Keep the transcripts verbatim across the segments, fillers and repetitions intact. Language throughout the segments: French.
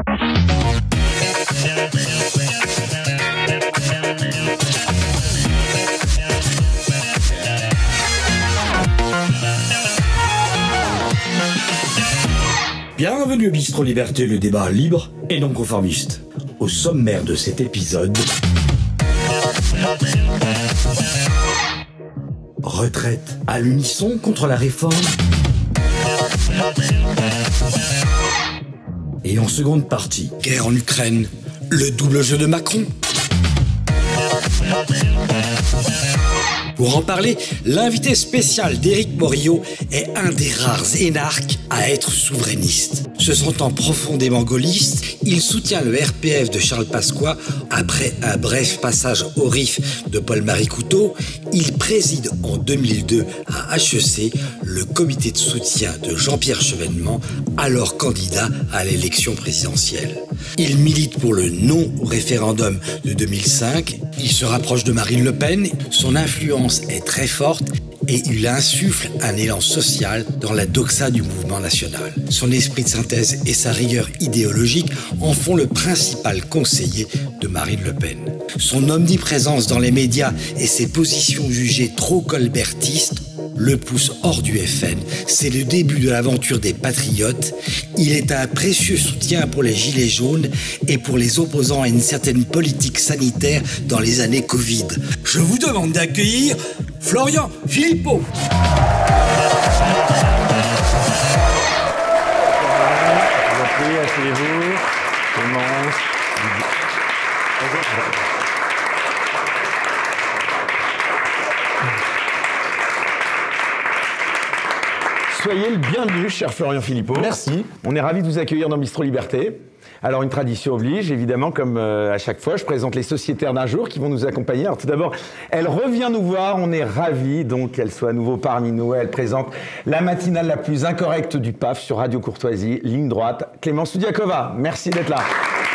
Bienvenue au Bistro Liberté, le débat libre et non conformiste. Au sommaire de cet épisode, retraite à l'unisson contre la réforme. Et en seconde partie, guerre en Ukraine, le double jeu de Macron. Pour en parler, l'invité spécial d'Éric Morillo est un des rares énarques à être souverainiste. Se sentant profondément gaulliste, il soutient le R P F de Charles Pasqua. Après un bref passage au R I F de Paul-Marie Couteau, il préside en deux mille deux à H E C le comité de soutien de Jean-Pierre Chevènement, alors candidat à l'élection présidentielle. Il milite pour le non au référendum de deux mille cinq. Il se rapproche de Marine Le Pen. Son influence est très forte et il insuffle un élan social dans la doxa du mouvement national. Son esprit de synthèse et sa rigueur idéologique en font le principal conseiller de Marine Le Pen. Son omniprésence dans les médias et ses positions jugées trop colbertistes le poussent hors du F N. C'est le début de l'aventure des patriotes. Il est un précieux soutien pour les gilets jaunes et pour les opposants à une certaine politique sanitaire dans les années Covid. Je vous demande d'accueillir Florian Philippot. Asseyez-vous. Commence. Soyez le bienvenu, cher Florian Philippot. Merci. On est ravis de vous accueillir dans Bistro Liberté. Alors, une tradition oblige, évidemment, comme euh, à chaque fois, je présente les sociétaires d'un jour qui vont nous accompagner. Alors, tout d'abord, elle revient nous voir. On est ravis, donc, qu'elle soit à nouveau parmi nous. Elle présente la matinale la plus incorrecte du P A F sur Radio Courtoisie, ligne droite. Clémence Soudiakova, merci d'être là.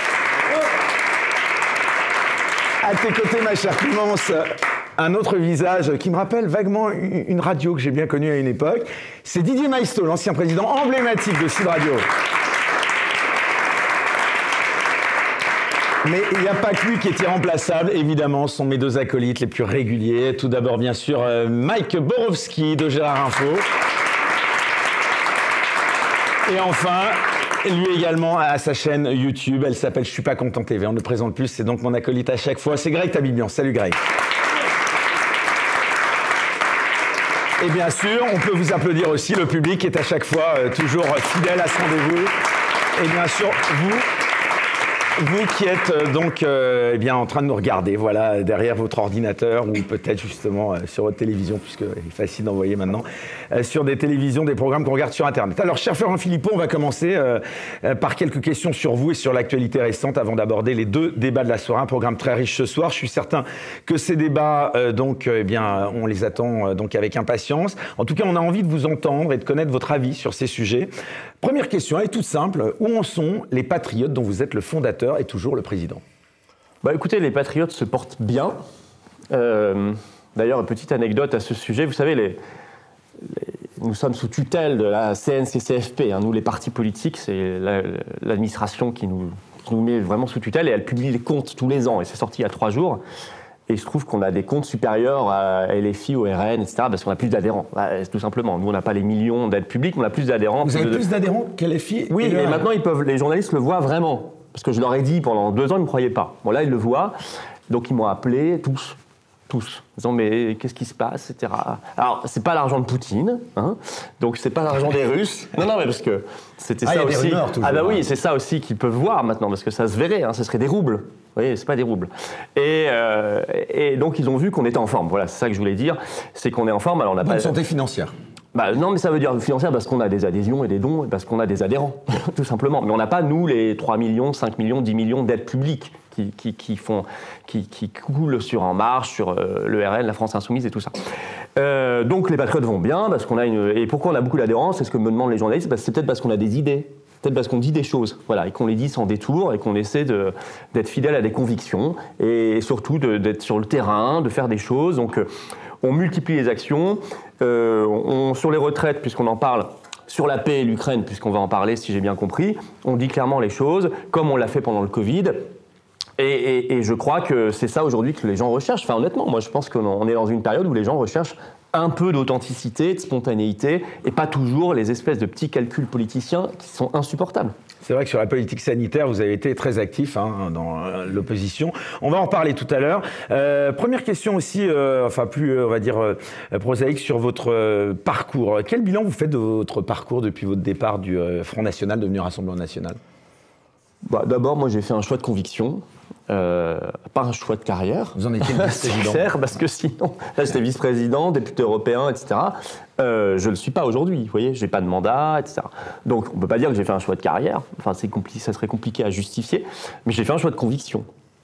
À tes côtés, ma chère Clémence, un autre visage qui me rappelle vaguement une radio que j'ai bien connue à une époque. C'est Didier Maistre, l'ancien président emblématique de Sud Radio. Mais il n'y a pas que lui qui est irremplaçable, évidemment, ce sont mes deux acolytes les plus réguliers. Tout d'abord, bien sûr, euh, Mike Borowski de Gérard Info. Et enfin, lui également à sa chaîne YouTube, elle s'appelle Je suis pas content T V, on ne le présente plus, c'est donc mon acolyte à chaque fois, c'est Greg Tabibian. Salut Greg. Et bien sûr, on peut vous applaudir aussi, le public est à chaque fois euh, toujours fidèle à ce rendez-vous. Et bien sûr, vous... Vous qui êtes euh, donc euh, eh bien, en train de nous regarder, voilà, derrière votre ordinateur ou peut-être justement euh, sur votre télévision, puisqu'il est facile d'envoyer maintenant, euh, sur des télévisions, des programmes qu'on regarde sur Internet. Alors, cher Florian Philippot, on va commencer euh, euh, par quelques questions sur vous et sur l'actualité récente avant d'aborder les deux débats de la soirée. Un programme très riche ce soir. Je suis certain que ces débats, euh, donc, euh, eh bien, on les attend euh, donc avec impatience. En tout cas, on a envie de vous entendre et de connaître votre avis sur ces sujets. Première question, elle est toute simple. Où en sont les Patriotes dont vous êtes le fondateur et toujours le président? Bah écoutez, les Patriotes se portent bien. Euh, D'ailleurs, une petite anecdote à ce sujet. Vous savez, les, les, nous sommes sous tutelle de la C N C C F P. Hein, nous, les partis politiques, c'est l'administration qui nous, qui nous met vraiment sous tutelle et elle publie les comptes tous les ans. Et c'est sorti il y a trois jours. Et il se trouve qu'on a des comptes supérieurs à L F I, au R N, et cetera, parce qu'on a plus d'adhérents, tout simplement. Nous, on n'a pas les millions d'aides publiques, mais on a plus d'adhérents. Vous avez de... plus d'adhérents qu'L F I? Oui, et, et maintenant, ils peuvent, les journalistes le voient vraiment. Parce que je leur ai dit pendant deux ans, ils ne me croyaient pas. Bon, là, ils le voient. Donc, ils m'ont appelé, tous. Tous. Ils disant, mais qu'est-ce qui se passe, et cetera. Alors, c'est pas l'argent de Poutine, hein, donc c'est pas l'argent des Russes. Non, non, mais parce que c'était ah, ça y a aussi. Des rumeurs, toujours, ah, bah oui, hein. c'est ça aussi qu'ils peuvent voir maintenant, parce que ça se verrait, hein, ce serait des roubles. Vous voyez, c'est pas des roubles. Et, euh, et donc, ils ont vu qu'on était en forme. Voilà, c'est ça que je voulais dire. C'est qu'on est en forme. Alors, on n'a pas. Une santé financière. Bah, non, mais ça veut dire financière parce qu'on a des adhésions et des dons, et parce qu'on a des adhérents, tout simplement. Mais on n'a pas, nous, les trois millions, cinq millions, dix millions d'aides publiques qui, qui, qui, font, qui, qui coulent sur En Marche, sur euh, le R N, la France Insoumise et tout ça. Euh, donc les Patriotes vont bien, parce qu'on a une... Et pourquoi on a beaucoup d'adhérents? C'est ce que me demandent les journalistes. C'est peut-être parce qu'on a des idées. Peut-être parce qu'on dit des choses, voilà, et qu'on les dit sans détour, et qu'on essaie de, d'être fidèle à des convictions, et surtout de, d'être sur le terrain, de faire des choses. Donc, euh, on multiplie les actions. Euh, on, sur les retraites, puisqu'on en parle, Sur la paix et l'Ukraine, puisqu'on va en parler si j'ai bien compris, on dit clairement les choses, comme on l'a fait pendant le Covid. Et, et, et je crois que c'est ça aujourd'hui que les gens recherchent. Enfin, honnêtement, moi je pense qu'on est dans une période où les gens recherchent un peu d'authenticité, de spontanéité, et pas toujours les espèces de petits calculs politiciens qui sont insupportables. C'est vrai que sur la politique sanitaire, vous avez été très actif hein, dans l'opposition. On va en parler tout à l'heure. Euh, première question aussi, euh, enfin plus, euh, on va dire, euh, prosaïque sur votre euh, parcours. Quel bilan vous faites de votre parcours depuis votre départ du euh, Front National devenu Rassemblement National ? Bah, d'abord, moi j'ai fait un choix de conviction. Euh, pas un choix de carrière. Vous en étiez vice-président. Parce que sinon, là j'étais vice-président, député européen, et cetera. Euh, je ne le suis pas aujourd'hui, vous voyez, je n'ai pas de mandat, et cetera. Donc on ne peut pas dire que j'ai fait un choix de carrière, enfin c'est compli- ça serait compliqué à justifier, mais j'ai fait un choix de conviction.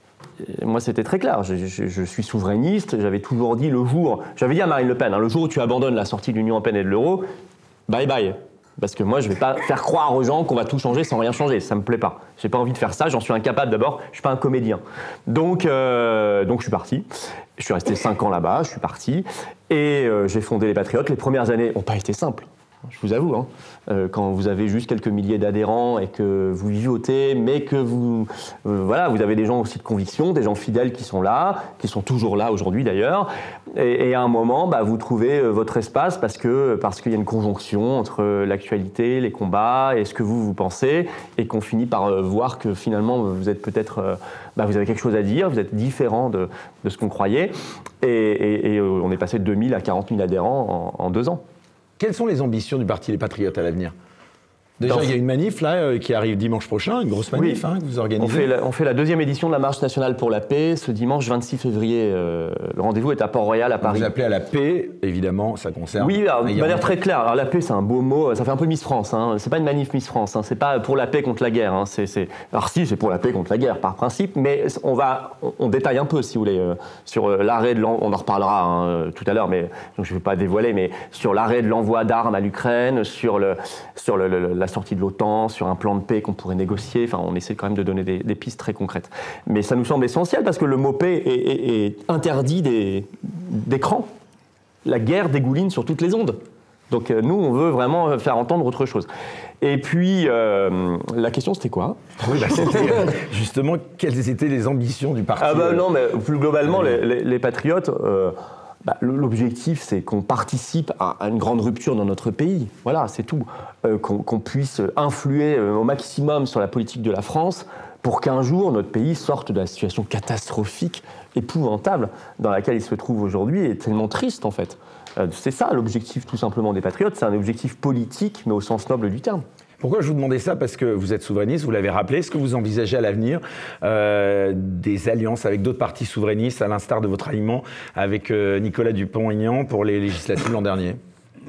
Et moi c'était très clair, je, je, je suis souverainiste, j'avais toujours dit le jour, j'avais dit à Marine Le Pen, hein, le jour où tu abandonnes la sortie de l'Union européenne et de l'euro, bye bye. Parce que moi, je ne vais pas faire croire aux gens qu'on va tout changer sans rien changer. Ça ne me plaît pas. Je n'ai pas envie de faire ça. J'en suis incapable d'abord. Je ne suis pas un comédien. Donc, euh, donc, je suis parti. Je suis resté cinq ans là-bas. Je suis parti. Et euh, j'ai fondé les Patriotes. Les premières années n'ont pas été simples. Je vous avoue, hein. euh, quand vous avez juste quelques milliers d'adhérents et que vous y votez, mais que vous, euh, voilà, vous avez des gens aussi de conviction, des gens fidèles qui sont là, qui sont toujours là aujourd'hui d'ailleurs, et, et à un moment, bah, vous trouvez euh, votre espace parce que parce qu'il y a une conjonction entre l'actualité, les combats et ce que vous vous pensez, et qu'on finit par euh, voir que finalement vous êtes peut-être, euh, bah, vous avez quelque chose à dire, vous êtes différent de, de ce qu'on croyait, et, et, et euh, on est passé de deux mille à quarante mille adhérents en, en deux ans. Quelles sont les ambitions du Parti Les Patriotes à l'avenir ? Déjà, Dans... il y a une manif là euh, qui arrive dimanche prochain, une grosse manif oui. hein, que vous organisez. On fait, la, on fait la deuxième édition de la Marche nationale pour la paix ce dimanche vingt-six février. Euh, le rendez-vous est à Port-Royal à Paris. Vous appelez à la paix, évidemment, ça concerne. Oui, alors, de manière très claire. Alors, la paix, c'est un beau mot. Ça fait un peu Miss France. Hein. C'est pas une manif Miss France. Hein. C'est pas pour la paix contre la guerre. Hein. C'est, c'est... Alors si, c'est pour la paix contre la guerre par principe, mais on va, on, on détaille un peu, si vous voulez, euh, sur euh, l'arrêt de l'envoi. On en reparlera hein, euh, tout à l'heure, mais donc je vais pas dévoiler, mais sur l'arrêt de l'envoi d'armes à l'Ukraine, sur le, sur le, le, la sortie de l'OTAN. Sur un plan de paix qu'on pourrait négocier. Enfin, on essaie quand même de donner des, des pistes très concrètes. Mais ça nous semble essentiel parce que le mot paix est, est, est interdit des, d'écran. La guerre dégouline sur toutes les ondes. Donc euh, nous, on veut vraiment faire entendre autre chose. Et puis, euh, la question, c'était quoi ? Oui, bah, c'était euh, justement, quelles étaient les ambitions du parti ? Ah bah non, mais plus globalement, les, les, les patriotes... Euh, Bah, l'objectif, c'est qu'on participe à, à une grande rupture dans notre pays. Voilà, c'est tout. Euh, qu'on, qu'on puisse influer euh, au maximum sur la politique de la France pour qu'un jour, notre pays sorte de la situation catastrophique, épouvantable, dans laquelle il se trouve aujourd'hui, et tellement triste, en fait. Euh, c'est ça, l'objectif, tout simplement, des Patriotes. C'est un objectif politique, mais au sens noble du terme. Pourquoi je vous demandais ça ? Parce que vous êtes souverainiste, vous l'avez rappelé. Est-ce que vous envisagez à l'avenir euh, des alliances avec d'autres partis souverainistes, à l'instar de votre alliement avec euh, Nicolas Dupont-Aignan pour les législatives l'an dernier ?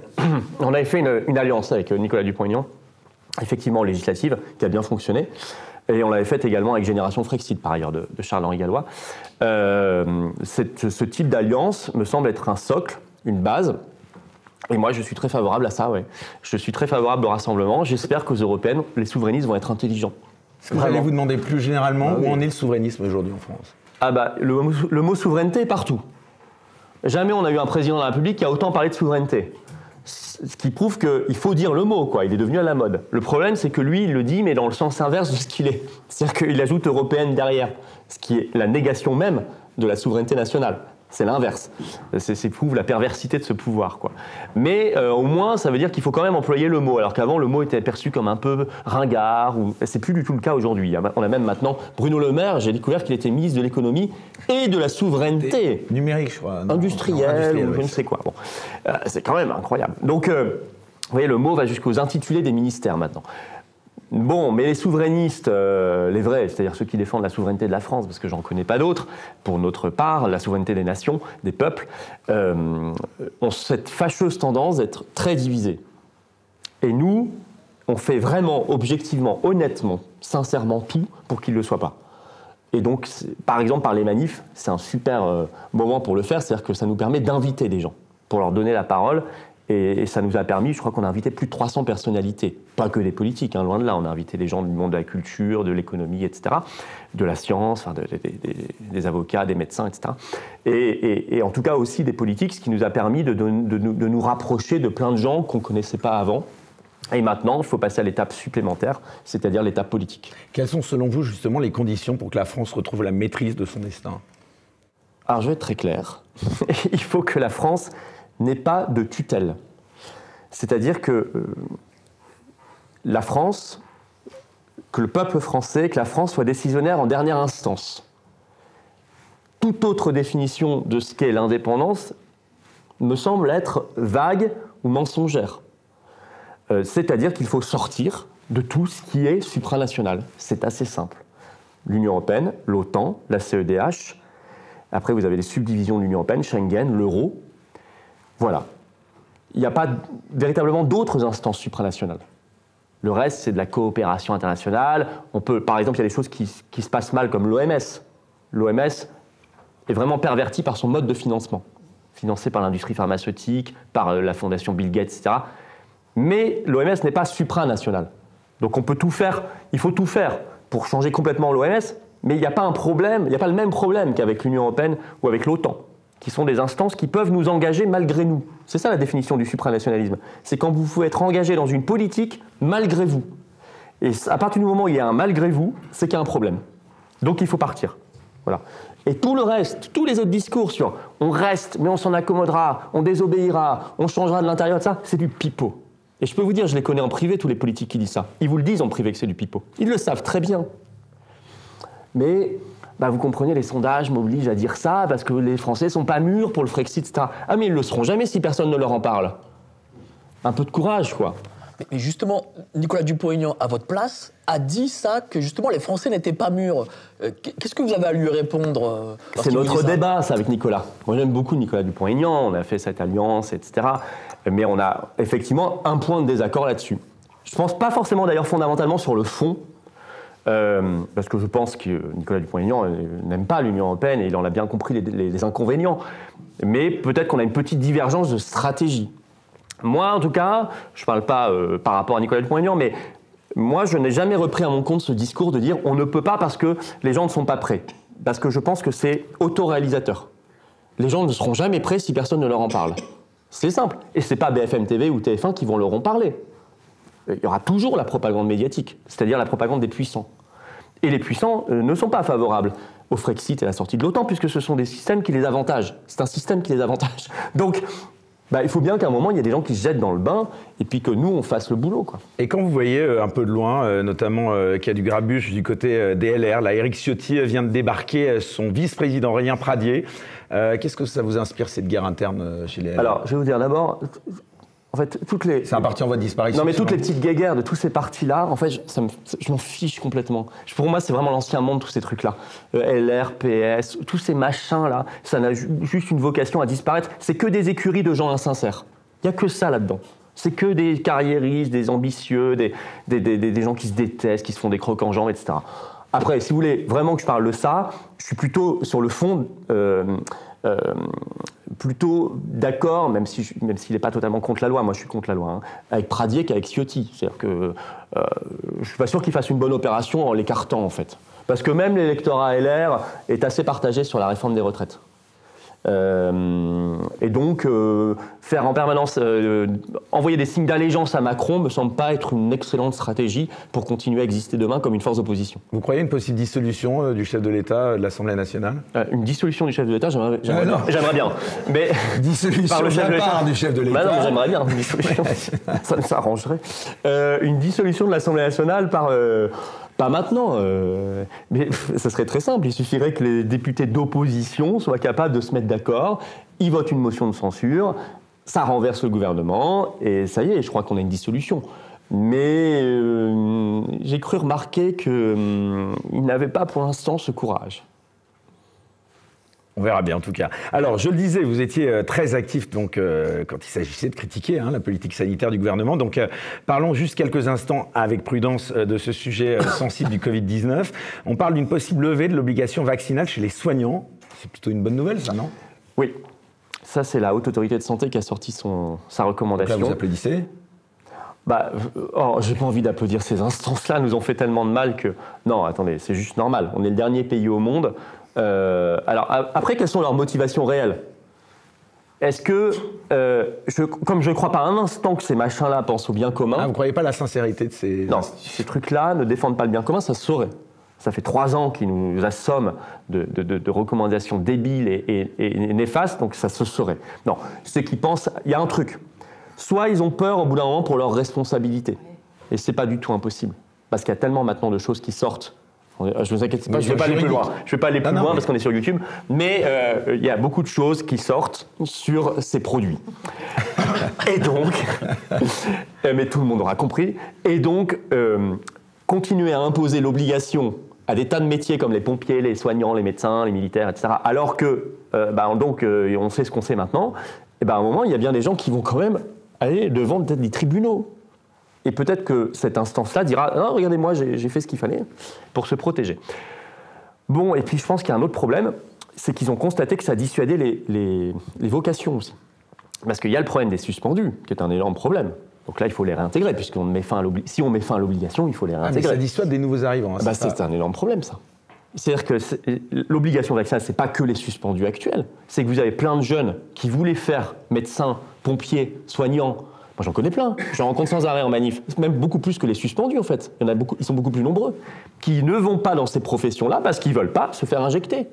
On avait fait une, une alliance avec Nicolas Dupont-Aignan, effectivement législative, qui a bien fonctionné. Et on l'avait faite également avec Génération Frexit, par ailleurs, de, de Charles-Henri Gallois. Euh, cette, ce type d'alliance me semble être un socle, une base. Et moi, je suis très favorable à ça, ouais. Je suis très favorable au rassemblement. J'espère qu'aux européennes, les souverainistes vont être intelligents. Vous allez vous demander plus généralement ah, où oui. en est le souverainisme aujourd'hui en France ? Ah bah, le, le mot souveraineté est partout. Jamais on a eu un président de la République qui a autant parlé de souveraineté. Ce qui prouve qu'il faut dire le mot, quoi. Il est devenu à la mode. Le problème, c'est que lui, il le dit, mais dans le sens inverse de ce qu'il est. C'est-à-dire qu'il ajoute européenne derrière, ce qui est la négation même de la souveraineté nationale. C'est l'inverse. C'est, c'est prouve la perversité de ce pouvoir, quoi. Mais euh, au moins, ça veut dire qu'il faut quand même employer le mot, alors qu'avant, le mot était perçu comme un peu ringard. Ou... C'est plus du tout le cas aujourd'hui. On a même maintenant Bruno Le Maire, j'ai découvert qu'il était ministre de l'économie et de la souveraineté. Des numérique, je crois. Non, industrielle, non, industrielle, ou je oui. ne sais quoi. Bon. Euh, c'est quand même incroyable. Donc, euh, vous voyez, le mot va jusqu'aux intitulés des ministères maintenant. Bon, mais les souverainistes, euh, les vrais, c'est-à-dire ceux qui défendent la souveraineté de la France, parce que j'en connais pas d'autres, pour notre part, la souveraineté des nations, des peuples, euh, ont cette fâcheuse tendance d'être très divisés. Et nous, on fait vraiment, objectivement, honnêtement, sincèrement tout pour qu'ils ne le soient pas. Et donc, par exemple, par les manifs, c'est un super euh, moment pour le faire, c'est-à-dire que ça nous permet d'inviter des gens, pour leur donner la parole. Et ça nous a permis, je crois qu'on a invité plus de trois cents personnalités. Pas que des politiques, hein, loin de là. On a invité des gens du monde de la culture, de l'économie, et cetera, de la science, enfin de, de, de, de, des avocats, des médecins, et cetera. Et, et, et en tout cas aussi des politiques, ce qui nous a permis de, de, de, de nous rapprocher de plein de gens qu'on ne connaissait pas avant. Et maintenant, il faut passer à l'étape supplémentaire, c'est-à-dire l'étape politique. Quelles sont selon vous justement les conditions pour que la France retrouve la maîtrise de son destin ? Alors je vais être très clair. Il faut que la France n'ait pas de tutelle. C'est-à-dire que euh, la France, que le peuple français, que la France soit décisionnaire en dernière instance. Toute autre définition de ce qu'est l'indépendance me semble être vague ou mensongère. Euh, c'est-à-dire qu'il faut sortir de tout ce qui est supranational. C'est assez simple. L'Union européenne, l'OTAN, la C E D H, après vous avez les subdivisions de l'Union européenne, Schengen, l'euro. Voilà. Il n'y a pas véritablement d'autres instances supranationales. Le reste, c'est de la coopération internationale. On peut, par exemple, il y a des choses qui, qui se passent mal, comme l'O M S. L'O M S est vraiment perverti par son mode de financement, financé par l'industrie pharmaceutique, par la fondation Bill Gates, et cetera. Mais l'O M S n'est pas supranational. Donc on peut tout faire, il faut tout faire pour changer complètement l'O M S, mais il n'y a pas un problème, il n'y a pas le même problème qu'avec l'Union européenne ou avec l'OTAN, qui sont des instances qui peuvent nous engager malgré nous. C'est ça la définition du supranationalisme. C'est quand vous pouvez être engagé dans une politique malgré vous. Et à partir du moment où il y a un malgré vous, c'est qu'il y a un problème. Donc il faut partir. Voilà. Et tout le reste, tous les autres discours sur on reste, mais on s'en accommodera, on désobéira, on changera de l'intérieur de ça, c'est du pipeau. Et je peux vous dire, je les connais en privé, tous les politiques qui disent ça. Ils vous le disent en privé que c'est du pipeau. Ils le savent très bien. Mais bah, vous comprenez, les sondages m'obligent à dire ça parce que les Français ne sont pas mûrs pour le Frexit, et cetera. Ah mais ils ne le seront jamais si personne ne leur en parle. Un peu de courage, quoi. Mais, mais justement, Nicolas Dupont-Aignan, à votre place, a dit ça, que justement les Français n'étaient pas mûrs. Euh, Qu'est-ce que vous avez à lui répondre euh, C'est notre débat, ça, avec Nicolas. Moi, j'aime beaucoup Nicolas Dupont-Aignan, on a fait cette alliance, et cetera. Mais on a effectivement un point de désaccord là-dessus. Je ne pense pas forcément, d'ailleurs, fondamentalement sur le fond, euh, parce que je pense que Nicolas Dupont-Aignan n'aime pas l'Union européenne et il en a bien compris les, les, les inconvénients. Mais peut-être qu'on a une petite divergence de stratégie. Moi, en tout cas, je ne parle pas euh, par rapport à Nicolas Dupont-Aignan, mais moi, je n'ai jamais repris à mon compte ce discours de dire on ne peut pas parce que les gens ne sont pas prêts. Parce que je pense que c'est autoréalisateur. Les gens ne seront jamais prêts si personne ne leur en parle. C'est simple. Et ce n'est pas B F M T V ou T F un qui vont leur en parler. Il y aura toujours la propagande médiatique, c'est-à-dire la propagande des puissants. Et les puissants euh, ne sont pas favorables au Frexit et à la sortie de l'OTAN, puisque ce sont des systèmes qui les avantagent. C'est un système qui les avantage. Donc, bah, il faut bien qu'à un moment, il y ait des gens qui se jettent dans le bain et puis que nous, on fasse le boulot, quoi. Et quand vous voyez euh, un peu de loin, euh, notamment euh, qu'il y a du grabuge du côté euh, des L R, là, Éric Ciotti vient de débarquer euh, son vice-président Aurélien Pradié. Euh, Qu'est-ce que ça vous inspire, cette guerre interne euh, chez les L R? Alors, je vais vous dire d'abord, en fait, toutes les... C'est un parti en voie de disparition. Non, mais toutes les petites guéguerres de tous ces partis-là, en fait, je, ça me, je m'en fiche complètement. Pour moi, c'est vraiment l'ancien monde, tous ces trucs-là. Euh, L R, P S, tous ces machins-là, ça n'a ju juste une vocation à disparaître. C'est que des écuries de gens insincères. Il n'y a que ça là-dedans. C'est que des carriéristes, des ambitieux, des, des, des, des, des gens qui se détestent, qui se font des crocs en jambes, et cetera. Après, si vous voulez vraiment que je parle de ça, je suis plutôt sur le fond... Euh, Euh, plutôt d'accord, même si même s'il n'est pas totalement contre la loi, moi je suis contre la loi, hein, avec Pradié qu'avec Ciotti. C'est-à-dire que euh, je ne suis pas sûr qu'il fasse une bonne opération en l'écartant, en fait. Parce que même l'électorat L R est assez partagé sur la réforme des retraites. Euh, et donc, euh, faire en permanence, euh, envoyer des signes d'allégeance à Macron me semble pas être une excellente stratégie pour continuer à exister demain comme une force d'opposition. Vous croyez une possible dissolution euh, du chef de l'État, euh, de l'Assemblée nationale? euh, Une dissolution du chef de l'État, j'aimerais euh, bien. bien. Mais dissolution par le chef de l'État du chef de l'État. Bah non, j'aimerais bien une dissolution. Ça me s'arrangerait. Euh, une dissolution de l'Assemblée nationale par... Euh, Pas maintenant, euh, mais ça serait très simple. Il suffirait que les députés d'opposition soient capables de se mettre d'accord, ils votent une motion de censure, ça renverse le gouvernement, et ça y est, je crois qu'on a une dissolution. Mais euh, j'ai cru remarquer qu'ils euh, n'avaient pas pour l'instant ce courage. On verra bien, en tout cas. Alors, je le disais, vous étiez euh, très actif donc, euh, quand il s'agissait de critiquer hein, la politique sanitaire du gouvernement. Donc, euh, parlons juste quelques instants avec prudence euh, de ce sujet euh, sensible du Covid dix-neuf. On parle d'une possible levée de l'obligation vaccinale chez les soignants. C'est plutôt une bonne nouvelle, ça, non? Oui. Ça, c'est la Haute Autorité de Santé qui a sorti son, sa recommandation. Donc là, vous applaudissez? Bah, oh, j'ai pas envie d'applaudir ces instances-là, nous ont fait tellement de mal que... Non, attendez, c'est juste normal. On est le dernier pays au monde. Euh, alors, après, quelles sont leurs motivations réelles? Est-ce que, euh, je, comme je ne crois pas un instant que ces machins-là pensent au bien commun... Ah, vous ne croyez pas à la sincérité de ces... Non, ces trucs-là ne défendent pas le bien commun, ça se saurait. Ça fait trois ans qu'ils nous assomment de, de, de, de recommandations débiles et, et, et néfastes, donc ça se saurait. Non, c'est qu'ils pensent... Il y a un truc. Soit ils ont peur au bout d'un moment pour leur responsabilité. Et ce n'est pas du tout impossible. Parce qu'il y a tellement maintenant de choses qui sortent. Je ne vous inquiétez pas, je ne vais pas aller plus loin. Je vais pas aller plus non, loin non, parce qu'on est sur YouTube. Mais euh, il y a beaucoup de choses qui sortent sur ces produits. Et donc... mais tout le monde aura compris. Et donc, euh, continuer à imposer l'obligation à des tas de métiers comme les pompiers, les soignants, les médecins, les militaires, et cetera, alors que, euh, bah, donc, euh, on sait ce qu'on sait maintenant, et bah, à un moment, il y a bien des gens qui vont quand même aller devant peut-être des tribunaux. Et peut-être que cette instance-là dira « Non, regardez-moi, j'ai, j'ai fait ce qu'il fallait pour se protéger. » Bon, et puis je pense qu'il y a un autre problème, c'est qu'ils ont constaté que ça dissuadait les, les, les vocations aussi. Parce qu'il y a le problème des suspendus, qui est un énorme problème. Donc là, il faut les réintégrer, puisqu'on met fin à l'obli- si on met fin à l'obligation, il faut les réintégrer. Ah, mais ça dissuade des nouveaux arrivants. Hein, bah, c'est, c'est un énorme problème, ça. C'est-à-dire que c'est, l'obligation vaccinale, c'est pas que les suspendus actuels. C'est que vous avez plein de jeunes qui voulaient faire médecins, pompiers, soignants. Moi, j'en connais plein. J'en rencontre sans arrêt en manif. Même beaucoup plus que les suspendus, en fait. Il y en a beaucoup, ils sont beaucoup plus nombreux. Qui ne vont pas dans ces professions-là parce qu'ils ne veulent pas se faire injecter.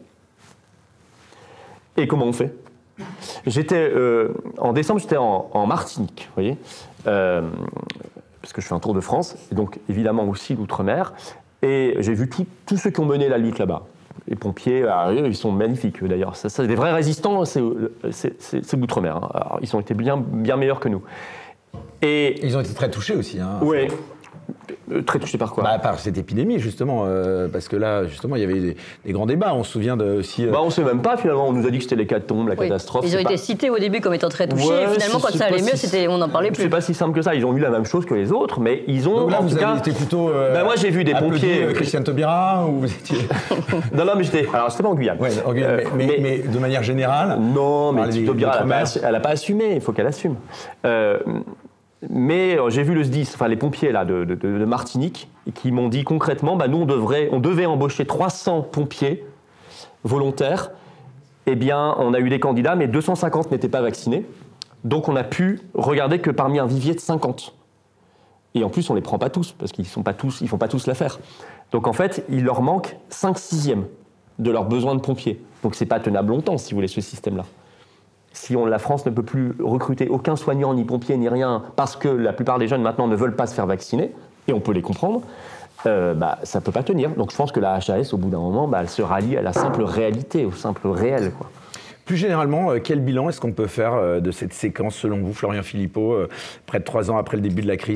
Et comment on fait ? J'étais, euh, en décembre, j'étais en, en Martinique, vous voyez, euh, parce que je fais un tour de France, et donc évidemment aussi l'outre-mer. Et j'ai vu tous ceux qui ont mené la lutte là-bas. Les pompiers, alors, ils sont magnifiques d'ailleurs. Ça, ça, des vrais résistants, c'est, c'est, c'est, c'est l'outre-mer. Hein. Alors, ils ont été bien, bien meilleurs que nous. Et ils ont été très touchés aussi. Hein, oui. Très touchés par quoi ? Bah, par cette épidémie, justement. Euh, parce que là, justement, il y avait des, des grands débats. On se souvient de, aussi. Euh... Bah, on ne sait même pas, finalement. On nous a dit que c'était l'hécatombe, la oui. catastrophe. Ils ont été pas... cités au début comme étant très touchés. Ouais, et finalement, quand ça allait mieux, si... c'était... on n'en parlait plus. C'est pas si simple que ça. Ils ont eu la même chose que les autres, mais ils ont. Donc là, en vous tout avez cas... été plutôt. Euh, bah, moi, j'ai vu des pompiers. Euh, Christiane Taubira ou vous étiez. non, non, mais j'étais. Alors, c'était pas en Guyane. Ouais, en Guyane euh, mais, mais, mais de manière générale. Non, mais Taubira, elle n'a pas assumé. Il faut qu'elle assume. Euh, Mais j'ai vu le S D I S, enfin les pompiers là, de, de, de Martinique, qui m'ont dit concrètement, bah, nous on, devrait, on devait embaucher trois cents pompiers volontaires. Eh bien, on a eu des candidats, mais deux cent cinquante n'étaient pas vaccinés. Donc on a pu regarder que parmi un vivier de cinquante. Et en plus, on ne les prend pas tous, parce qu'ils ne font pas tous l'affaire. Donc en fait, il leur manque cinq sixièmes de leurs besoins de pompiers. Donc ce n'est pas tenable longtemps, si vous voulez, ce système-là. Si on, la France ne peut plus recruter aucun soignant, ni pompier, ni rien, parce que la plupart des jeunes maintenant ne veulent pas se faire vacciner, et on peut les comprendre, euh, bah, ça ne peut pas tenir. Donc je pense que la H A S, au bout d'un moment, bah, elle se rallie à la simple réalité, au simple réel, quoi. Plus généralement, euh, quel bilan est-ce qu'on peut faire euh, de cette séquence, selon vous, Florian Philippot, euh, près de trois ans après le début de la crise ?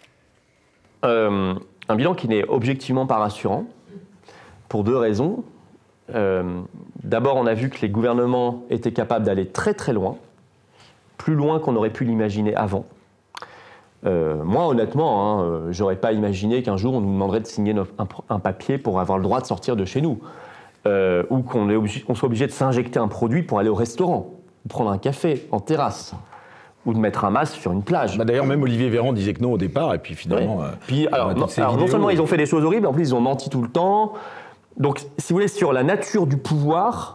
euh, Un bilan qui n'est objectivement pas rassurant, pour deux raisons. Euh, d'abord, on a vu que les gouvernements étaient capables d'aller très très loin, plus loin qu'on aurait pu l'imaginer avant. Euh, moi, honnêtement, hein, euh, j'aurais pas imaginé qu'un jour on nous demanderait de signer notre, un, un papier pour avoir le droit de sortir de chez nous, euh, ou qu'on est obligé, on soit obligé de s'injecter un produit pour aller au restaurant, ou prendre un café en terrasse, ou de mettre un masque sur une plage. Bah d'ailleurs, même Olivier Véran disait que non au départ, et puis finalement... Ouais. Euh, puis, alors, non, alors non seulement ils ont fait des choses horribles, en plus ils ont menti tout le temps. Donc, si vous voulez, sur la nature du pouvoir,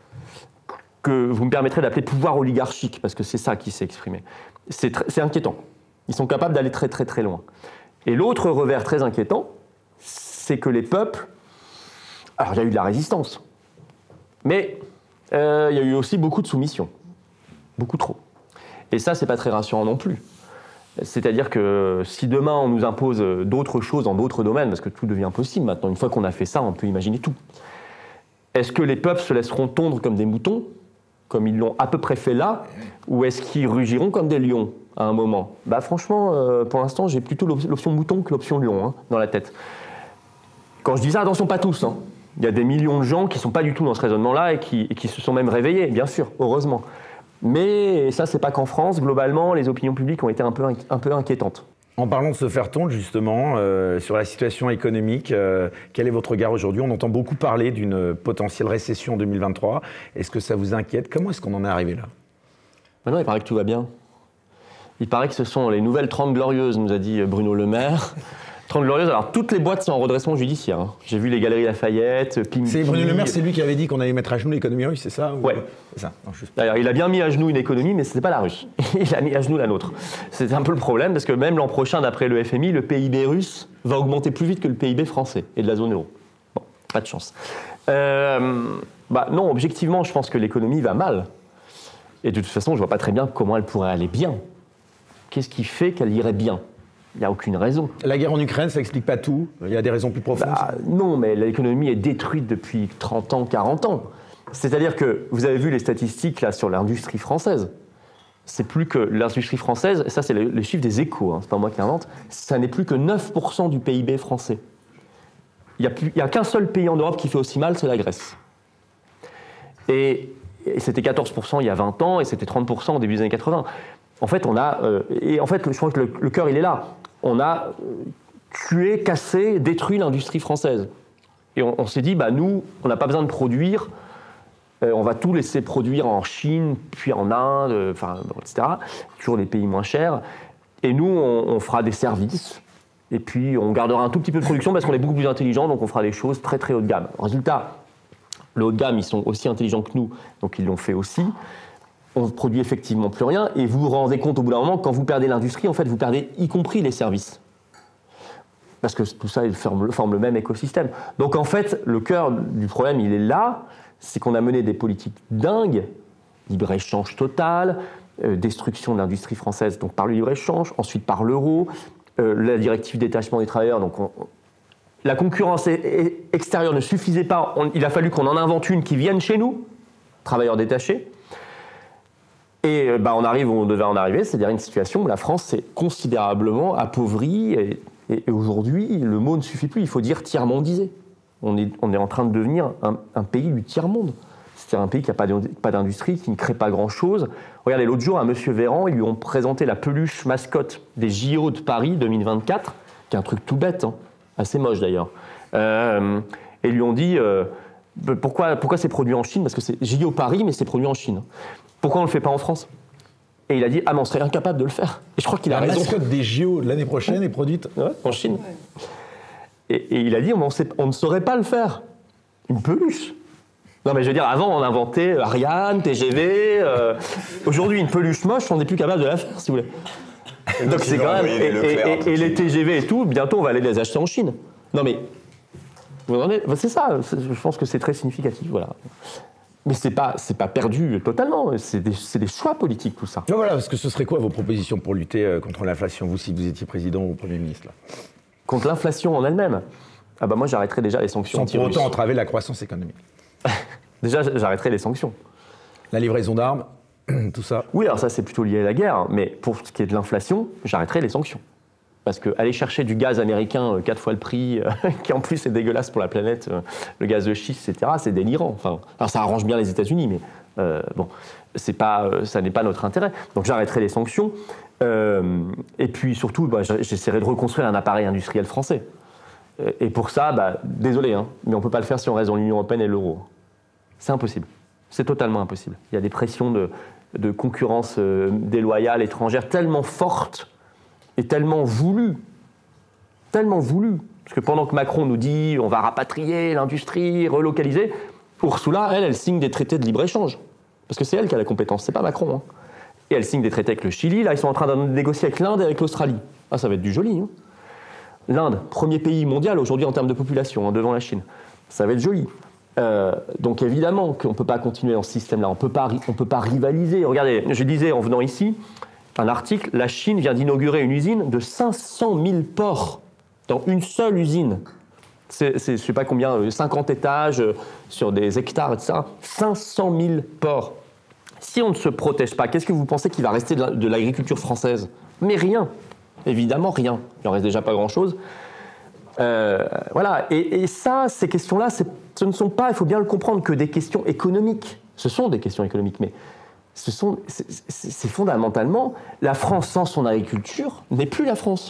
que vous me permettrez d'appeler pouvoir oligarchique, parce que c'est ça qui s'est exprimé, c'est, tr- c'est inquiétant. Ils sont capables d'aller très très très loin. Et l'autre revers très inquiétant, c'est que les peuples... Alors, il y a eu de la résistance, mais euh, il y a eu aussi beaucoup de soumission. Beaucoup trop. Et ça, c'est pas très rassurant non plus. C'est-à-dire que si demain on nous impose d'autres choses dans d'autres domaines, parce que tout devient possible maintenant, une fois qu'on a fait ça, on peut imaginer tout. Est-ce que les peuples se laisseront tondre comme des moutons, comme ils l'ont à peu près fait là, ou est-ce qu'ils rugiront comme des lions à un moment ? Bah franchement, euh, pour l'instant, j'ai plutôt l'option mouton que l'option lion hein, dans la tête. Quand je dis ça, attention, pas tous. Hein. Il y a des millions de gens qui ne sont pas du tout dans ce raisonnement-là et qui, et qui se sont même réveillés, bien sûr, heureusement. Mais ça, c'est pas qu'en France, globalement, les opinions publiques ont été un peu, un peu inquiétantes. En parlant de se faire tondre, justement, euh, sur la situation économique, euh, quel est votre regard aujourd'hui ? On entend beaucoup parler d'une potentielle récession en deux mille vingt-trois. Est-ce que ça vous inquiète ? Comment est-ce qu'on en est arrivé là ? Maintenant, il paraît que tout va bien. Il paraît que ce sont les nouvelles trente glorieuses, nous a dit Bruno Le Maire. trente glorieuses, alors toutes les boîtes sont en redressement judiciaire. Hein. J'ai vu les Galeries Lafayette, Pimki... C'est Bruno Le Maire, c'est lui qui avait dit qu'on allait mettre à genoux l'économie russe, c'est ça ou... Ouais. C'est ça. Non, je... D'ailleurs, il a bien mis à genoux une économie, mais ce n'était pas la russe. Il a mis à genoux la nôtre. C'était un peu le problème, parce que même l'an prochain, d'après le F M I, le P I B russe va augmenter plus vite que le P I B français et de la zone euro. Bon, pas de chance. Euh, bah, non, objectivement, je pense que l'économie va mal. Et de toute façon, je ne vois pas très bien comment elle pourrait aller bien. Qu'est-ce qui fait qu'elle irait bien ? Il n'y a aucune raison. La guerre en Ukraine, ça n'explique pas tout. Il y a des raisons plus profondes. Bah, non, mais l'économie est détruite depuis trente ans, quarante ans. C'est-à-dire que vous avez vu les statistiques là, sur l'industrie française. C'est plus que l'industrie française, ça c'est le, le chiffre des Échos, hein, c'est pas moi qui l'invente, ça n'est plus que neuf pour cent du P I B français. Il n'y a, a qu'un seul pays en Europe qui fait aussi mal, c'est la Grèce. Et, et c'était quatorze pour cent il y a vingt ans et c'était trente pour cent au début des années quatre-vingts. En fait, on a, euh, et en fait, je crois que le, le cœur il est là. On a tué, cassé, détruit l'industrie française. Et on, on s'est dit, bah, nous, on n'a pas besoin de produire, euh, on va tout laisser produire en Chine, puis en Inde, euh, enfin, et cetera. Toujours des pays moins chers. Et nous, on, on fera des services, et puis on gardera un tout petit peu de production parce qu'on est beaucoup plus intelligents, donc on fera des choses très très haut de gamme. Résultat, le haut de gamme, ils sont aussi intelligents que nous, donc ils l'ont fait aussi. On ne produit effectivement plus rien, et vous vous rendez compte au bout d'un moment, quand vous perdez l'industrie, en fait, vous perdez y compris les services. Parce que tout ça, il forme, forme le même écosystème. Donc en fait, le cœur du problème, il est là, c'est qu'on a mené des politiques dingues, libre-échange total, euh, destruction de l'industrie française, donc par le libre-échange, ensuite par l'euro, euh, la directive détachement des travailleurs, donc on, la concurrence extérieure ne suffisait pas, on, il a fallu qu'on en invente une qui vienne chez nous, travailleurs détachés. Et bah, on arrive où on devait en arriver, c'est-à-dire une situation où la France s'est considérablement appauvrie. Et, et, et aujourd'hui, le mot ne suffit plus, il faut dire tiers-mondisé. On est, on est en train de devenir un, un pays du tiers-monde. C'est-à-dire un pays qui n'a pas, pas d'industrie, qui ne crée pas grand-chose. Regardez, l'autre jour, à M. Véran, ils lui ont présenté la peluche mascotte des J O de Paris deux mille vingt-quatre, qui est un truc tout bête, hein, assez moche d'ailleurs. Euh, et ils lui ont dit, euh, pourquoi, pourquoi c'est produit en Chine ? Parce que c'est J O Paris, mais c'est produit en Chine. Pourquoi on ne le fait pas en France ? Et il a dit, ah mais on serait incapable de le faire. Et je crois qu'il a la raison. La mascotte des J O de l'année prochaine est produite ouais, en Chine. Et, et il a dit, on, sait, on ne saurait pas le faire. Une peluche. Non mais je veux dire, avant on inventait Ariane, T G V. Euh, aujourd'hui, une peluche moche, on n'est plus capable de la faire, si vous voulez. Donc, Donc c'est quand même... Et, et, et, et les T G V et tout, bientôt on va aller les acheter en Chine. Non mais... C'est ça, je pense que c'est très significatif, voilà. Mais c'est pas, c'est pas perdu totalement, c'est des, c'est des choix politiques tout ça. Non, voilà, parce que ce serait quoi vos propositions pour lutter contre l'inflation, vous, si vous étiez président ou Premier ministre là ? Contre l'inflation en elle-même ? Ah bah moi j'arrêterais déjà les sanctions anti-russes. Sans pour autant entraver la croissance économique. Déjà j'arrêterais les sanctions. La livraison d'armes, tout ça ? Oui, alors ça c'est plutôt lié à la guerre, mais pour ce qui est de l'inflation, j'arrêterais les sanctions. Parce qu'aller chercher du gaz américain euh, quatre fois le prix, euh, qui en plus est dégueulasse pour la planète, euh, le gaz de schiste, et cetera, c'est délirant. Enfin, alors ça arrange bien les États-Unis, mais euh, bon, c'est pas, euh, ça n'est pas notre intérêt. Donc j'arrêterai les sanctions. Euh, et puis surtout, bah, j'essaierai de reconstruire un appareil industriel français. Et pour ça, bah, désolé, hein, mais on ne peut pas le faire si on reste dans l'Union européenne et l'euro. C'est impossible. C'est totalement impossible. Il y a des pressions de, de concurrence euh, déloyale, étrangère, tellement fortes et tellement voulu, tellement voulu. Parce que pendant que Macron nous dit on va rapatrier l'industrie, relocaliser, Ursula, elle, elle signe des traités de libre-échange. Parce que c'est elle qui a la compétence, c'est pas Macron. Hein. Et elle signe des traités avec le Chili, là ils sont en train de négocier avec l'Inde et avec l'Australie. Ah, ça va être du joli. Hein. L'Inde, premier pays mondial aujourd'hui en termes de population, hein, devant la Chine. Ça va être joli. Euh, donc évidemment qu'on ne peut pas continuer dans ce système-là, on ne peut pas rivaliser. Regardez, je disais en venant ici, un article, la Chine vient d'inaugurer une usine de cinq cent mille porcs dans une seule usine. C'est, c'est je ne sais pas combien, cinquante étages sur des hectares, et cetera. cinq cent mille porcs. Si on ne se protège pas, qu'est-ce que vous pensez qu'il va rester de, la, de l'agriculture française ? Mais rien. Évidemment, rien. Il n'en reste déjà pas grand-chose. Euh, voilà. Et, et ça, ces questions-là, c'est, ce ne sont pas, il faut bien le comprendre, que des questions économiques. Ce sont des questions économiques, mais ce sont, c'est, c'est, c'est fondamentalement, la France sans son agriculture n'est plus la France.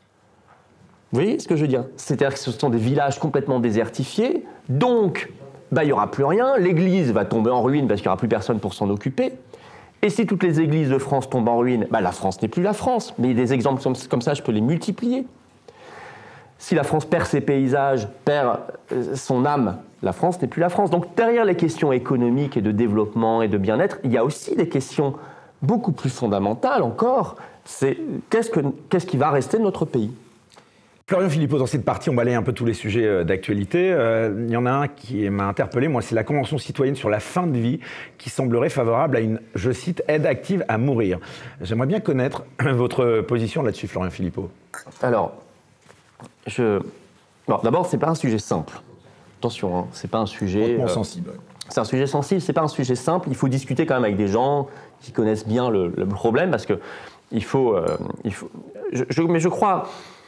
Vous voyez ce que je veux dire ? C'est-à-dire que ce sont des villages complètement désertifiés, donc bah, il n'y aura plus rien, l'église va tomber en ruine parce qu'il n'y aura plus personne pour s'en occuper. Et si toutes les églises de France tombent en ruine, bah, la France n'est plus la France. Mais des exemples comme ça, je peux les multiplier. Si la France perd ses paysages, perd son âme, la France n'est plus la France. Donc derrière les questions économiques et de développement et de bien-être, il y a aussi des questions beaucoup plus fondamentales encore. C'est qu'est-ce, que, qu'est-ce qui va rester de notre pays ? Florian Philippot, dans cette partie, on balaye un peu tous les sujets d'actualité. Euh, il y en a un qui m'a interpellé, moi, c'est la Convention citoyenne sur la fin de vie qui semblerait favorable à une, je cite, aide active à mourir. J'aimerais bien connaître votre position là-dessus, Florian Philippot. Alors, je... bon, d'abord, c'est pas un sujet simple. Attention, hein, c'est pas un sujet... Hautement euh, sensible. C'est un sujet sensible, c'est pas un sujet simple. Il faut discuter quand même avec des gens qui connaissent bien le, le problème, parce que il faut... Euh, il faut je, je, mais je crois...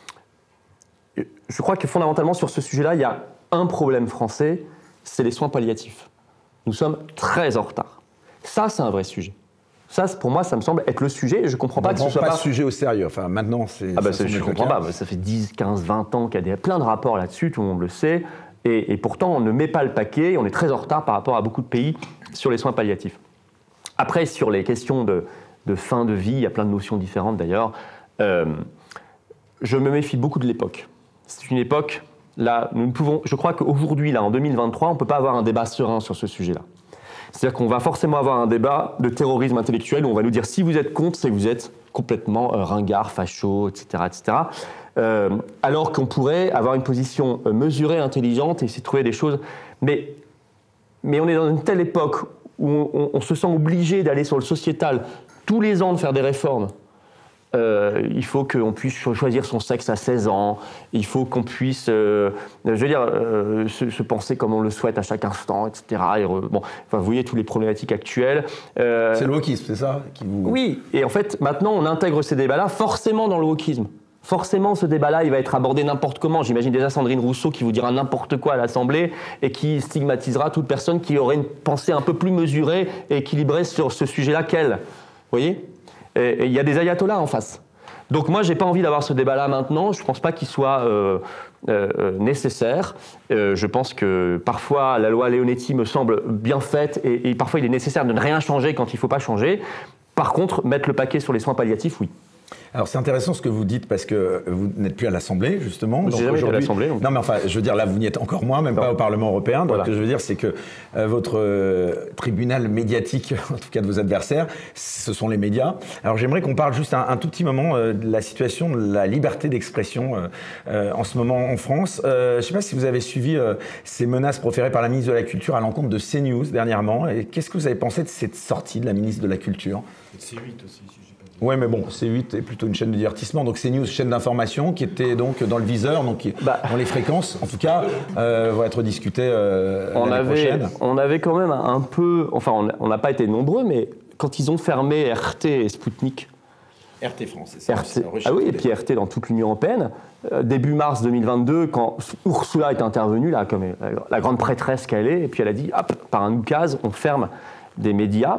Je crois que fondamentalement, sur ce sujet-là, il y a un problème français, c'est les soins palliatifs. Nous sommes très en retard. Ça, c'est un vrai sujet. Ça, pour moi, ça me semble être le sujet, et je ne comprends pas on que ce soit pas... pas... ce sujet au sérieux. Enfin, maintenant, c'est... Ah bah, c'est, je ne comprends pas. Ça fait dix, quinze, vingt ans qu'il y a des, plein de rapports là-dessus, tout le monde le sait, et, et pourtant, on ne met pas le paquet, et on est très en retard par rapport à beaucoup de pays sur les soins palliatifs. Après, sur les questions de, de fin de vie, il y a plein de notions différentes d'ailleurs, euh, je me méfie beaucoup de l'époque. C'est une époque, là, nous ne pouvons, je crois qu'aujourd'hui, là, en deux mille vingt-trois, on ne peut pas avoir un débat serein sur ce sujet-là. C'est-à-dire qu'on va forcément avoir un débat de terrorisme intellectuel où on va nous dire si vous êtes contre, c'est que vous êtes complètement euh, ringard, facho, et cetera, et cetera. Euh, alors qu'on pourrait avoir une position euh, mesurée, intelligente et essayer de trouver des choses. Mais, mais on est dans une telle époque où on, on, on se sent obligé d'aller sur le sociétal tous les ans de faire des réformes. Euh, il faut qu'on puisse choisir son sexe à seize ans, il faut qu'on puisse, euh, je veux dire, euh, se, se penser comme on le souhaite à chaque instant, et cetera. Et re, bon, enfin, vous voyez toutes les problématiques actuelles. Euh, c'est le wokisme, c'est ça qui vous... Oui, et en fait, maintenant, on intègre ces débats-là forcément dans le wokisme. Forcément, ce débat-là, il va être abordé n'importe comment. J'imagine déjà Sandrine Rousseau qui vous dira n'importe quoi à l'Assemblée et qui stigmatisera toute personne qui aurait une pensée un peu plus mesurée et équilibrée sur ce sujet-là qu'elle. Vous voyez ? Et il y a des ayatollahs en face. Donc moi, je n'ai pas envie d'avoir ce débat-là maintenant. Je ne pense pas qu'il soit euh, euh, nécessaire. Euh, je pense que parfois, la loi Leonetti me semble bien faite et, et parfois, il est nécessaire de ne rien changer quand il ne faut pas changer. Par contre, mettre le paquet sur les soins palliatifs, oui. Alors c'est intéressant ce que vous dites parce que vous n'êtes plus à l'Assemblée justement. J'ai jamais été à l'Assemblée. Donc... Non mais enfin, je veux dire là vous n'y êtes encore moins, même non. pas au Parlement européen. Donc voilà. Ce que je veux dire c'est que euh, votre euh, tribunal médiatique, en tout cas de vos adversaires, ce sont les médias. Alors j'aimerais qu'on parle juste un, un tout petit moment euh, de la situation de la liberté d'expression euh, euh, en ce moment en France. Euh, je ne sais pas si vous avez suivi euh, ces menaces proférées par la ministre de la Culture à l'encontre de CNews dernièrement. Et qu'est-ce que vous avez pensé de cette sortie de la ministre de la Culture ? C huit aussi. Si Oui, mais bon, C huit est plutôt une chaîne de divertissement, donc CNews, chaîne d'information, qui était donc dans le viseur, donc qui, bah, dans les fréquences, en tout cas, euh, va être discutée euh, on l'année avait, prochaine. On avait quand même un peu, enfin, on n'a pas été nombreux, mais quand ils ont fermé R T et Sputnik. R T France, c'est ça. R T, ah oui, et puis R T dans toute l'Union européenne. Euh, début mars deux mille vingt-deux, quand Ursula est intervenue, là, comme la, la grande prêtresse qu'elle est, et puis elle a dit, hop, par un oukase, on ferme des médias.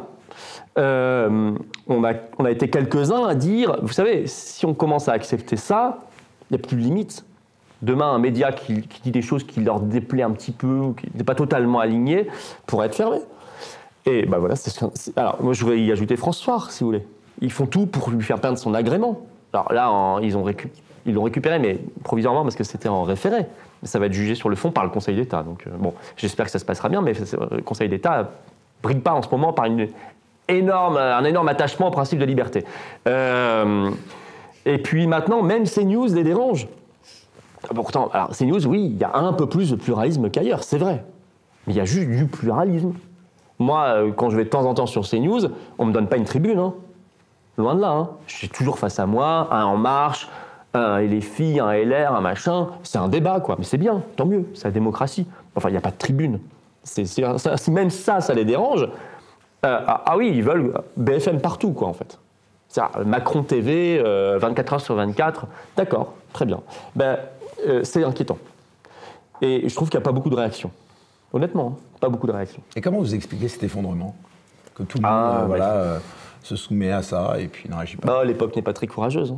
Euh, on, a, on a été quelques-uns à dire, vous savez, si on commence à accepter ça, il n'y a plus de limite. Demain, un média qui, qui dit des choses qui leur déplaît un petit peu, ou qui n'est pas totalement aligné, pourrait être fermé. Et ben voilà, c'est, c'est, alors moi je voudrais y ajouter François, si vous voulez. Ils font tout pour lui faire perdre son agrément. Alors là, en, ils, ont récup, ils l'ont récupéré, mais provisoirement parce que c'était en référé. Mais ça va être jugé sur le fond par le Conseil d'État. Donc euh, bon, j'espère que ça se passera bien, mais le Conseil d'État ne brille pas en ce moment par une... Énorme, un énorme attachement au principe de liberté. Euh, et puis maintenant, même CNews les dérange. Pourtant, alors CNews, oui, il y a un peu plus de pluralisme qu'ailleurs, c'est vrai. Mais il y a juste du pluralisme. Moi, quand je vais de temps en temps sur CNews, on ne me donne pas une tribune. Hein. Loin de là. Hein. Je suis toujours face à moi, un En Marche, un et les filles, un L R, un machin. C'est un débat, quoi. Mais c'est bien, tant mieux, c'est la démocratie. Enfin, il n'y a pas de tribune. C'est, c'est, ça, si même ça, ça les dérange... Euh, ah, ah oui, ils veulent B F M partout, quoi, en fait. C'est-à-dire, Macron T V, euh, vingt-quatre heures sur vingt-quatre, d'accord, très bien. Ben, euh, c'est inquiétant. Et je trouve qu'il n'y a pas beaucoup de réactions. Honnêtement, hein, pas beaucoup de réactions. Et comment vous expliquez cet effondrement ? Que tout le monde ah, euh, ouais. voilà, euh, se soumet à ça et puis ne réagit pas. Bah, l'époque n'est pas très courageuse.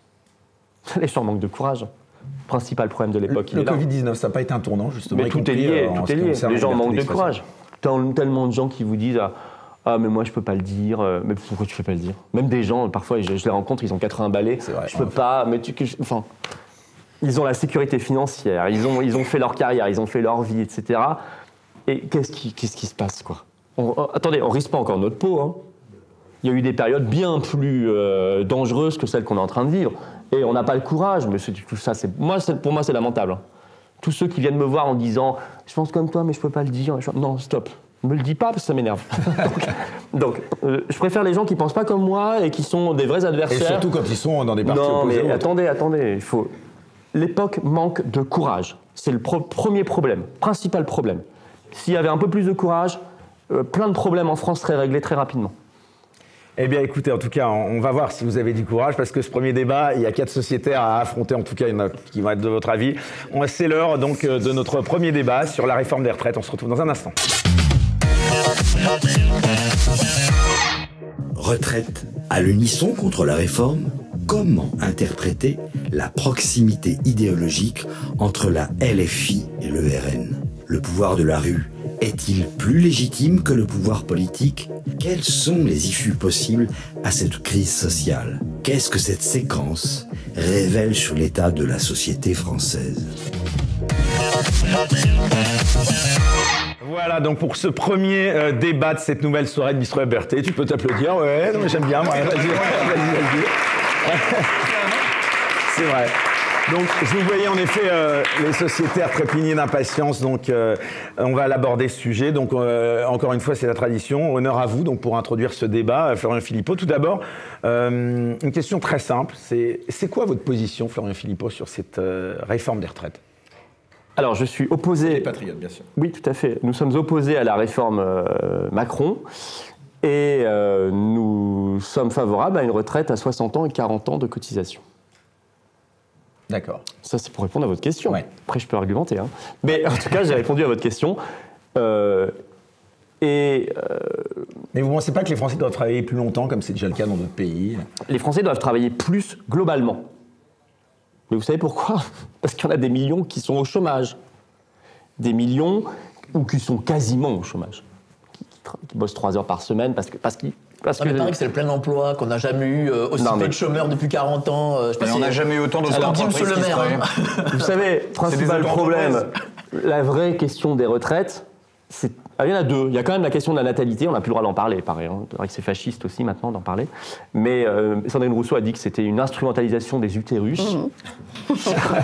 Hein. Les gens manquent de courage. Principal problème de l'époque, le, il le est covid dix-neuf, ça n'a pas été un tournant, justement. Mais tout est lié, euh, tout est lié. Les gens manquent de courage. Tellement de gens qui vous disent... Ah, ah, mais moi, je peux pas le dire. Mais pourquoi tu fais pas le dire ? Même des gens, parfois, je, je les rencontre, ils ont quatre-vingts balais. C'est vrai, je peux enfin. pas. Mais tu, que je, enfin, Ils ont la sécurité financière, ils ont, ils ont fait leur carrière, ils ont fait leur vie, et cetera. Et qu'est-ce qui, qu'est-ce qui se passe, quoi? on, on, Attendez, on risque pas encore notre peau, hein. Il y a eu des périodes bien plus euh, dangereuses que celles qu'on est en train de vivre. Et on n'a pas le courage, mais c'est, tout ça, c'est, moi, c'est, pour moi, c'est lamentable. Hein. Tous ceux qui viennent me voir en disant « Je pense comme toi, mais je peux pas le dire. » Non, stop. Ne me le dis pas parce que ça m'énerve. donc, donc euh, je préfère les gens qui pensent pas comme moi et qui sont des vrais adversaires. Et surtout quand ils sont dans des partis non, opposés. Non, mais attendez, attendez. Il faut... L'époque manque de courage. C'est le pro- premier problème, principal problème. S'il y avait un peu plus de courage, euh, plein de problèmes en France seraient réglés très rapidement. Eh bien, écoutez, en tout cas, on va voir si vous avez du courage, parce que ce premier débat, il y a quatre sociétaires à affronter, en tout cas, il y en a qui vont être de votre avis. C'est l'heure, donc, de notre premier débat sur la réforme des retraites. On se retrouve dans un instant. Retraite à l'unisson contre la réforme, comment interpréter la proximité idéologique entre la L F I et le R N? Le pouvoir de la rue est-il plus légitime que le pouvoir politique? Quelles sont les issues possibles à cette crise sociale? Qu'est-ce que cette séquence révèle sur l'état de la société française? Voilà, donc pour ce premier euh, débat de cette nouvelle soirée de Bistro à Berthet, tu peux t'applaudir, ouais, non, mais j'aime bien, ouais, vas-y, vas-y, vas-y. C'est vrai. Donc, je vous voyez en effet euh, les sociétaires trépigner d'impatience, donc euh, on va l'aborder ce sujet. Donc, euh, encore une fois, c'est la tradition. Honneur à vous, donc pour introduire ce débat, Florian Philippot. Tout d'abord, euh, une question très simple, c'est, c'est quoi votre position, Florian Philippot, sur cette euh, réforme des retraites? Alors, je suis opposé... Les patriotes, bien sûr. Oui, tout à fait. Nous sommes opposés à la réforme euh, Macron et euh, nous sommes favorables à une retraite à soixante ans et quarante ans de cotisation. D'accord. Ça, c'est pour répondre à votre question. Ouais. Après, je peux argumenter. Hein. Mais en tout cas, j'ai répondu à votre question. Euh, et... Euh, Mais vous ne pensez pas que les Français doivent travailler plus longtemps, comme c'est déjà le cas dans d'autres pays? Les Français doivent travailler plus globalement. Mais vous savez pourquoi? Parce qu'il y en a des millions qui sont au chômage. Des millions ou qui sont quasiment au chômage. Qui, qui, tra- qui bossent trois heures par semaine parce que... Parce qu'ils, parce Non, que mais pareil que c'est le plein emploi, qu'on n'a jamais eu euh, aussi Non, peu mais- de chômeurs depuis quarante ans. euh, je sais pas Mais si- on n'a jamais eu autant de Alors, dit entreprises monsieur le qui maire, seraient- hein. Vous savez, principal auto-entreprises. problème, la vraie question des retraites, c'est... Ah, il y en a deux. Il y a quand même la question de la natalité, on n'a plus le droit d'en parler, pareil. Hein. C'est vrai que c'est fasciste aussi maintenant d'en parler. Mais euh, Sandrine Rousseau a dit que c'était une instrumentalisation des utérus. Mmh.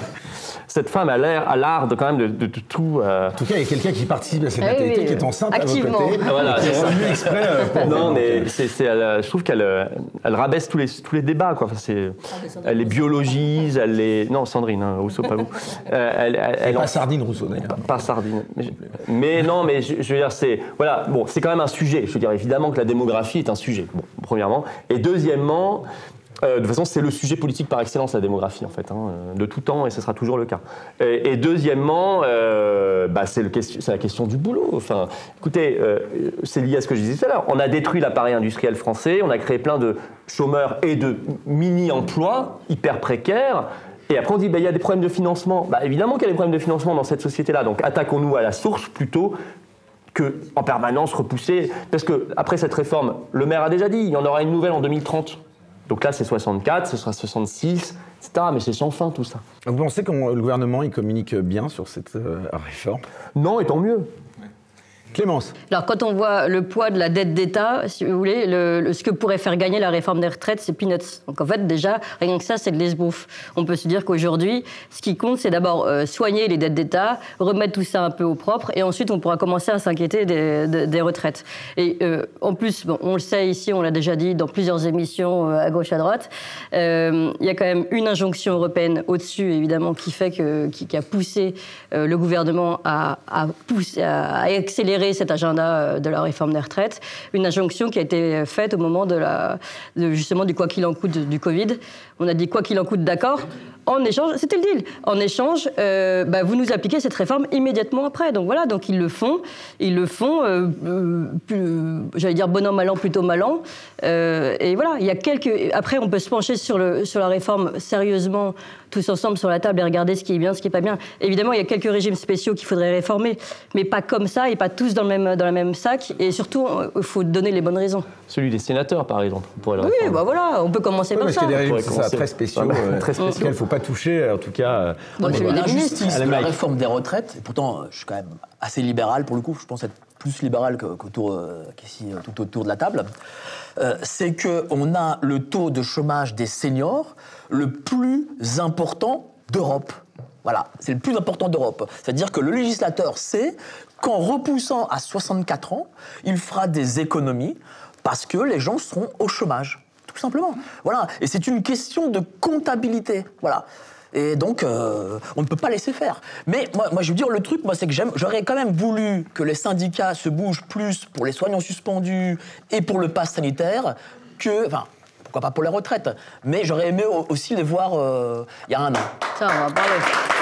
Cette femme a l'air, a l'art de quand même de, de, de tout... euh, En tout cas, il y a quelqu'un qui participe à cette Ah oui, natalité, oui, qui est enceinte activement. à vos côtés. Voilà, qui c'est est ça. revenu exprès euh, pour vous. Non, Donc, mais euh, c'est, c'est, elle, je trouve qu'elle euh, elle rabaisse tous les, tous les débats. Quoi. Enfin, c'est, elle les biologise, elle les... Non, Sandrine, hein, Rousseau, pas vous. Euh, elle, elle, Et elle pas en- Sardine Rousseau, d'ailleurs. Pas Sardine. Mais, je- mais non, mais je, je veux dire, c'est... Voilà, bon, c'est quand même un sujet. Je veux dire, évidemment que la démographie est un sujet, bon, premièrement. Et deuxièmement... Euh, de toute façon, c'est le sujet politique par excellence, la démographie, en fait, hein, de tout temps, et ce sera toujours le cas. Et, et deuxièmement, euh, bah, c'est, le question, c'est la question du boulot. Enfin, écoutez, euh, c'est lié à ce que je disais tout à l'heure. On a détruit l'appareil industriel français, on a créé plein de chômeurs et de mini-emplois hyper précaires. Et après, on dit, bah, il y a des problèmes de financement. Bah, évidemment qu'il y a des problèmes de financement dans cette société-là. Donc, attaquons-nous à la source plutôt que en permanence repousser. Parce que après cette réforme, le maire a déjà dit, il y en aura une nouvelle en deux mille trente. Donc là, c'est soixante-quatre, ce sera soixante-six, et cetera. Mais c'est sans fin, tout ça. Vous pensez que le gouvernement il communique bien sur cette euh, réforme? Non, et tant mieux. Clémence? Alors, quand on voit le poids de la dette d'État, si vous voulez, le, le- ce que pourrait faire gagner la réforme des retraites, c'est peanuts. Donc, en fait, déjà, rien que ça, c'est de l'esbrouf. On peut se dire qu'aujourd'hui, ce qui compte, c'est d'abord euh, soigner les dettes d'État, remettre tout ça un peu au propre, et ensuite, on pourra commencer à s'inquiéter des, des- des retraites. Et euh, en plus, bon, on le sait ici, on l'a déjà dit dans plusieurs émissions euh, à gauche, à droite, euh, il y a quand même une injonction européenne au-dessus, évidemment, qui fait que, qui, qui a poussé euh, le gouvernement à, à, pousser, à, à accélérer cet agenda de la réforme des retraites, une injonction qui a été faite au moment de la, de justement du quoi qu'il en coûte du Covid. On a dit quoi qu'il en coûte, d'accord. En échange, c'était le deal. En échange, euh, bah, vous nous appliquez cette réforme immédiatement après. Donc voilà, donc ils le font, ils le font. Euh, euh, plus, j'allais dire bon an mal an, plutôt mal an. Euh, et voilà, il y a quelques. Après, on peut se pencher sur le sur la réforme sérieusement, tous ensemble sur la table et regarder ce qui est bien, ce qui est pas bien. Évidemment, il y a quelques régimes spéciaux qu'il faudrait réformer, mais pas comme ça et pas tous dans le même dans le même sac. Et surtout, il faut donner les bonnes raisons. Celui des sénateurs, par exemple. On pourrait le Oui, réformer. bah voilà, on peut commencer Oui, par parce ça. qu'il y a des On régimes pourrait c'est ça, commencer. très spéciaux, Ah bah, euh, très spéciaux. auxquels il ne faut pas pas touché, en tout cas. Bon, c'est l'injustice les de la mecs. réforme des retraites, et pourtant je suis quand même assez libéral pour le coup, je pense être plus libéral que- qu'autour, euh, qu'ici, euh, tout autour de la table, euh, c'est qu'on a le taux de chômage des seniors le plus important d'Europe. Voilà, c'est le plus important d'Europe. C'est-à-dire que le législateur sait qu'en repoussant à soixante-quatre ans, il fera des économies parce que les gens seront au chômage, tout simplement. Voilà, et c'est une question de comptabilité. Voilà. Et donc, euh, on ne peut pas laisser faire. Mais moi, moi, je veux dire, le truc, moi, c'est que j'aime, j'aurais quand même voulu que les syndicats se bougent plus pour les soignants suspendus et pour le pass sanitaire que... Enfin, pourquoi pas pour les retraites. Mais j'aurais aimé au- aussi les voir euh, il y a un an. Ça, on va parler.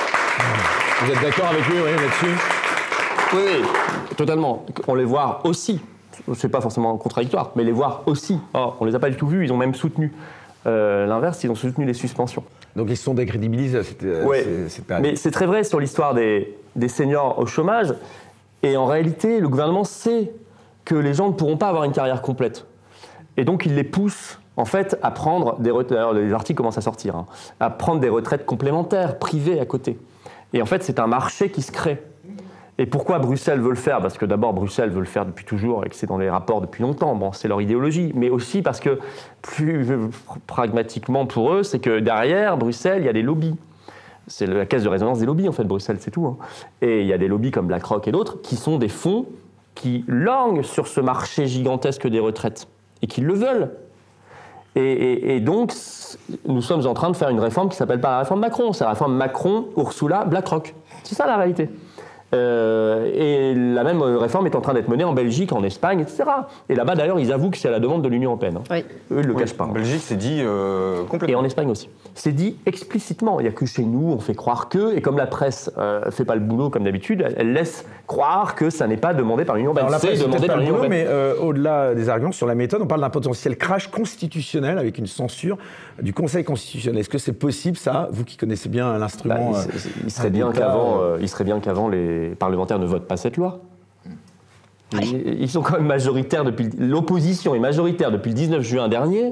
Vous êtes d'accord avec lui, oui, là-dessus? Oui, oui, totalement. On les voit aussi, c'est pas forcément contradictoire, mais les voir aussi. Or, on les a pas du tout vus, ils ont même soutenu euh, l'inverse, ils ont soutenu les suspensions. Donc ils se sont décrédibilisés, c'était Ouais. c'est- cette période. Mais c'est très vrai sur l'histoire des, des seniors au chômage. Et en réalité, le gouvernement sait que les gens ne pourront pas avoir une carrière complète. Et donc, il les pousse, en fait, à prendre des retraites. D'ailleurs, les articles commencent à sortir, hein, à prendre des retraites complémentaires, privées à côté. Et en fait, c'est un marché qui se crée. Et pourquoi Bruxelles veut le faire? Parce que d'abord, Bruxelles veut le faire depuis toujours et que c'est dans les rapports depuis longtemps. Bon, c'est leur idéologie. Mais aussi parce que, plus pragmatiquement pour eux, c'est que derrière Bruxelles, il y a des lobbies. C'est la caisse de résonance des lobbies, en fait, Bruxelles, c'est tout. Hein. Et il y a des lobbies comme BlackRock et d'autres qui sont des fonds qui languent sur ce marché gigantesque des retraites et qui le veulent. Et, et, et donc, nous sommes en train de faire une réforme qui s'appelle pas la réforme Macron, c'est la réforme Macron-Ursula BlackRock. C'est ça la réalité. Euh, et la même réforme est en train d'être menée en Belgique, en Espagne, et cetera. Et là-bas, d'ailleurs, ils avouent que c'est à la demande de l'Union européenne. Hein. Oui. Eux, ils ne le Oui, cachent pas. En hein. Belgique, c'est dit euh, Et complètement. en Espagne aussi. C'est dit explicitement. Il n'y a que chez nous, on fait croire que, et comme la presse ne euh, fait pas le boulot comme d'habitude, elle, elle laisse croire que ça n'est pas demandé par l'Union européenne. Alors la C'est presse, c'est demandé peut-être par pas le l'Union boulot, européenne. mais euh, au-delà des arguments sur la méthode, on parle d'un potentiel crash constitutionnel avec une censure du Conseil constitutionnel. Est-ce que c'est possible, ça, vous qui connaissez bien Bah, l'instrument il, euh, s- il serait un bien État, qu'avant, euh, euh, il serait bien qu'avant les parlementaires ne votent pas cette loi. Ils, ils sont quand même majoritaires depuis l'opposition est majoritaire depuis le dix-neuf juin dernier.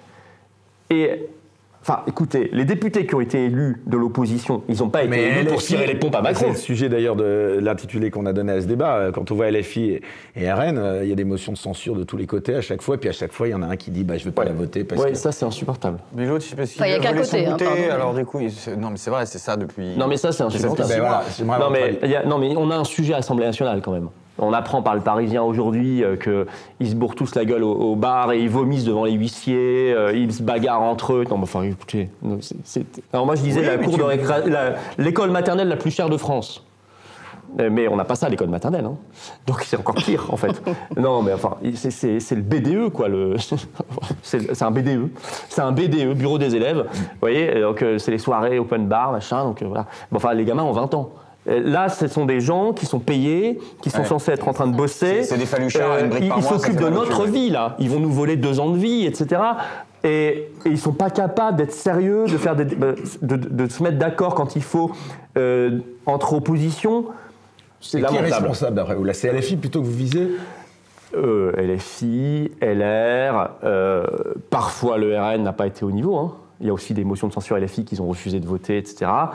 Et enfin, écoutez, les députés qui ont été élus de l'opposition, ils n'ont pas été élus L F I pour tirer les pompes à C'est Macron. le sujet d'ailleurs de l'intitulé qu'on a donné à ce débat. Euh, Quand on voit L F I et, et R N, euh, il y a des motions de censure de tous les côtés à chaque fois. Puis à chaque fois, il y en a un qui dit bah, je ne veux pas Ouais. la voter parce Ouais, que. ça c'est insupportable. Mais l'autre, je sais pas si Enfin, il y a qu'un volé son côté, hein, goûter, pardon. alors du coup, il se- non mais c'est vrai, c'est ça depuis. Non mais ça c'est ça insupportable. fait six Ben voilà, mois. j'aimerais Non avoir mais, votre il y a- non mais on a un sujet à l'Assemblée nationale quand même. On apprend par le Parisien aujourd'hui euh, qu'ils se bourrent tous la gueule au, au bar et ils vomissent devant les huissiers, euh, ils se bagarrent entre eux. Non mais enfin écoutez, non, c'est- c'est- alors moi je disais Oui, la mais cour tu- de récré- la- l'école maternelle la plus chère de France. Euh, Mais on n'a pas ça à l'école maternelle, hein. Donc c'est encore pire en fait. Non mais enfin c'est- c'est c'est le B D E quoi, le c'est c'est un B D E, c'est un B D E, bureau des élèves. Vous voyez, donc euh, c'est les soirées open bar machin, donc euh, voilà. Bon, enfin les gamins ont vingt ans. Euh, Là, ce sont des gens qui sont payés, qui sont Ouais. censés être en train de bosser. C'est- c'est des faluchards, une brique ils par ils mois, ça s'occupent fait de mal au notre cul, ouais. vie là. Ils vont nous voler deux ans de vie, et cetera. Et, et ils sont pas capables d'être sérieux, de faire des- de, de- de se mettre d'accord quand il faut euh, entre oppositions. C'est Et qui est lamentable. responsable d'après vous? La C L F I plutôt que vous visez? Euh, L F I, L R, euh, parfois le R N n'a pas été au niveau. Hein. Il y a aussi des motions de censure L F I qu'ils ont refusé de voter, et cetera.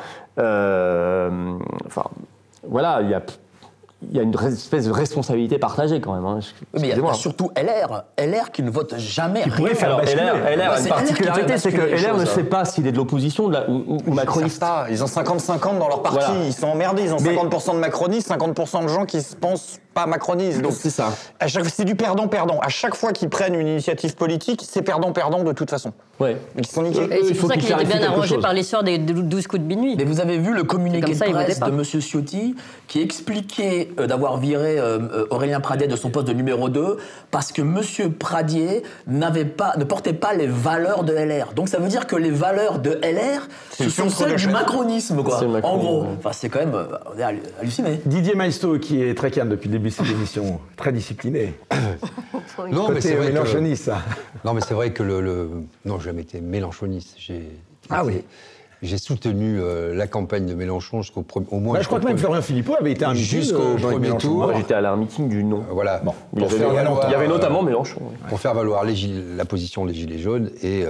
Euh, enfin, voilà, il y a, il y a une res- espèce de responsabilité partagée quand même. Hein. Oui, mais il y a- il y Excusez-moi. a surtout L R. L R qui ne vote jamais rien. pourrait faire Alors, L basculer. R, L R Ouais, a c'est une L R qui fait particularité, c'est que basculer les L R ne choses, sait hein. pas s'il est de l'opposition de la- ou, ou- ou Ils macroniste. savent pas. Ils ont cinquante cinquante dans leur parti. Voilà. Ils sont emmerdés. Ils ont Mais- cinquante pour cent de macronistes, cinquante pour cent de gens qui se pensent pas macronistes. Donc C'est ça. à chaque c'est du perdant-perdant. À chaque fois qu'ils prennent une initiative politique, c'est perdant-perdant de toute façon. Ouais. Ils sont niqués. Et il c'est faut pour ça qu'il qu'il était clarifie bien quelque arrangé chose. par l'histoire des douze coups de minuit. Mais vous avez vu le communiqué Comme ça, de il votait presse pas. de M. Ciotti qui expliquait euh, d'avoir viré euh, euh, Aurélien Pradier de son poste de numéro deux parce que M. Pradier n'avait pas, ne portait pas les valeurs de L R. Donc ça veut dire que les valeurs de L R, C'est ce le sont centre de celles du chaise. macronisme, quoi. C'est le En macronisme, gros. ouais. Enfin, c'est quand même... euh, on est hallu- halluciné. Didier Maisto, qui est très calme depuis le début de cette émission, très discipliné. Non, mais c'est Côté vrai que, mélanchoniste, ça. non, mais c'est vrai que le, le- non, j'ai jamais été mélanchoniste. J'ai Ah oui. J'ai soutenu euh, la campagne de Mélenchon jusqu'au premier, au moins Bah, je crois que même jusqu'au Florian Philippot avait été invité Jusqu'au euh, Jean-Yves premier Mélenchon. tour. Moi, j'étais à la meeting du non. premier- Voilà. Il y, Pour avait, faire valoir, il y avait euh, notamment Mélenchon. ouais. pour faire valoir les gilets- la position des Gilets jaunes et euh,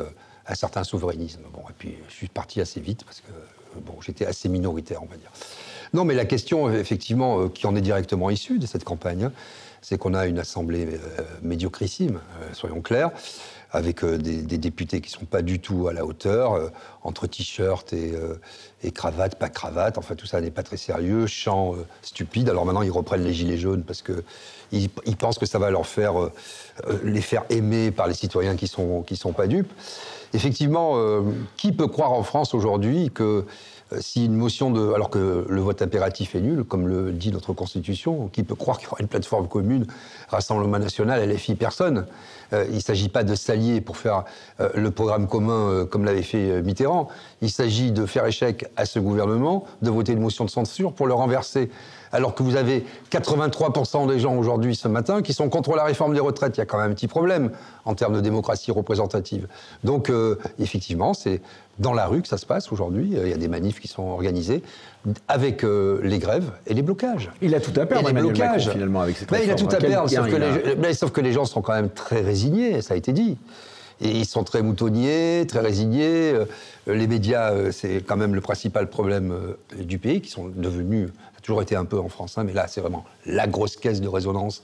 un certain souverainisme. Bon, et puis je suis parti assez vite parce que bon, j'étais assez minoritaire, on va dire. Non, mais la question, effectivement, euh, qui en est directement issue de cette campagne, hein, c'est qu'on a une assemblée euh, médiocrissime, euh, soyons clairs, avec euh, des, des députés qui ne sont pas du tout à la hauteur, euh, entre t-shirt et, euh, et cravate, pas cravate, enfin tout ça n'est pas très sérieux, chant euh, stupide. Alors maintenant, ils reprennent les gilets jaunes parce qu'ils ils pensent que ça va leur faire, euh, les faire aimer par les citoyens qui ne sont, qui sont pas dupes. Effectivement, euh, qui peut croire en France aujourd'hui que si une motion de... Alors que le vote impératif est nul, comme le dit notre Constitution, qui peut croire qu'il y aura une plateforme commune, Rassemblement National, L F I, personne. Euh, il ne s'agit pas de s'allier pour faire euh, le programme commun euh, comme l'avait fait euh, Mitterrand. Il s'agit de faire échec à ce gouvernement, de voter une motion de censure pour le renverser. Alors que vous avez quatre-vingt-trois pour cent des gens aujourd'hui, ce matin, qui sont contre la réforme des retraites. Il y a quand même un petit problème en termes de démocratie représentative. Donc, euh, effectivement, c'est dans la rue que ça se passe aujourd'hui. Il y a des manifs qui sont organisés avec euh, les grèves et les blocages. Il a tout à perdre, Emmanuel Macron, finalement, avec cette ben, réforme. Il a tout à Quel perdre, sauf que, a... les, ben, sauf que les gens sont quand même très résignés, ça a été dit. Et ils sont très moutonniers, très résignés. Les médias, c'est quand même le principal problème du pays, qui sont devenus, ça a toujours été un peu en France, hein, mais là, c'est vraiment la grosse caisse de résonance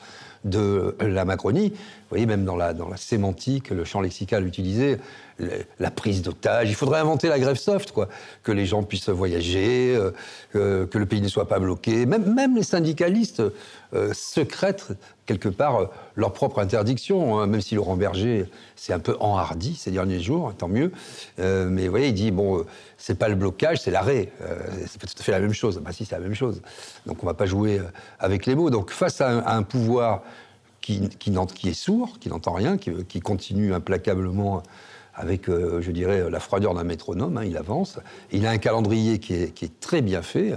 de la Macronie. Vous voyez, même dans la, dans la sémantique, le champ lexical utilisé, la prise d'otage. Il faudrait inventer la grève soft, quoi. Que les gens puissent voyager, euh, que, que le pays ne soit pas bloqué. Même, même les syndicalistes euh, secrètent quelque part euh, leur propre interdiction, hein, même si Laurent Berger s'est un peu enhardi ces derniers jours, tant mieux. Euh, mais vous voyez, il dit, bon, euh, c'est pas le blocage, c'est l'arrêt. Euh, c'est pas tout à fait la même chose. Bah si, c'est la même chose. Donc on va pas jouer euh, avec les mots. Donc face à un, à un pouvoir qui, qui, qui est sourd, qui n'entend rien, qui, qui continue implacablement avec, euh, je dirais, la froideur d'un métronome, hein, il avance. Il a un calendrier qui est, qui est très bien fait.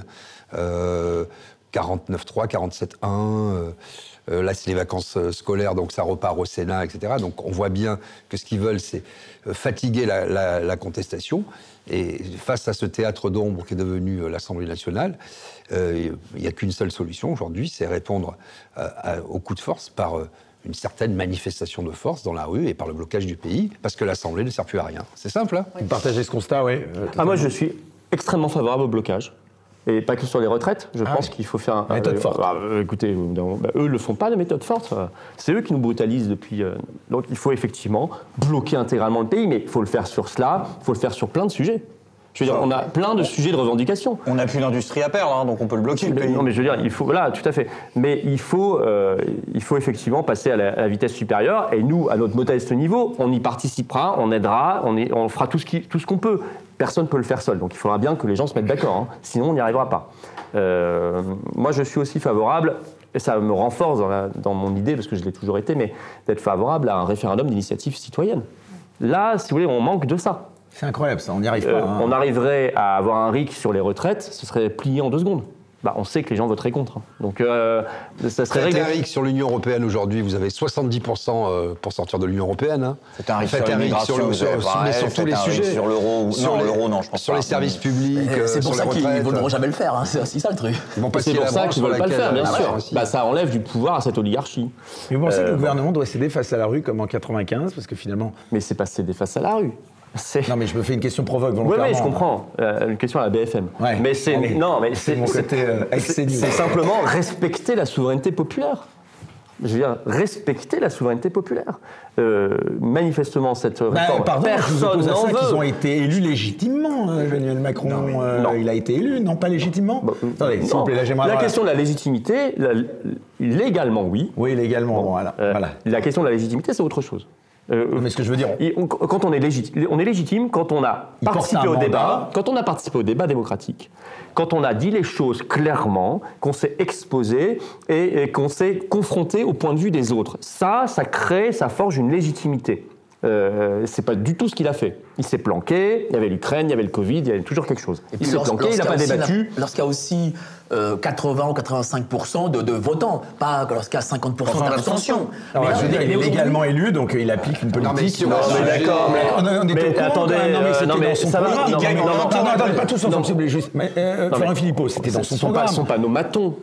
Euh, quarante-neuf trois, quarante-sept un, euh, euh, là c'est les vacances scolaires, donc ça repart au Sénat, et cetera. Donc on voit bien que ce qu'ils veulent, c'est fatiguer la, la, la contestation. Et face à ce théâtre d'ombre qui est devenu l'Assemblée nationale, euh, il n'y a qu'une seule solution aujourd'hui, c'est répondre euh, à, au coup de force par... Euh, une certaine manifestation de force dans la rue et par le blocage du pays, parce que l'Assemblée ne sert plus à rien. C'est simple, hein ? Vous partagez ce constat, oui. Euh, ah, moi, je suis extrêmement favorable au blocage. Et pas que sur les retraites. Je ah pense oui. qu'il faut faire un... Méthode euh, forte. Bah, euh, écoutez, bah, eux ne le font pas, les méthodes fortes. C'est eux qui nous brutalisent depuis... Euh, donc il faut effectivement bloquer intégralement le pays, mais il faut le faire sur cela, il faut le faire sur plein de sujets. Je veux dire, on a plein de sujets de revendication. On n'a plus d'industrie à perdre, hein, donc on peut le bloquer, le pays. Non, mais je veux dire, il faut... Voilà, tout à fait. Mais il faut, euh, il faut effectivement passer à la, à la vitesse supérieure. Et nous, à notre modeste niveau, on y participera, on aidera, on, est, on fera tout ce, qui, tout ce qu'on peut. Personne ne peut le faire seul. Donc il faudra bien que les gens se mettent d'accord. Hein, sinon, on n'y arrivera pas. Euh, moi, je suis aussi favorable, et ça me renforce dans, la, dans mon idée, parce que je l'ai toujours été, mais d'être favorable à un référendum d'initiative citoyenne. Là, si vous voulez, on manque de ça. C'est incroyable, ça, on n'y arrive pas. Euh, hein. On arriverait à avoir un R I C sur les retraites, ce serait plié en deux secondes. Bah, on sait que les gens voteraient contre. Donc, euh, ça serait réglé. Faites un R I C sur l'Union européenne aujourd'hui, vous avez soixante-dix pour cent pour sortir de l'Union européenne. Hein. C'est un R I C sur l'immigration, sur, sur, sur, sur tous les sujets. Sur l'euro, sur non, les, l'euro, non, je pense sur pas. les services publics, euh, c'est pour sur ça qu'ils ne voudront jamais le faire. Hein. C'est aussi ça le truc. C'est pour ça qu'ils ne veulent pas le faire, bien sûr. Bah, ça enlève du pouvoir à cette oligarchie. Mais vous pensez euh, que le gouvernement doit céder face à la rue comme en quatre-vingt-quinze, parce que finalement. Mais c'est pas céder face à la rue. Non, mais je me fais une question provoque volontairement. Oui, oui, je comprends. Euh, une question à la B F M. Ouais. Mais c'est Allez. non, mais c'est mon côté euh, c'est simplement respecter la souveraineté populaire. Je veux dire, respecter la souveraineté populaire. Euh, manifestement, cette bah, réforme, pardon, personne n'en veut. Ils ont été élus légitimement, Emmanuel Macron. Non, mais, euh, non. Il a été élu, non pas légitimement. Bah, Attendez, s'il vous plaît, là, j'aimerais. La question de la légitimité, la, légalement, oui. Oui, légalement. Bon, voilà. Euh, voilà. La question de la légitimité, c'est autre chose. Euh, mais ce que je veux dire, on... quand on est légitime, on est légitime quand on a il participé au débat, quand on a participé au débat démocratique, quand on a dit les choses clairement, qu'on s'est exposé et, et qu'on s'est confronté au point de vue des autres. Ça, ça crée, ça forge une légitimité. Euh, c'est pas du tout ce qu'il a fait. Il s'est planqué, il y avait l'Ukraine, il y avait le Covid, il y avait toujours quelque chose. Et il s'est planqué, il n'a pas débattu. Lorsqu'il y a aussi euh, quatre-vingts ou quatre-vingt-cinq pour cent de, de votants, pas lorsqu'il y a cinquante pour cent d'abstention. Je veux dire, il est légalement élu, donc il applique une politique. Non, mais d'accord, mais, mais attendez, non mais ça va. Non, non, pas tous ensemble, s'il vous plaît, juste. Florent Philippot, c'était dans son programme. Ce ne sont pas nos matons.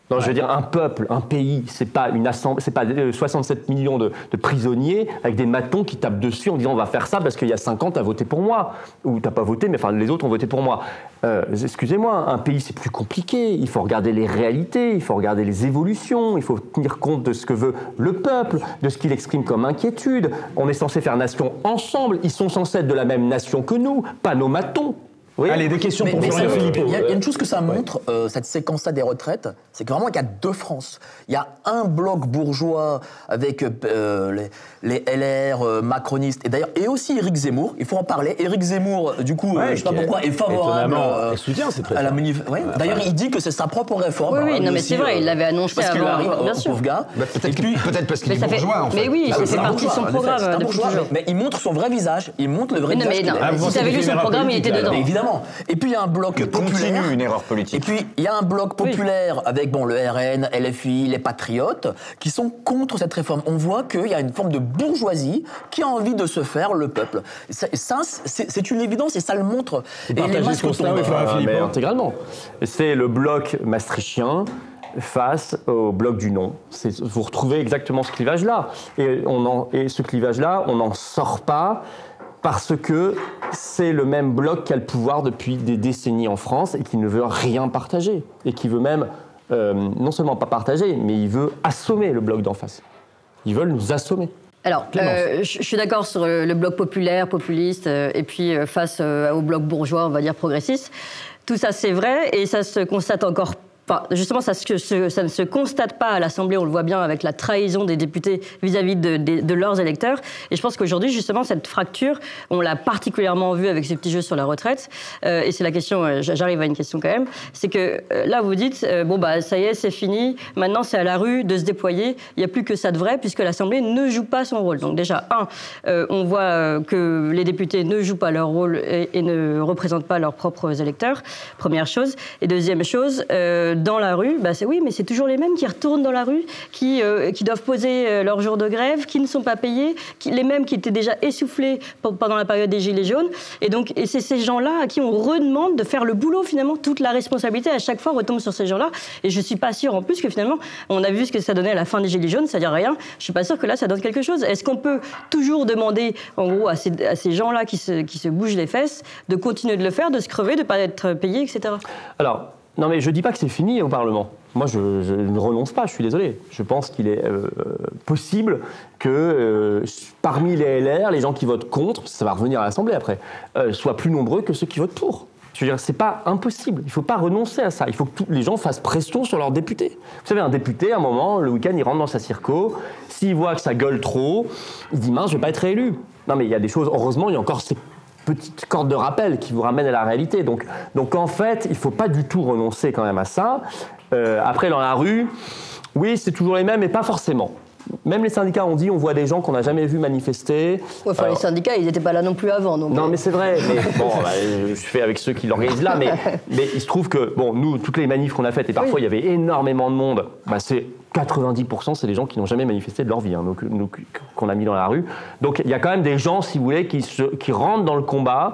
Non, ouais. je veux dire, un peuple, un pays, c'est pas une assemblée, c'est pas soixante-sept millions de, de prisonniers avec des matons qui tapent dessus en disant on va faire ça parce qu'il y a cinq ans t'as voté pour moi ou t'as pas voté, mais enfin les autres ont voté pour moi. Euh, excusez-moi, un pays c'est plus compliqué. Il faut regarder les réalités, il faut regarder les évolutions, il faut tenir compte de ce que veut le peuple, de ce qu'il exprime comme inquiétude. On est censé faire nation ensemble. Ils sont censés être de la même nation que nous, pas nos matons. Oui. Allez, des questions mais, pour mais Florian Philippot. Il y, y a une chose que ça montre, ouais. euh, cette séquence-là des retraites, c'est que vraiment, il y a deux France. Il y a un bloc bourgeois avec euh, les, les L R, euh, macronistes, et d'ailleurs, et aussi Éric Zemmour, il faut en parler. Éric Zemmour, du coup, ouais, euh, je sais pas pourquoi, est favorable euh, soutient cette à la manif. Ouais. Ouais, d'ailleurs, il dit que c'est sa propre réforme. Oui, oui, alors, non, mais aussi, c'est vrai, euh, il l'avait annoncé parce avant. qu'il arrive, Bien au sûr. pauvre gars. Bah, peut-être, puis, peut-être parce qu'il est fait, bourgeois, en fait. Mais oui, ah, ça c'est fait partie de son bourgeois, programme c'est un depuis bourgeois, toujours. mais, mais il montre son vrai visage, il montre le vrai Mais non, visage. mais non, qu'il a. si tu avais lu son programme, il était dedans. Mais évidemment. Et puis il y a un bloc Il populaire. continue une erreur politique. Et puis il y a un bloc populaire avec bon, le R N, L F I, les Patriotes, qui sont contre cette réforme. On voit qu'il y a une forme de bourgeoisie qui a envie de se faire le peuple. Ça, ça c'est, c'est une évidence et ça le montre. Vous et les masques constat, tombent. oui, Florian Ah, Philippot. mais intégralement. C'est le bloc maastrichtien face au bloc du non. C'est, vous retrouvez exactement ce clivage-là. Et, on en, et ce clivage-là, on n'en sort pas parce que c'est le même bloc qui a le pouvoir depuis des décennies en France et qui ne veut rien partager. Et qui veut même, euh, non seulement pas partager, mais il veut assommer le bloc d'en face. Ils veulent nous assommer. Alors, euh, je suis d'accord sur le bloc populaire, populiste, euh, et puis euh, face euh, au bloc bourgeois, on va dire progressiste. Tout ça, c'est vrai, et ça se constate encore. Enfin, justement, ça, se, ça ne se constate pas à l'Assemblée, on le voit bien avec la trahison des députés vis-à-vis de, de, de leurs électeurs. Et je pense qu'aujourd'hui, justement, cette fracture, on l'a particulièrement vue avec ces petits jeux sur la retraite. Euh, et c'est la question, euh, j'arrive à une question quand même, c'est que euh, là, vous dites, euh, bon, bah, ça y est, c'est fini, maintenant c'est à la rue de se déployer, il n'y a plus que ça de vrai, puisque l'Assemblée ne joue pas son rôle. Donc déjà, un, euh, on voit euh, que les députés ne jouent pas leur rôle et, et ne représentent pas leurs propres électeurs, première chose. Et deuxième chose, euh, dans la rue, bah c'est oui, mais c'est toujours les mêmes qui retournent dans la rue, qui, euh, qui doivent poser euh, leur jour de grève, qui ne sont pas payés, qui, les mêmes qui étaient déjà essoufflés p- pendant la période des Gilets jaunes. Et donc, et c'est ces gens-là à qui on redemande de faire le boulot, finalement, toute la responsabilité à chaque fois retombe sur ces gens-là. Et je suis pas sûre, en plus, que finalement, on a vu ce que ça donnait à la fin des Gilets jaunes, c'est-à-dire rien. Je suis pas sûre que là, ça donne quelque chose. Est-ce qu'on peut toujours demander, en gros, à ces, à ces gens-là qui se, qui se bougent les fesses, de continuer de le faire, de se crever, de pas être payés, et cetera. Alors, non mais je dis pas que c'est fini au Parlement. Moi, je, je ne renonce pas, je suis désolé. Je pense qu'il est euh, possible que euh, parmi les L R, les gens qui votent contre, ça va revenir à l'Assemblée après, euh, soient plus nombreux que ceux qui votent pour. Je veux dire, c'est pas impossible. Il faut pas renoncer à ça. Il faut que tous les gens fassent pression sur leurs députés. Vous savez, un député, à un moment, le week-end, il rentre dans sa circo. S'il voit que ça gueule trop, il dit « mince, je vais pas être réélu ». Non mais il y a des choses, heureusement, il y a encore ces petite corde de rappel qui vous ramène à la réalité. Donc, donc en fait, il ne faut pas du tout renoncer quand même à ça. Euh, après, dans la rue, oui, c'est toujours les mêmes, mais pas forcément. Même les syndicats ont dit, on voit des gens qu'on n'a jamais vus manifester. Ouais, enfin, Alors, les syndicats, ils n'étaient pas là non plus avant. Donc non, euh... mais c'est vrai. Mais bon, bah, je fais avec ceux qui l'organisent là, mais, mais il se trouve que, bon, nous, toutes les manifs qu'on a faites, et parfois oui. il y avait énormément de monde, bah, c'est quatre-vingt-dix pour cent, c'est des gens qui n'ont jamais manifesté de leur vie, hein, donc, nous, qu'on a mis dans la rue. Donc il y a quand même des gens, si vous voulez, qui, se, qui rentrent dans le combat,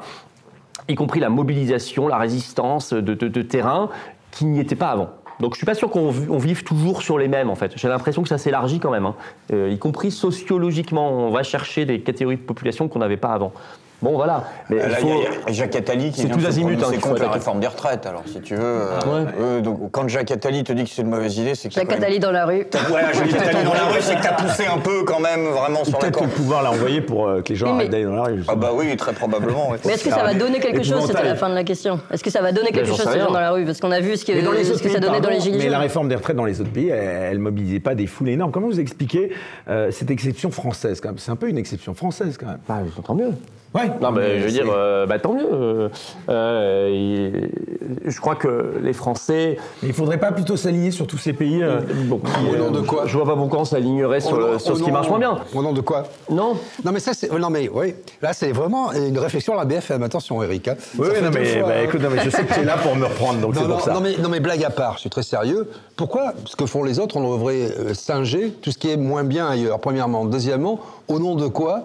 y compris la mobilisation, la résistance de, de, de terrain, qui n'y était pas avant. Donc je ne suis pas sûr qu'on on vive toujours sur les mêmes en fait. J'ai l'impression que ça s'élargit quand même, hein. euh, y compris sociologiquement. On va chercher des catégories de population qu'on n'avait pas avant. Bon voilà. Mais là, il faut... y a Jacques Attali qui c'est vient tous de se azimuts, prononcer hein, contre la attaquer. réforme des retraites. Alors si tu veux, Ah, euh, ouais. euh, donc quand Jacques Attali te dit que c'est une mauvaise idée, c'est que Jacques quand même... Attali dans la rue. Ouais, Jacques Attali dans la rue, c'est que t'as poussé un peu quand même vraiment sur la Peut-être que corde. le pouvoir l'a envoyé pour euh, que les gens Oui, mais- arrêtent d'aller dans la rue. Ah bah oui, très probablement. Ouais. Mais est-ce que ça va donner quelque chose? C'était la fin de la question. Est-ce que ça va donner quelque j'en chose sais ces gens rien. dans la rue? Parce qu'on a vu ce que, Mais dans les ce autres que ça pays, donnait dans les pardon, Gilets mais jaunes. la réforme des retraites dans les autres pays, elle ne mobilisait pas des foules énormes. Comment vous expliquez euh, cette exception française quand même? C'est un peu une exception française quand même. Bah, tant mieux. Ouais. Non, mais je veux c'est- dire, euh, bah, tant mieux. Euh, euh, et- je crois que les Français. Mais il ne faudrait pas plutôt s'aligner sur tous ces pays euh, Bon, Au nom de quoi? Je vois pas pourquoi on s'alignerait sur, Au le- nom- sur au ce qui nom- marche moins bien. Au nom de quoi? Non. Non mais ça c'est non mais oui là c'est vraiment une réflexion à la B F M. Attention Eric. Hein. Oui, Ça oui, fait non, deux mais, fois, bah, hein. écoute, non, mais je sais que tu es là pour me reprendre, donc Non, c'est non, pour ça. non, mais, non mais blague à part, je suis très sérieux. Pourquoi ce que font les autres, on devrait euh, singer tout ce qui est moins bien ailleurs, premièrement. Deuxièmement, au nom de quoi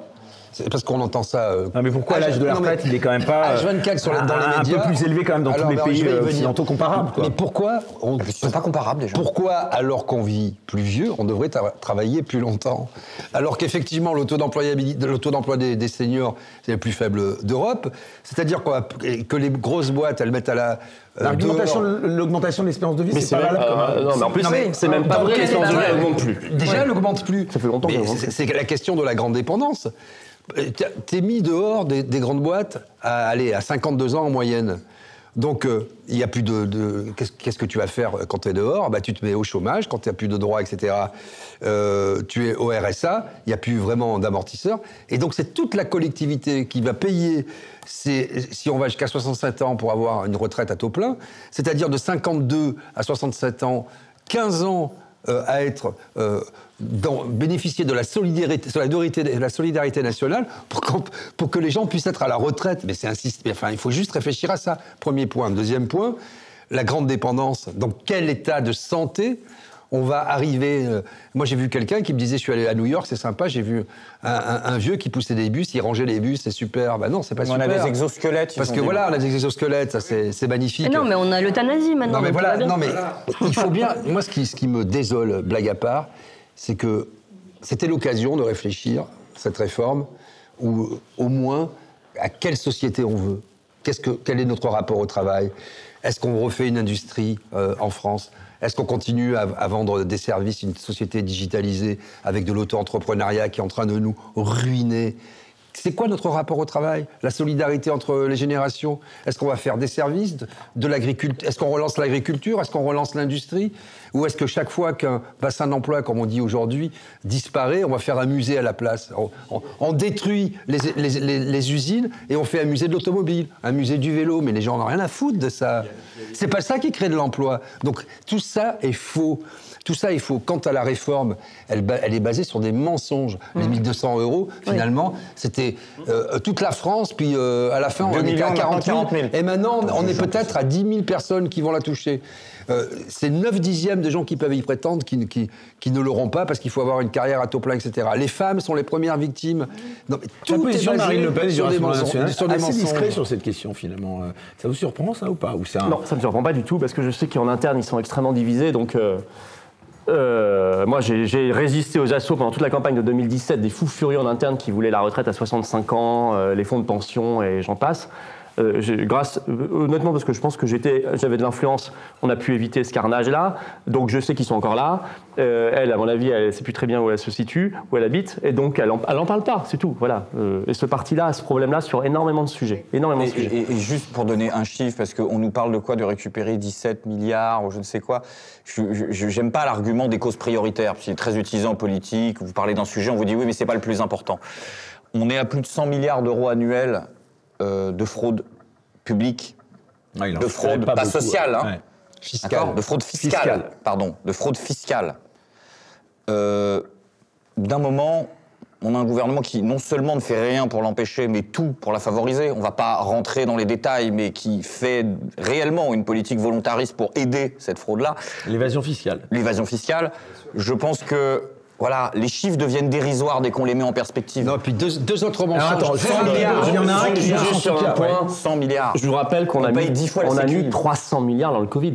c'est parce qu'on entend ça. Euh, non, mais pourquoi l'âge de la retraite, il est quand même pas H vingt-quatre sur les, dans les un, médias, un peu plus élevé quand même dans alors, tous les pays euh, occidentaux comparables, quoi. Mais pourquoi on, C'est pas comparable déjà. Pourquoi, alors qu'on vit plus vieux, on devrait tra- travailler plus longtemps? Alors qu'effectivement, le taux d'employabilité, le taux d'emploi des, des seniors, c'est le plus faible d'Europe. C'est-à-dire quoi, que les grosses boîtes, elles mettent à la... euh, L'augmentation, dehors- l'augmentation de l'espérance de vie, Mais c'est c'est pas même, valable. euh, comme- non, mais en plus, Non, mais- c'est même pas dans vrai, quel l'espérance de vie, état- elle augmente plus. Déjà, elle n'augmente plus. Ça fait longtemps Mais qu'elle augmente c'est, plus. c'est la question de la grande dépendance. T'es- T'es mis dehors des, des grandes boîtes à, aller à cinquante-deux ans en moyenne. Donc, il euh, n'y a plus de... de qu'est-ce, qu'est-ce que tu vas faire quand tu es dehors? Bah, tu te mets au chômage, quand tu n'as plus de droits, et cetera. Euh, tu es au R S A, il n'y a plus vraiment d'amortisseur. Et donc, c'est toute la collectivité qui va payer, ces, si on va jusqu'à soixante-sept ans pour avoir une retraite à taux plein, c'est-à-dire de cinquante-deux à soixante-sept ans, quinze ans euh, à être... Euh, Dans, bénéficier de la solidarité, solidarité, la solidarité nationale pour, pour que les gens puissent être à la retraite. Mais c'est un système, enfin, il faut juste réfléchir à ça. Premier point. Deuxième point, la grande dépendance. Dans quel état de santé on va arriver... Euh, moi, j'ai vu quelqu'un qui me disait, je suis allé à New York, c'est sympa, j'ai vu un, un, un vieux qui poussait des bus, il rangeait les bus, c'est super. Ben non, c'est pas On super. a des exosquelettes. Parce ils que ont des- voilà, on a des exosquelettes, ça c'est, c'est magnifique. Mais non, mais on a l'euthanasie maintenant. Non mais donc voilà, tout va non bien. mais il faut bien. Moi, ce qui, ce qui me désole, blague à part, c'est que c'était l'occasion de réfléchir cette réforme, ou au moins à quelle société on veut. Qu'est-ce que, quel est notre rapport au travail? Est-ce qu'on refait une industrie euh, en France? Est-ce qu'on continue à, à vendre des services, une société digitalisée avec de l'auto-entrepreneuriat qui est en train de nous ruiner? C'est quoi notre rapport au travail? La solidarité entre les générations? Est-ce qu'on va faire des services, de, de l'agriculture? Est-ce qu'on relance l'agriculture? Est-ce qu'on relance l'industrie? Ou est-ce que chaque fois qu'un bassin d'emploi, comme on dit aujourd'hui, disparaît, on va faire un musée à la place? On, on- on détruit les, les- les- les usines et on fait un musée de l'automobile, un musée du vélo, mais les gens n'ont rien à foutre de ça. C'est pas ça qui crée de l'emploi. Donc tout ça est faux. Tout ça est faux. Quant à la réforme, elle, ba- elle est basée sur des mensonges. Les mille deux cents euros, finalement, c'était euh, toute la France, puis euh, à la fin, on deux en était millions, à quarante quarante mille. mille. Et maintenant, on est peut-être à dix mille personnes qui vont la toucher. Euh, c'est neuf dixièmes des gens qui peuvent y prétendre qui, qui, qui ne l'auront pas parce qu'il faut avoir une carrière à taux plein, et cetera. Les femmes sont les premières victimes. Non, mais La tout position est de basé Marine Le Pen sur du des Rassemblement mensonges. national, Sur des assez mensonges. discret sur cette question finalement. Euh, Ça vous surprend ça ou pas? Ou c'est un... Non, ça ne me surprend pas du tout, parce que je sais qu'en interne, ils sont extrêmement divisés. Donc, euh, euh, moi, j'ai, j'ai résisté aux assauts pendant toute la campagne de deux mille dix-sept, des fous furieux en interne qui voulaient la retraite à soixante-cinq ans, euh, les fonds de pension et j'en passe. Euh, j'ai- grâce, euh, honnêtement, parce que je pense que j'étais, j'avais de l'influence, on a pu éviter ce carnage-là. Donc je sais qu'ils sont encore là. Euh, elle, à mon avis, elle ne sait plus très bien où elle se situe, où elle habite, et donc elle en, elle en parle pas, c'est tout. Voilà. Euh, et ce parti-là a ce problème-là sur énormément de sujets, énormément de Et, sujets. et- et juste pour donner un chiffre, parce qu'on nous parle de quoi? De récupérer dix-sept milliards ou je ne sais quoi. Je, je, j'aime pas l'argument des causes prioritaires, parce qu'il est très utilisé en politique. Vous parlez d'un sujet, on vous dit oui, mais c'est pas le plus important. On est à plus de cent milliards d'euros annuels euh, de fraude publique, Ouais, il en de fallait fraude, pas pas, beaucoup, sociale, ouais. hein, Ouais. Fiscal. d'accord, de fraude fiscale, Fiscale. pardon, de fraude fiscale. Euh, d'un moment, on a un gouvernement qui non seulement ne fait rien pour l'empêcher, mais tout pour la favoriser. On ne va pas rentrer dans les détails, mais qui fait réellement une politique volontariste pour aider cette fraude-là, L'évasion fiscale. l'évasion fiscale. Je pense que voilà, les chiffres deviennent dérisoires dès qu'on les met en perspective. Non, puis deux, deux autres Alors, mensonges. attends, très cent milliards, rapides. il y en a un qui Juste vient sur en tout un cas, point. ouais. cent milliards. Je vous rappelle qu'on On a, paye mis, dix fois la on a sécu. mis trois cents milliards dans le Covid.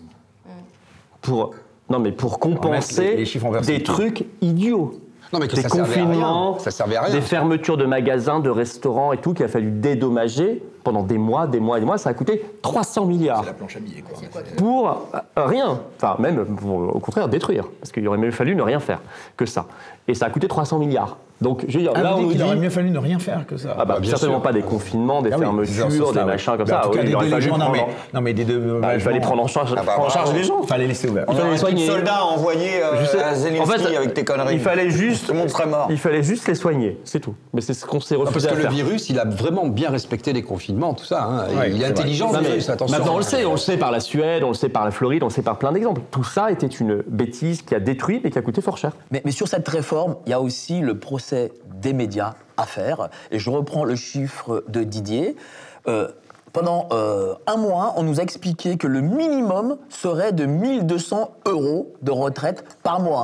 Pour, non, mais pour compenser les- les chiffres en des perspective. trucs idiots. Non, mais que des ça servait à rien. confinements, Ça servait à rien. des fermetures de magasins, de restaurants et tout, qu'il a fallu dédommager pendant des mois, des mois et des mois. Ça a coûté trois cents milliards. La planche à billets, quoi. Pour euh, rien. Enfin, même, pour, au contraire, détruire. Parce qu'il aurait mieux fallu ne rien faire que ça. Et ça a coûté trois cents milliards. Donc, je veux dire, Ah, là, vous on dites nous qu'il dit... aurait mieux fallu ne rien faire que ça. Ah bah, bien certainement sûr. pas des confinements, des Ah oui, fermetures, dans ce sens-là, des ouais. machins comme Mais en ça. tout cas, Oui, des il aurait fallu délégations, non, prendre- mais, non, mais des deux. Bah, il fallait prendre en charge, Ah bah, prendre en charge bravo. les gens. Il fallait laisser ouvert. Il fallait les soigner. soldats envoyés euh, Je sais. à Zelensky En fait, avec tes conneries. Il fallait juste, Tout le monde serait mort. il fallait juste les soigner, c'est tout. Mais c'est ce qu'on s'est Non, parce refusé que à le faire. virus, il a vraiment bien respecté les confinements, tout ça. Hein. Ouais, il c'est est intelligent, Non, le mais virus, attention. maintenant on le sait, on le sait par la Suède, on le sait par la Floride, on le sait par plein d'exemples. Tout ça était une bêtise qui a détruit et qui a coûté fort cher. Mais, mais sur cette réforme, il y a aussi le procès des médias à faire. Et je reprends le chiffre de Didier. Euh, pendant euh, un mois, on nous a expliqué que le minimum serait de mille deux cents euros de retraite par mois.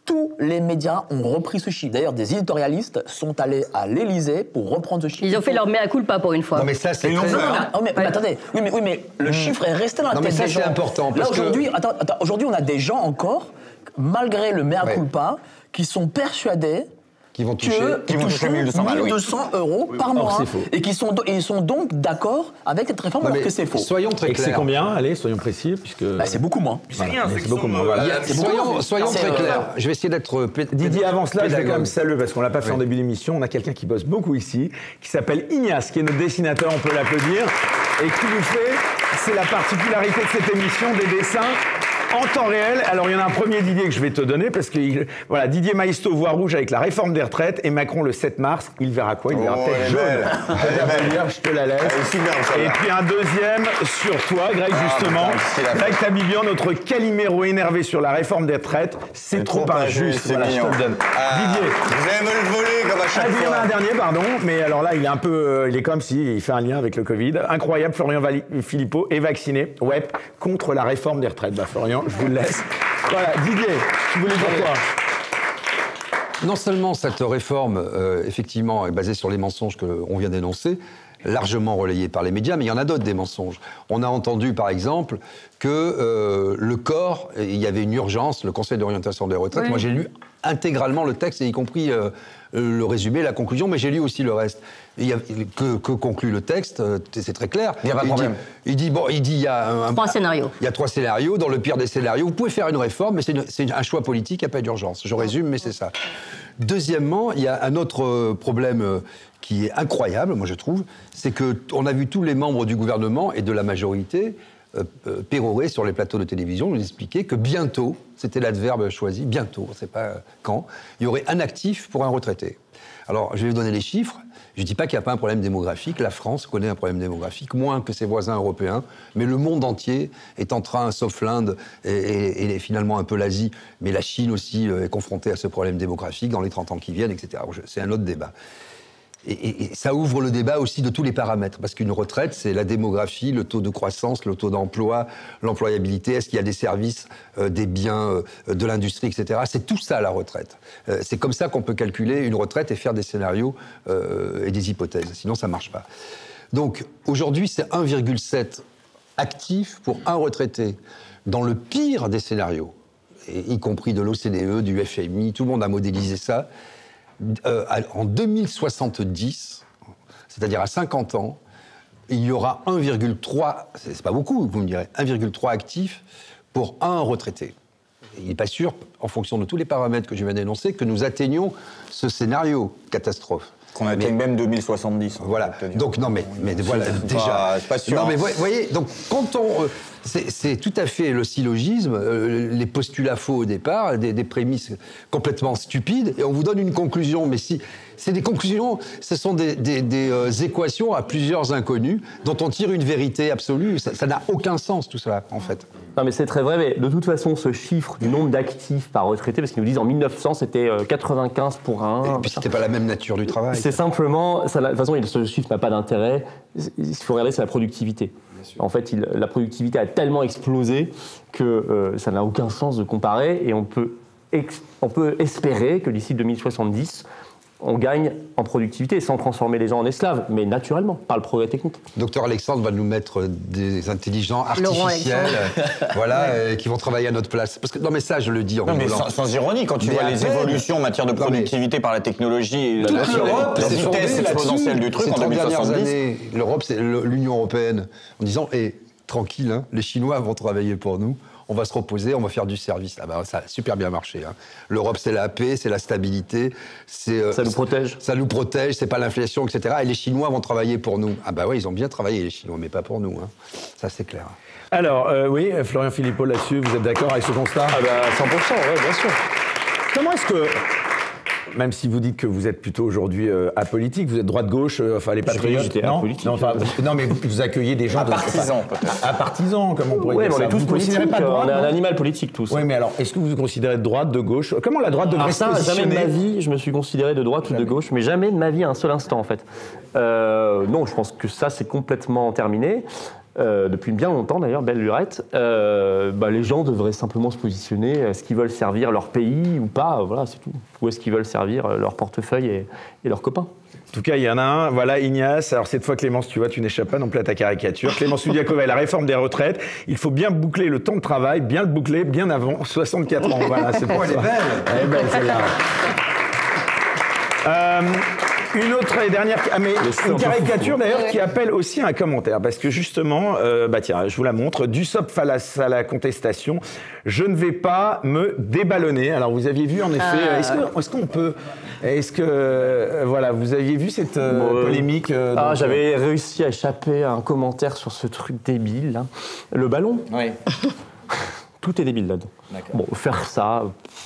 tous les médias ont repris ce chiffre. D'ailleurs, des éditorialistes sont allés à l'Élysée pour reprendre ce chiffre. Ils ont fait leur mea culpa pour une fois. Non, mais ça, c'est très... Non, mais, mais, mais attendez, oui, mais, oui, mais le mmh. chiffre est resté dans la non, tête mais ça, des gens. C'est important. Là, aujourd'hui, que... attends, attends, aujourd'hui, on a des gens encore, malgré le mea culpa, ouais. qui sont persuadés qui vont toucher, que, qui vont toucher mille deux cents euros oui. par mois. Or, et qui sont, ils sont donc d'accord avec cette réforme, non, alors que c'est faux. Soyons très clairs. Et c'est combien? Allez, soyons précis. Puisque... Bah, c'est beaucoup moins. C'est rien, voilà. c'est beaucoup moins. Voilà. Soyons, soyons très clairs. Je vais essayer d'être... Didier, avant cela, je vais quand même saluer, parce qu'on ne l'a pas fait oui. en début d'émission, on a quelqu'un qui bosse beaucoup ici, qui s'appelle Ignace, qui est notre dessinateur, on peut l'applaudir, et qui nous fait, c'est la particularité de cette émission, des dessins en temps réel. Alors, il y en a un premier, Didier, que je vais te donner, parce que il, voilà, Didier Maisto voit rouge avec la réforme des retraites, et Macron le sept mars, il verra quoi? Il verra oh, peut-être jaune. Je te la laisse. Bien, et puis un deuxième sur toi, Greg, ah, justement. Greg Tabibian, notre Calimero énervé sur la réforme des retraites. C'est trop, trop injuste. Voilà, je te le donne. Ah, Didier. Vous allez me le voler comme à chaque ah, fois. Il y en a un dernier, pardon, mais alors là, il est un peu, euh, il est comme si il fait un lien avec le Covid. Incroyable, Florian Vali- Philippot est vacciné, ouais, contre la réforme des retraites. Bah, Florian, je vous le laisse. Voilà, Didier, tu voulais dire quoi? Non seulement cette réforme, euh, effectivement, est basée sur les mensonges qu'on vient d'énoncer, largement relayés par les médias, mais il y en a d'autres des mensonges. On a entendu, par exemple, que euh, le corps, il y avait une urgence, le Conseil d'orientation des retraites. Oui. Moi, j'ai lu intégralement le texte, y compris euh, le résumé, la conclusion, mais j'ai lu aussi le reste. Il y a, que, que conclut le texte, c'est très clair. Il n'y a pas de problème. Dit, il dit, bon, il dit, il y a un, trois scénarios. Il y a trois scénarios. Dans le pire des scénarios, vous pouvez faire une réforme, mais c'est, une, c'est un choix politique, il n'y a pas d'urgence. Je résume, mais c'est ça. Deuxièmement, il y a un autre problème qui est incroyable, moi je trouve, c'est qu'on a vu tous les membres du gouvernement et de la majorité euh, euh, pérorer sur les plateaux de télévision, nous expliquer que bientôt, c'était l'adverbe choisi, bientôt, on ne sait pas quand, il y aurait un actif pour un retraité. Alors, je vais vous donner les chiffres. Je ne dis pas qu'il n'y a pas un problème démographique. La France connaît un problème démographique, moins que ses voisins européens. Mais le monde entier est en train, sauf l'Inde et, et, et finalement un peu l'Asie, mais la Chine aussi est confrontée à ce problème démographique dans les trente ans qui viennent, et cetera. C'est un autre débat. Et, et, et ça ouvre le débat aussi de tous les paramètres, parce qu'une retraite, c'est la démographie, le taux de croissance, le taux d'emploi, l'employabilité, est-ce qu'il y a des services, euh, des biens, euh, de l'industrie, et cetera. C'est tout ça, la retraite. Euh, c'est comme ça qu'on peut calculer une retraite et faire des scénarios euh, et des hypothèses. Sinon, ça ne marche pas. Donc, aujourd'hui, c'est un virgule sept actifs pour un retraité. Dans le pire des scénarios, et y compris de l'O C D E, du F M I, tout le monde a modélisé ça. Euh, en deux mille soixante-dix, c'est-à-dire à cinquante ans, il y aura un virgule trois, c'est pas beaucoup, vous me direz, un virgule trois actifs pour un retraité. Il n'est pas sûr, en fonction de tous les paramètres que je viens d'énoncer, que nous atteignions ce scénario catastrophe. Qu'on atteigne même deux mille soixante-dix. Voilà. Donc, non, mais, mais voilà, c'est déjà. Pas, c'est pas sûr. Non, mais vous voyez, donc, quand on. Euh, c'est, c'est tout à fait le syllogisme, euh, les postulats faux au départ, des, des prémices complètement stupides, et on vous donne une conclusion. Mais si. C'est des conclusions, ce sont des, des, des euh, équations à plusieurs inconnus dont on tire une vérité absolue. Ça, ça n'a aucun sens, tout cela, en fait. Non, mais c'est très vrai, mais de toute façon, ce chiffre du nombre d'actifs par retraité, parce qu'ils nous disent en mille neuf cents, c'était quatre-vingt-quinze pour un. Et puis, c'était pas la même nature du travail. C'est simplement, ça, de toute façon, ce chiffre n'a pas d'intérêt. Il faut regarder, c'est la productivité. En fait, il, la productivité a tellement explosé que euh, ça n'a aucun sens de comparer, et on peut, ex, on peut espérer que d'ici deux mille soixante-dix, on gagne en productivité sans transformer les gens en esclaves, mais naturellement, par le progrès technique. Docteur Alexandre va nous mettre des intelligents artificiels voilà, ouais. euh, qui vont travailler à notre place. Parce que, non mais ça, je le dis en non, rigolant. Mais sans, sans ironie, quand tu mais vois les peine. évolutions en matière de productivité non, par la technologie et la, la, l'Europe, la vitesse exponentielle du truc ces en deux mille soixante-dix. Années, l'Europe, c'est l'Union européenne, en disant hey, « tranquille, hein, les Chinois vont travailler pour nous ». On va se reposer, on va faire du service. Ah bah, ça a super bien marché. Hein. L'Europe, c'est la paix, c'est la stabilité. C'est, euh, ça nous protège. Ça nous protège, c'est pas l'inflation, et cetera. Et les Chinois vont travailler pour nous. Ah bah oui, ils ont bien travaillé, les Chinois, mais pas pour nous. Hein. Ça, c'est clair. Alors, euh, oui, Florian Philippot, là-dessus, vous êtes d'accord avec ce constat? Ah bah, cent pour cent, oui, bien sûr. Comment est-ce que... Même si vous dites que vous êtes plutôt aujourd'hui euh, apolitique, vous êtes droite-gauche, euh, enfin les patriotes, j'étais non, apolitique. non, enfin, non, mais vous, vous accueillez des gens... Partisans, peut-être. À partisans, comme on pourrait ouais, dire mais ça. on est tous vous politiques, pas de droite, on est un non animal politique tous. Oui, mais alors, est-ce que vous vous considérez de droite, de gauche? Comment la droite devrait se positionner? Jamais de ma vie, je me suis considéré de droite jamais. ou de gauche, mais jamais de ma vie à un seul instant, en fait. Euh, non, je pense que ça, c'est complètement terminé. euh, depuis bien longtemps d'ailleurs, belle lurette, euh, bah, les gens devraient simplement se positionner, est-ce qu'ils veulent servir leur pays ou pas, voilà, c'est tout. Ou est-ce qu'ils veulent servir leur portefeuille et, et leurs copains. En tout cas, il y en a un, voilà, Ignace. Alors cette fois, Clémence, tu vois, tu n'échappes pas non plus à ta caricature. Clémence Soudiakova, la réforme des retraites. Il faut bien boucler le temps de travail, bien le boucler, bien avant soixante-quatre ans. Voilà, c'est pour Oh, elle est ça. belle. Elle est belle, celle-là. Euh, une autre et dernière, ah mais une caricature d'ailleurs qui appelle aussi un commentaire, parce que justement, euh, bah tiens, je vous la montre, du S O P face à la contestation, je ne vais pas me déballonner. Alors vous aviez vu en effet, Ah. est-ce que, est-ce qu'on peut, est-ce que, euh, voilà, vous aviez vu cette euh, Bon, euh, polémique euh, Ah, donc, j'avais réussi à échapper à un commentaire sur ce truc débile, là. Le ballon, Oui. tout est débile là-dedans. D'accord. Bon, faire ça,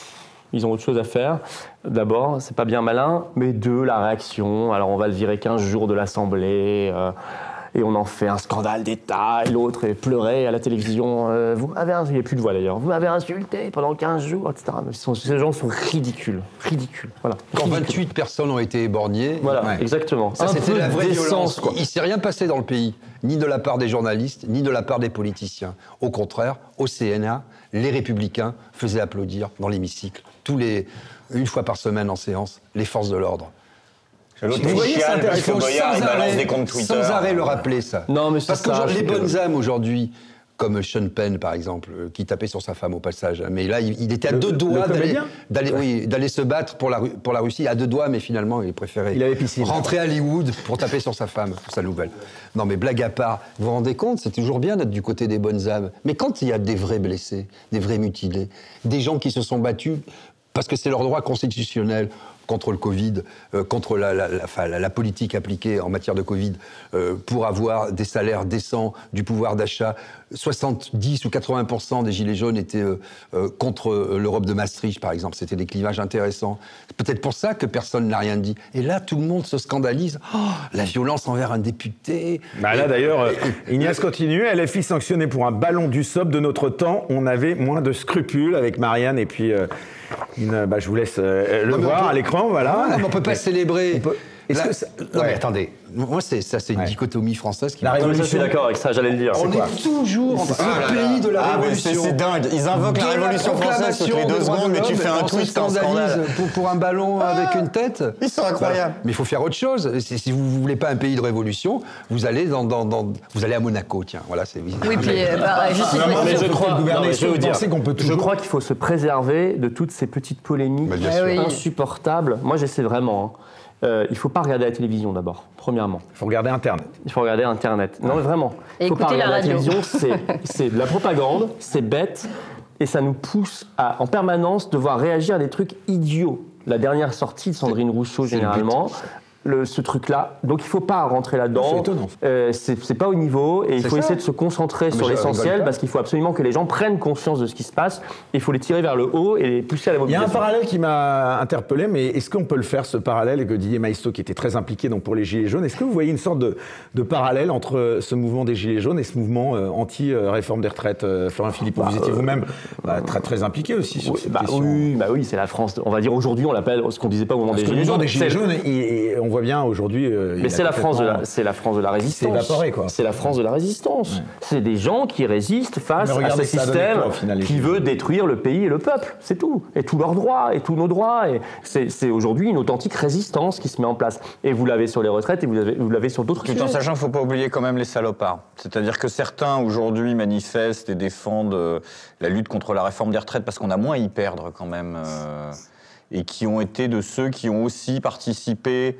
ils ont autre chose à faire. D'abord, c'est pas bien malin, mais deux, la réaction. Alors, on va le virer quinze jours de l'Assemblée, euh, et on en fait un scandale d'État, et l'autre est pleuré à la télévision. Euh, vous m'avez insulté, il n'y a plus de voix d'ailleurs. Vous m'avez insulté pendant quinze jours, et cetera. Mais sont- ces gens sont ridicules, ridicules. Voilà. Quand Ridicules. vingt-huit personnes ont été éborgnées, Voilà, Ouais. exactement. ça Un c'était peu la de vraie décence, violence. quoi. Il ne s'est rien passé dans le pays, ni de la part des journalistes, ni de la part des politiciens. Au contraire, au C N A, les Républicains faisaient applaudir dans l'hémicycle, tous les, une fois par semaine en séance, les forces de l'ordre. L'autre, Vous il voyez, c'est chiale parce Il que faut Boyard, il sans balance arrêt, des comptes Twitter. sans arrêt le rappeler, ça. Non, mais c'est Parce que ça, genre, je les sais que- bonnes âmes aujourd'hui, comme Sean Penn par exemple, euh, qui tapait sur sa femme au passage, mais là il, il était à Le- deux doigts le d'aller, comédien d'aller, oui, d'aller se battre pour la, Ru- pour la Russie, à deux doigts, mais finalement il préférait Il avait piscine. rentrer à Hollywood pour taper sur sa femme, pour sa nouvelle. Non mais blague à part, vous vous rendez compte, c'est toujours bien d'être du côté des bonnes âmes, mais quand il y a des vrais blessés, des vrais mutilés, des gens qui se sont battus parce que c'est leur droit constitutionnel contre le Covid, euh, contre la, la, la, enfin, la, la politique appliquée en matière de Covid, euh, pour avoir des salaires décents, du pouvoir d'achat. soixante-dix ou quatre-vingts pour cent des Gilets jaunes étaient euh, euh, contre euh, l'Europe de Maastricht, par exemple. C'était des clivages intéressants. C'est peut-être pour ça que personne n'a rien dit. Et là, tout le monde se scandalise. Oh, la violence envers un député. Bah là d'ailleurs, euh, Ignace continue, L F I sanctionné pour un ballon du S O P de notre temps, on avait moins de scrupules avec Marianne et puis euh, une, bah, je vous laisse euh, le Non, mais on voir peut- à l'écran, voilà. Non, mais on peut pas célébrer. On peut- Est-ce Là- que ça- Non, ouais. mais attendez. Moi, c'est, ça, c'est une Ouais. dichotomie française qui La me- Non, mais ça, je suis Révolution. d'accord avec ça, j'allais le dire. On C'est quoi est toujours le pays de la Ah, mais c'est révolution. c'est dingue. Ils invoquent la De Révolution française toutes les proclamation deux des droits secondes, de mais tu l'homme, fais un on se tweet, c'est un scandalise scandale. pour, pour un ballon avec une tête. Ils sont incroyables. Mais il faut faire autre chose. Si, si vous ne voulez pas un pays de révolution, vous allez, dans, dans, dans- vous allez à Monaco, tiens. Voilà, c'est Oui, puis euh, bah, je sais Non, pas. mais je peut-être crois, gouverner non, mais si je vais vous vous dire, pensez qu'on peut je toujours- crois qu'il faut se préserver de toutes ces petites polémiques Mais bien Ah sûr. oui. insupportables. Moi, j'essaie vraiment. hein. Euh, il ne faut pas regarder la télévision d'abord, premièrement. Il faut regarder Internet. Il faut regarder Internet. Non, mais vraiment. Et Il faut pas écouter la regarder la, radio. télévision, c'est, c'est de la propagande, c'est bête, et ça nous pousse à, en permanence, devoir réagir à des trucs idiots. La dernière sortie de Sandrine Rousseau, c'est le but. généralement, le, ce truc-là. Donc il ne faut pas rentrer là-dedans. C'est étonnant. Euh, c'est, c'est pas au niveau, et il C'est faut ça. essayer de se concentrer mais sur je rigole l'essentiel, pas. parce qu'il faut absolument que les gens prennent conscience de ce qui se passe. Il faut les tirer vers le haut et les pousser à la Il y a mobilisation. un parallèle qui m'a interpellé, mais est-ce qu'on peut le faire, ce parallèle, et que Didier Maisto, qui était très impliqué donc, pour les Gilets jaunes, est-ce que vous voyez une sorte de, de parallèle entre ce mouvement des Gilets jaunes et ce mouvement euh, anti-réforme des retraites euh, Florent Philippot, vous étiez vous-même bah, très, très impliqué aussi sur Oui, cette bah, question. oui, bah oui, c'est la France. On va dire aujourd'hui, on l'appelle ce qu'on disait pas au moment Parce des que le Gilets mouvement jaunes. des Gilets C'est- jaunes, et, et on voit bien aujourd'hui... euh, il Mais a c'est la France de la, complètement- c'est la France de la résistance. évaporé, quoi. C'est la France de la résistance. C'est des gens qui résistent face Mais à regardez ce ça a donné système quoi, au final, les qui Gilets veut détruire le pays et le peuple. C'est tout. Et tous leurs droits et tous nos droits. Et c'est, c'est aujourd'hui une authentique résistance qui se met en place. Et vous l'avez sur les retraites et vous l'avez, vous l'avez sur d'autres Tout sujets. en sachant qu'il ne faut pas oublier quand même les salopards. C'est-à-dire que certains aujourd'hui manifestent et défendent euh, la lutte contre la réforme des retraites parce qu'on a moins à y perdre quand même. euh, et qui ont été de ceux qui ont aussi participé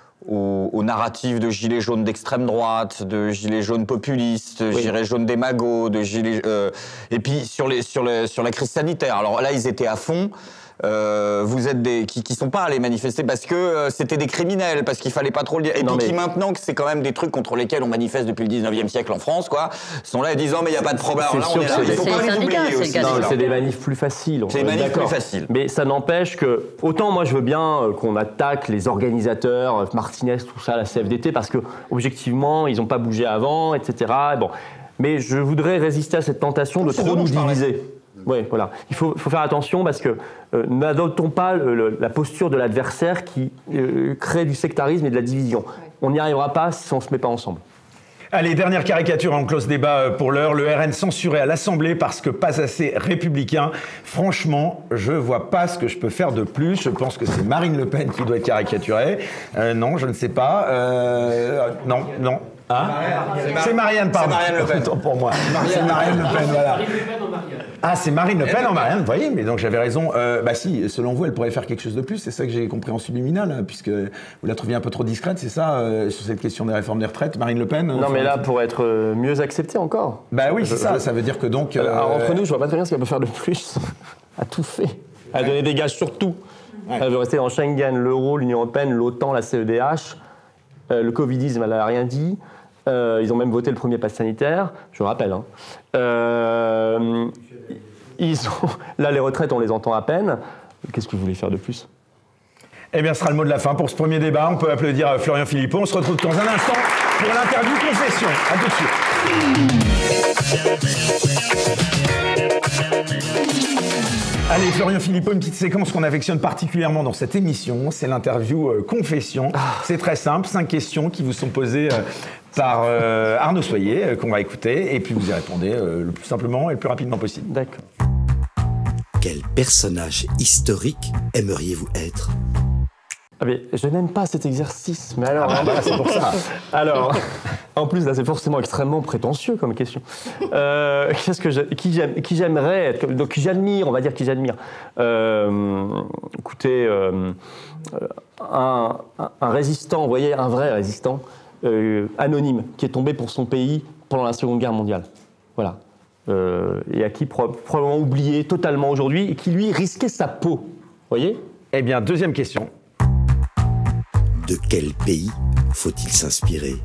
au, au narratif de gilets jaunes d'extrême droite, de gilets jaunes populistes, de Oui. gilets jaunes démagos, de gilets... euh, et puis sur, les, sur, les, sur la crise sanitaire. Alors là, ils étaient à fond. Euh, vous êtes des qui, qui sont pas allés manifester parce que euh, c'était des criminels, parce qu'il fallait pas trop le dire. Et Non, puis mais- qui maintenant que c'est quand même des trucs contre lesquels on manifeste depuis le dix-neuvième siècle en France, quoi, sont là et disant mais il y a pas de problème. c'est Alors là, sûr on est que là. c'est Il faut des- pas c'est les les syndicats, oublier c'est aussi. le cas. Non, mais ceux-là. c'est des manifs plus faciles. on C'est des est manifs d'accord. plus faciles. Mais ça n'empêche que, autant moi je veux bien euh, qu'on attaque les organisateurs, euh, Martinez, tout ça, la C F D T, parce que objectivement, ils n'ont pas bougé avant, et cetera. Et bon. Mais je voudrais résister à cette tentation de c'est trop dont nous je parlais. diviser. Oui, voilà. Il faut, faut faire attention parce que euh, n'adoptons pas le- le- la posture de l'adversaire qui euh, crée du sectarisme et de la division. On n'y arrivera pas si on ne se met pas ensemble. Allez, dernière caricature, on close débat pour l'heure. Le R N censuré à l'Assemblée parce que pas assez républicain. Franchement, je vois pas ce que je peux faire de plus. Je pense que c'est Marine Le Pen qui doit être caricaturée. Euh, non, je ne sais pas. Euh, non, non. Hein c'est Marianne, pardon. C'est Marianne Le Pen. Autant pour moi. C'est Marine Le Pen, voilà. Ah, c'est Marine Le Pen en Marianne, vous voyez, mais donc j'avais raison. Euh, bah si, selon vous, elle pourrait faire quelque chose de plus, c'est ça que j'ai compris en subliminal, hein, puisque vous la trouviez un peu trop discrète, c'est ça, euh, sur cette question des réformes des retraites, Marine Le Pen. Non, mais là, pour être mieux acceptée encore. Bah oui, c'est je, ça, je... ça veut dire que donc... Euh, euh... Alors, entre nous, je vois pas très bien ce qu'elle peut faire de plus. À tout fait. À donner des gages sur tout. Ouais. Elle veut rester dans Schengen, l'euro, l'Union européenne, l'OTAN, la C E D H. Euh, le Covidisme, elle n'a rien dit. Euh, ils ont même voté le premier pass sanitaire, je le rappelle. Hein. Euh, ils ont, là, les retraites, on les entend à peine. Qu'est-ce que vous voulez faire de plus? Eh bien, ce sera le mot de la fin pour ce premier débat. On peut applaudir Florian Philippot. On se retrouve dans un instant pour l'interview confession. À tout de suite. Allez, Florian Philippot, une petite séquence qu'on affectionne particulièrement dans cette émission, c'est l'interview euh, confession. C'est très simple, cinq questions qui vous sont posées euh, par euh, Arnaud Soyer, euh, qu'on va écouter, et puis vous y répondez euh, le plus simplement et le plus rapidement possible. D'accord. Quel personnage historique aimeriez-vous être? Ah mais je n'aime pas cet exercice, mais alors... Ah bah, c'est pour ça. Alors, en plus, là, c'est forcément extrêmement prétentieux comme question. Euh, qu'est-ce que je, qui, j'aime, qui j'aimerais être, donc qui j'admire, on va dire qui j'admire. Euh, écoutez, euh, un, un résistant, vous voyez, un vrai résistant, euh, anonyme, qui est tombé pour son pays pendant la Seconde Guerre mondiale. Voilà. Euh, et à qui pro- probablement oublié totalement aujourd'hui, et qui, lui, risquait sa peau. Vous voyez? Eh bien, deuxième question. De quel pays faut-il s'inspirer?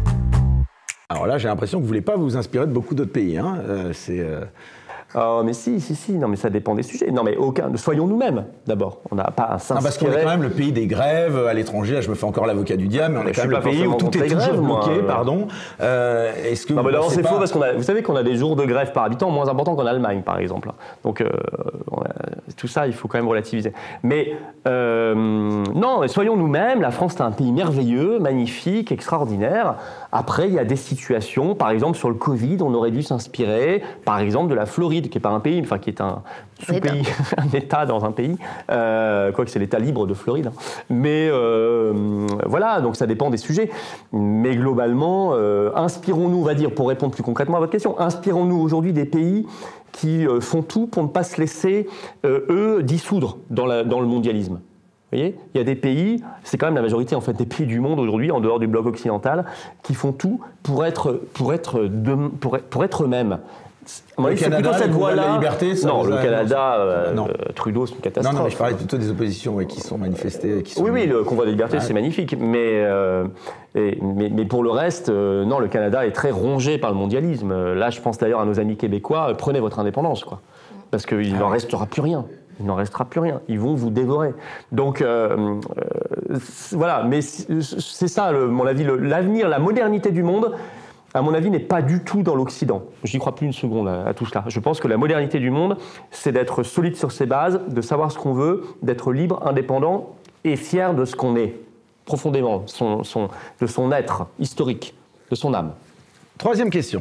Alors là, j'ai l'impression que vous ne voulez pas vous inspirer de beaucoup d'autres pays. Hein. Euh, c'est... Euh... Oh, mais si, si, si, non, mais ça dépend des sujets. Non, mais aucun. Soyons nous-mêmes, d'abord. On n'a pas à s'inspirer. Non, parce qu'on est quand même le pays des grèves à l'étranger. Là, je me fais encore l'avocat du diable, mais on mais est quand même le pays où tout est toujours grèves, bloqué, moi. pardon. Euh, est-ce que non, mais d'abord, c'est pas... faux, parce qu'on a, vous savez qu'on a des jours de grève par habitant moins importants qu'en Allemagne, par exemple. Donc, euh, tout ça, il faut quand même relativiser. Mais, euh, non, soyons nous-mêmes. La France, c'est un pays merveilleux, magnifique, extraordinaire. Après, il y a des situations, par exemple, sur le Covid, on aurait dû s'inspirer, par exemple, de la Floride, qui n'est pas un pays, enfin, qui est un sous-pays, un État dans un pays, euh, quoique c'est l'État libre de Floride. Hein. Mais euh, voilà, donc ça dépend des sujets. Mais globalement, euh, inspirons-nous, on va dire, pour répondre plus concrètement à votre question, inspirons-nous aujourd'hui des pays qui euh, font tout pour ne pas se laisser, euh, eux, dissoudre dans, la, dans le mondialisme. Vous voyez, il y a des pays, c'est quand même la majorité en fait des pays du monde aujourd'hui, en dehors du bloc occidental, qui font tout pour être, pour être, de, pour, pour être eux-mêmes. Le oui, Canada, c'est plutôt cette voie-là. La liberté, ça, non, le a... Canada, euh, non. Euh, Trudeau, c'est une catastrophe. Non, non, mais je parlais plutôt des oppositions ouais, qui sont manifestées. Qui sont... Oui, oui, le convoi des libertés, ouais. c'est magnifique. Mais, euh, et, mais, mais pour le reste, euh, non, le Canada est très rongé par le mondialisme. Là, je pense d'ailleurs à nos amis québécois, euh, prenez votre indépendance, quoi. Parce qu'il n'en restera plus rien. Il n'en restera plus rien. Ils vont vous dévorer. Donc, euh, euh, voilà. Mais c'est ça, le, mon avis. Le, l'avenir, la modernité du monde, à mon avis, n'est pas du tout dans l'Occident. J'y crois plus une seconde à, à tout cela. Je pense que la modernité du monde, c'est d'être solide sur ses bases, de savoir ce qu'on veut, d'être libre, indépendant et fier de ce qu'on est, profondément, son, son, de son être historique, de son âme. Troisième question.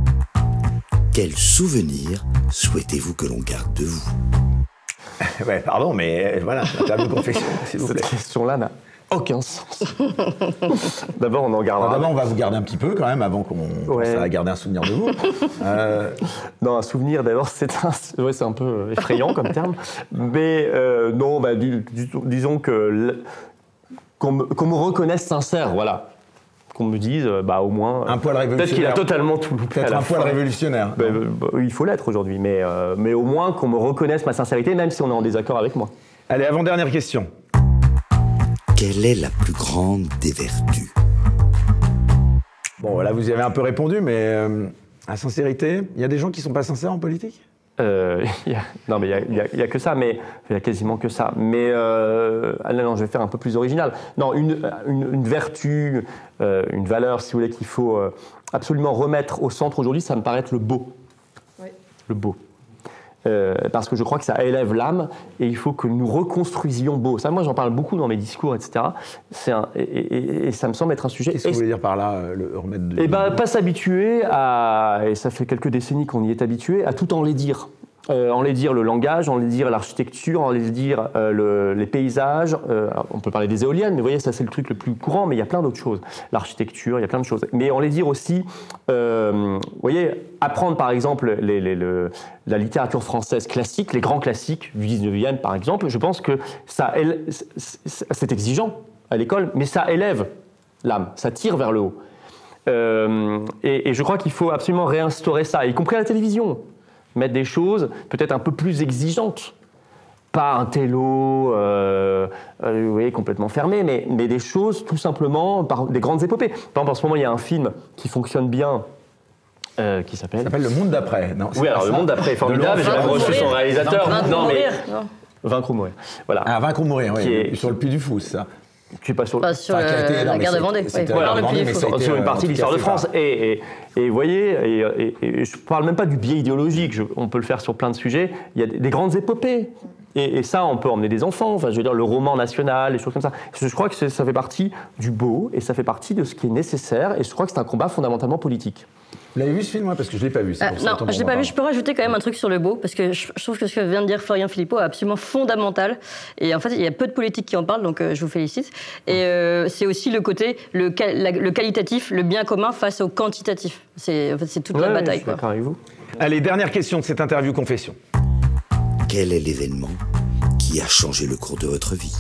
Quel souvenir souhaitez-vous que l'on garde de vous? Ouais, pardon, mais voilà, interview confession, s'il vous plaît. Cette question-là n'a aucun sens. D'abord, on en gardera. Alors d'abord, on va vous garder un petit peu quand même, avant qu'on ouais. pense à garder un souvenir de vous. Euh... Non, un souvenir, d'abord, c'est un, ouais, c'est un peu effrayant comme terme. Mais euh, non, bah, du, du, disons que qu'on me, qu'on me reconnaisse sincère, voilà. Qu'on me dise, bah, au moins... Un poil révolutionnaire. Peut-être qu'il a totalement tout loupé. Peut-être à la un poil fin. révolutionnaire. Bah, bah, il faut l'être aujourd'hui, mais, euh, mais au moins qu'on me reconnaisse ma sincérité, même si on est en désaccord avec moi. Allez, avant-dernière question. Quelle est la plus grande des vertus? Bon, là, vous y avez un peu répondu, mais euh, la sincérité, il y a des gens qui ne sont pas sincères en politique? Euh, y a, non, mais il n'y a, a, a que ça, mais il y a quasiment que ça. Mais euh, ah non, non, je vais faire un peu plus original. Non, une, une, une vertu, euh, une valeur, si vous voulez, qu'il faut euh, absolument remettre au centre aujourd'hui, ça me paraît être le beau. Oui. Le beau. Euh, parce que je crois que ça élève l'âme et il faut que nous reconstruisions beau. Ça, moi, j'en parle beaucoup dans mes discours, et cetera. C'est un, et, et, et ça me semble être un sujet... Qu'est-ce que vous voulez dire par là, le remettre de... Eh bien, pas s'habituer à... Et ça fait quelques décennies qu'on y est habitué, à tout enlaidir. Euh, enlaidir le langage, enlaidir l'architecture, enlaidir euh, le, les paysages. Euh, on peut parler des éoliennes, mais vous voyez, ça c'est le truc le plus courant, mais il y a plein d'autres choses. L'architecture, il y a plein de choses. Mais enlaidir aussi, euh, vous voyez, apprendre par exemple les, les, le, la littérature française classique, les grands classiques du dix-neuvième par exemple, je pense que ça, c'est exigeant à l'école, mais ça élève l'âme, ça tire vers le haut. Euh, et, et je crois qu'il faut absolument réinstaurer ça, y compris à la télévision. Mettre des choses peut-être un peu plus exigeantes. Pas un télo, euh, euh, vous voyez, complètement fermé, mais, mais des choses tout simplement, par des grandes épopées. Par exemple, en ce moment, il y a un film qui fonctionne bien, euh, qui s'appelle... Ça s'appelle Le Monde d'après, non? Oui, alors Le Monde d'après est formidable, j'ai reçu son réalisateur. Vaincre non, ou mais... mourir, non. Vaincre ou mourir, voilà. Ah, Vaincre ou mourir, oui, est... sur le Puy du Fou, c'est ça. Je suis pas sur, pas sur enfin, le, été, non, la guerre de Vendée. Oui. Voilà, le Vendée, mais ça a été, sur une partie de l'histoire de France. Et, et, et vous voyez, et, et, et je ne parle même pas du biais idéologique, je, on peut le faire sur plein de sujets. Il y a des, des grandes épopées. Et, et ça, on peut emmener des enfants. Enfin, je veux dire, le roman national, les choses comme ça. Je, je crois que ça fait partie du beau et ça fait partie de ce qui est nécessaire. Et je crois que c'est un combat fondamentalement politique. Vous l'avez vu ce film, moi? Parce que je ne l'ai pas vu. Ah, non, je ne l'ai pas vu. Je peux rajouter quand même un truc sur le beau, parce que je, je trouve que ce que vient de dire Florian Philippot est absolument fondamental. Et en fait, il y a peu de politiques qui en parlent, donc euh, je vous félicite. Et euh, c'est aussi le côté, le, la, le qualitatif, le bien commun face au quantitatif. C'est en fait, c'est toute ouais, la bataille. Je suis d'accord avec vous. Allez, dernière question de cette interview confession. Quel est l'événement qui a changé le cours de votre vie?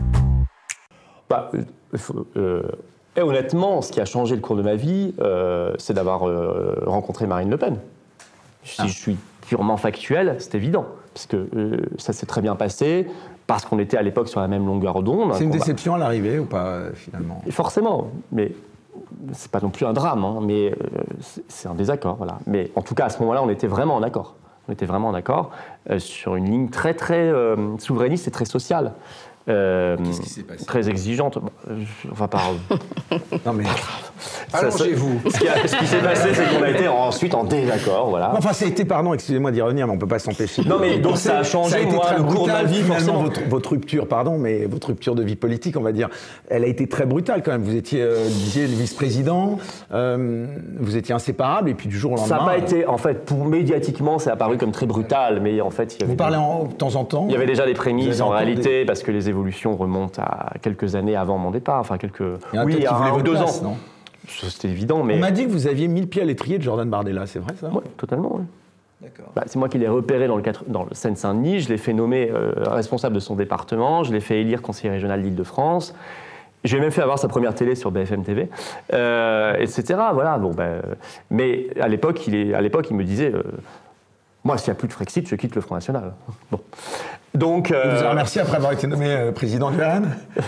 Bah, euh, euh, Et honnêtement, ce qui a changé le cours de ma vie, euh, c'est d'avoir euh, rencontré Marine Le Pen. Si ah. je suis purement factuel, c'est évident, parce que euh, ça s'est très bien passé, parce qu'on était à l'époque sur la même longueur d'onde. C'est une combat. Déception à l'arrivée ou pas, finalement? Forcément, mais c'est pas non plus un drame, hein, mais euh, c'est un désaccord, voilà. Mais en tout cas, à ce moment-là, on était vraiment en accord. On était vraiment en accord euh, sur une ligne très, très euh, souverainiste et très sociale. Euh, Qu'est-ce qui s'est passé? Très exigeante. Bon, je, on va pas. Non mais. Allongez-vous. Ce qui, a, ce qui s'est passé, c'est qu'on a été ensuite en désaccord, voilà. Enfin, ça a été, pardon, excusez-moi d'y revenir, mais on peut pas s'empêcher. Non mais donc ça a changé, ça a été moi, très le cours de ma vie, finalement, votre, votre rupture, pardon, mais votre rupture de vie politique, on va dire, elle a été très brutale quand même. Vous étiez, euh, disiez, le vice-président, euh, vous étiez inséparables, et puis du jour au lendemain. Ça n'a pas euh... été, en fait, pour médiatiquement, c'est apparu comme très brutal, mais en fait, il y avait. Vous parlez en, de temps en temps. Il y avait déjà des prémices en réalité, des... parce que les évolutions remontent à quelques années avant mon départ, enfin quelques. Il y a oui, il y a un ou deux place, ans. Non C'était évident, mais. On m'a dit que vous aviez mis le pied à l'étrier de Jordan Bardella, c'est vrai ça? Oui, totalement, oui. D'accord. Bah, c'est moi qui l'ai repéré dans le, dans le Seine-Saint-Denis, je l'ai fait nommer euh, responsable de son département, je l'ai fait élire conseiller régional d'Île-de-France. J'ai même fait avoir sa première télé sur B F M T V, euh, et cetera. Voilà, bon, ben, mais à l'époque, il, est, à l'époque, il me disait euh, moi, s'il n'y a plus de Frexit, je quitte le Front National. Bon. Donc, euh, il vous a remercié après avoir été nommé euh, président du R N?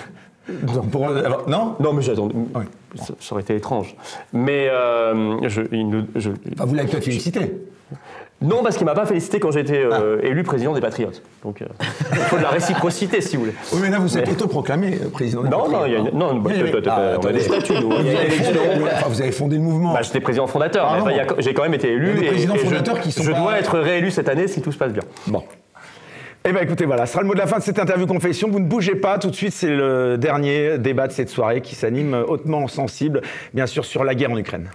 Non. Pour, alors, non, non, mais j'attends. Oui. Ça, ça aurait été étrange. Mais euh, je, il, je, enfin, vous l'avez peut-être félicité. Non, parce qu'il ne m'a pas félicité quand j'ai été euh, ah. élu président des Patriotes. Donc, euh, il faut de la réciprocité, si vous voulez. Oui, mais là, vous êtes mais... autoproclamé président des non, Patriotes. Non, il y a une... non, bah, mais, ah, on a des statuts, nous. Vous, avez fondé, enfin, vous avez fondé le mouvement. Bah, j'étais président fondateur, ah, mais j'ai quand même été élu. Les et, présidents et fondateurs je, qui sont je pas... dois être réélu cette année si tout se passe bien. Bon. Eh bien écoutez, voilà, ce sera le mot de la fin de cette interview confession. Vous ne bougez pas, tout de suite, c'est le dernier débat de cette soirée qui s'anime hautement sensible, bien sûr, sur la guerre en Ukraine.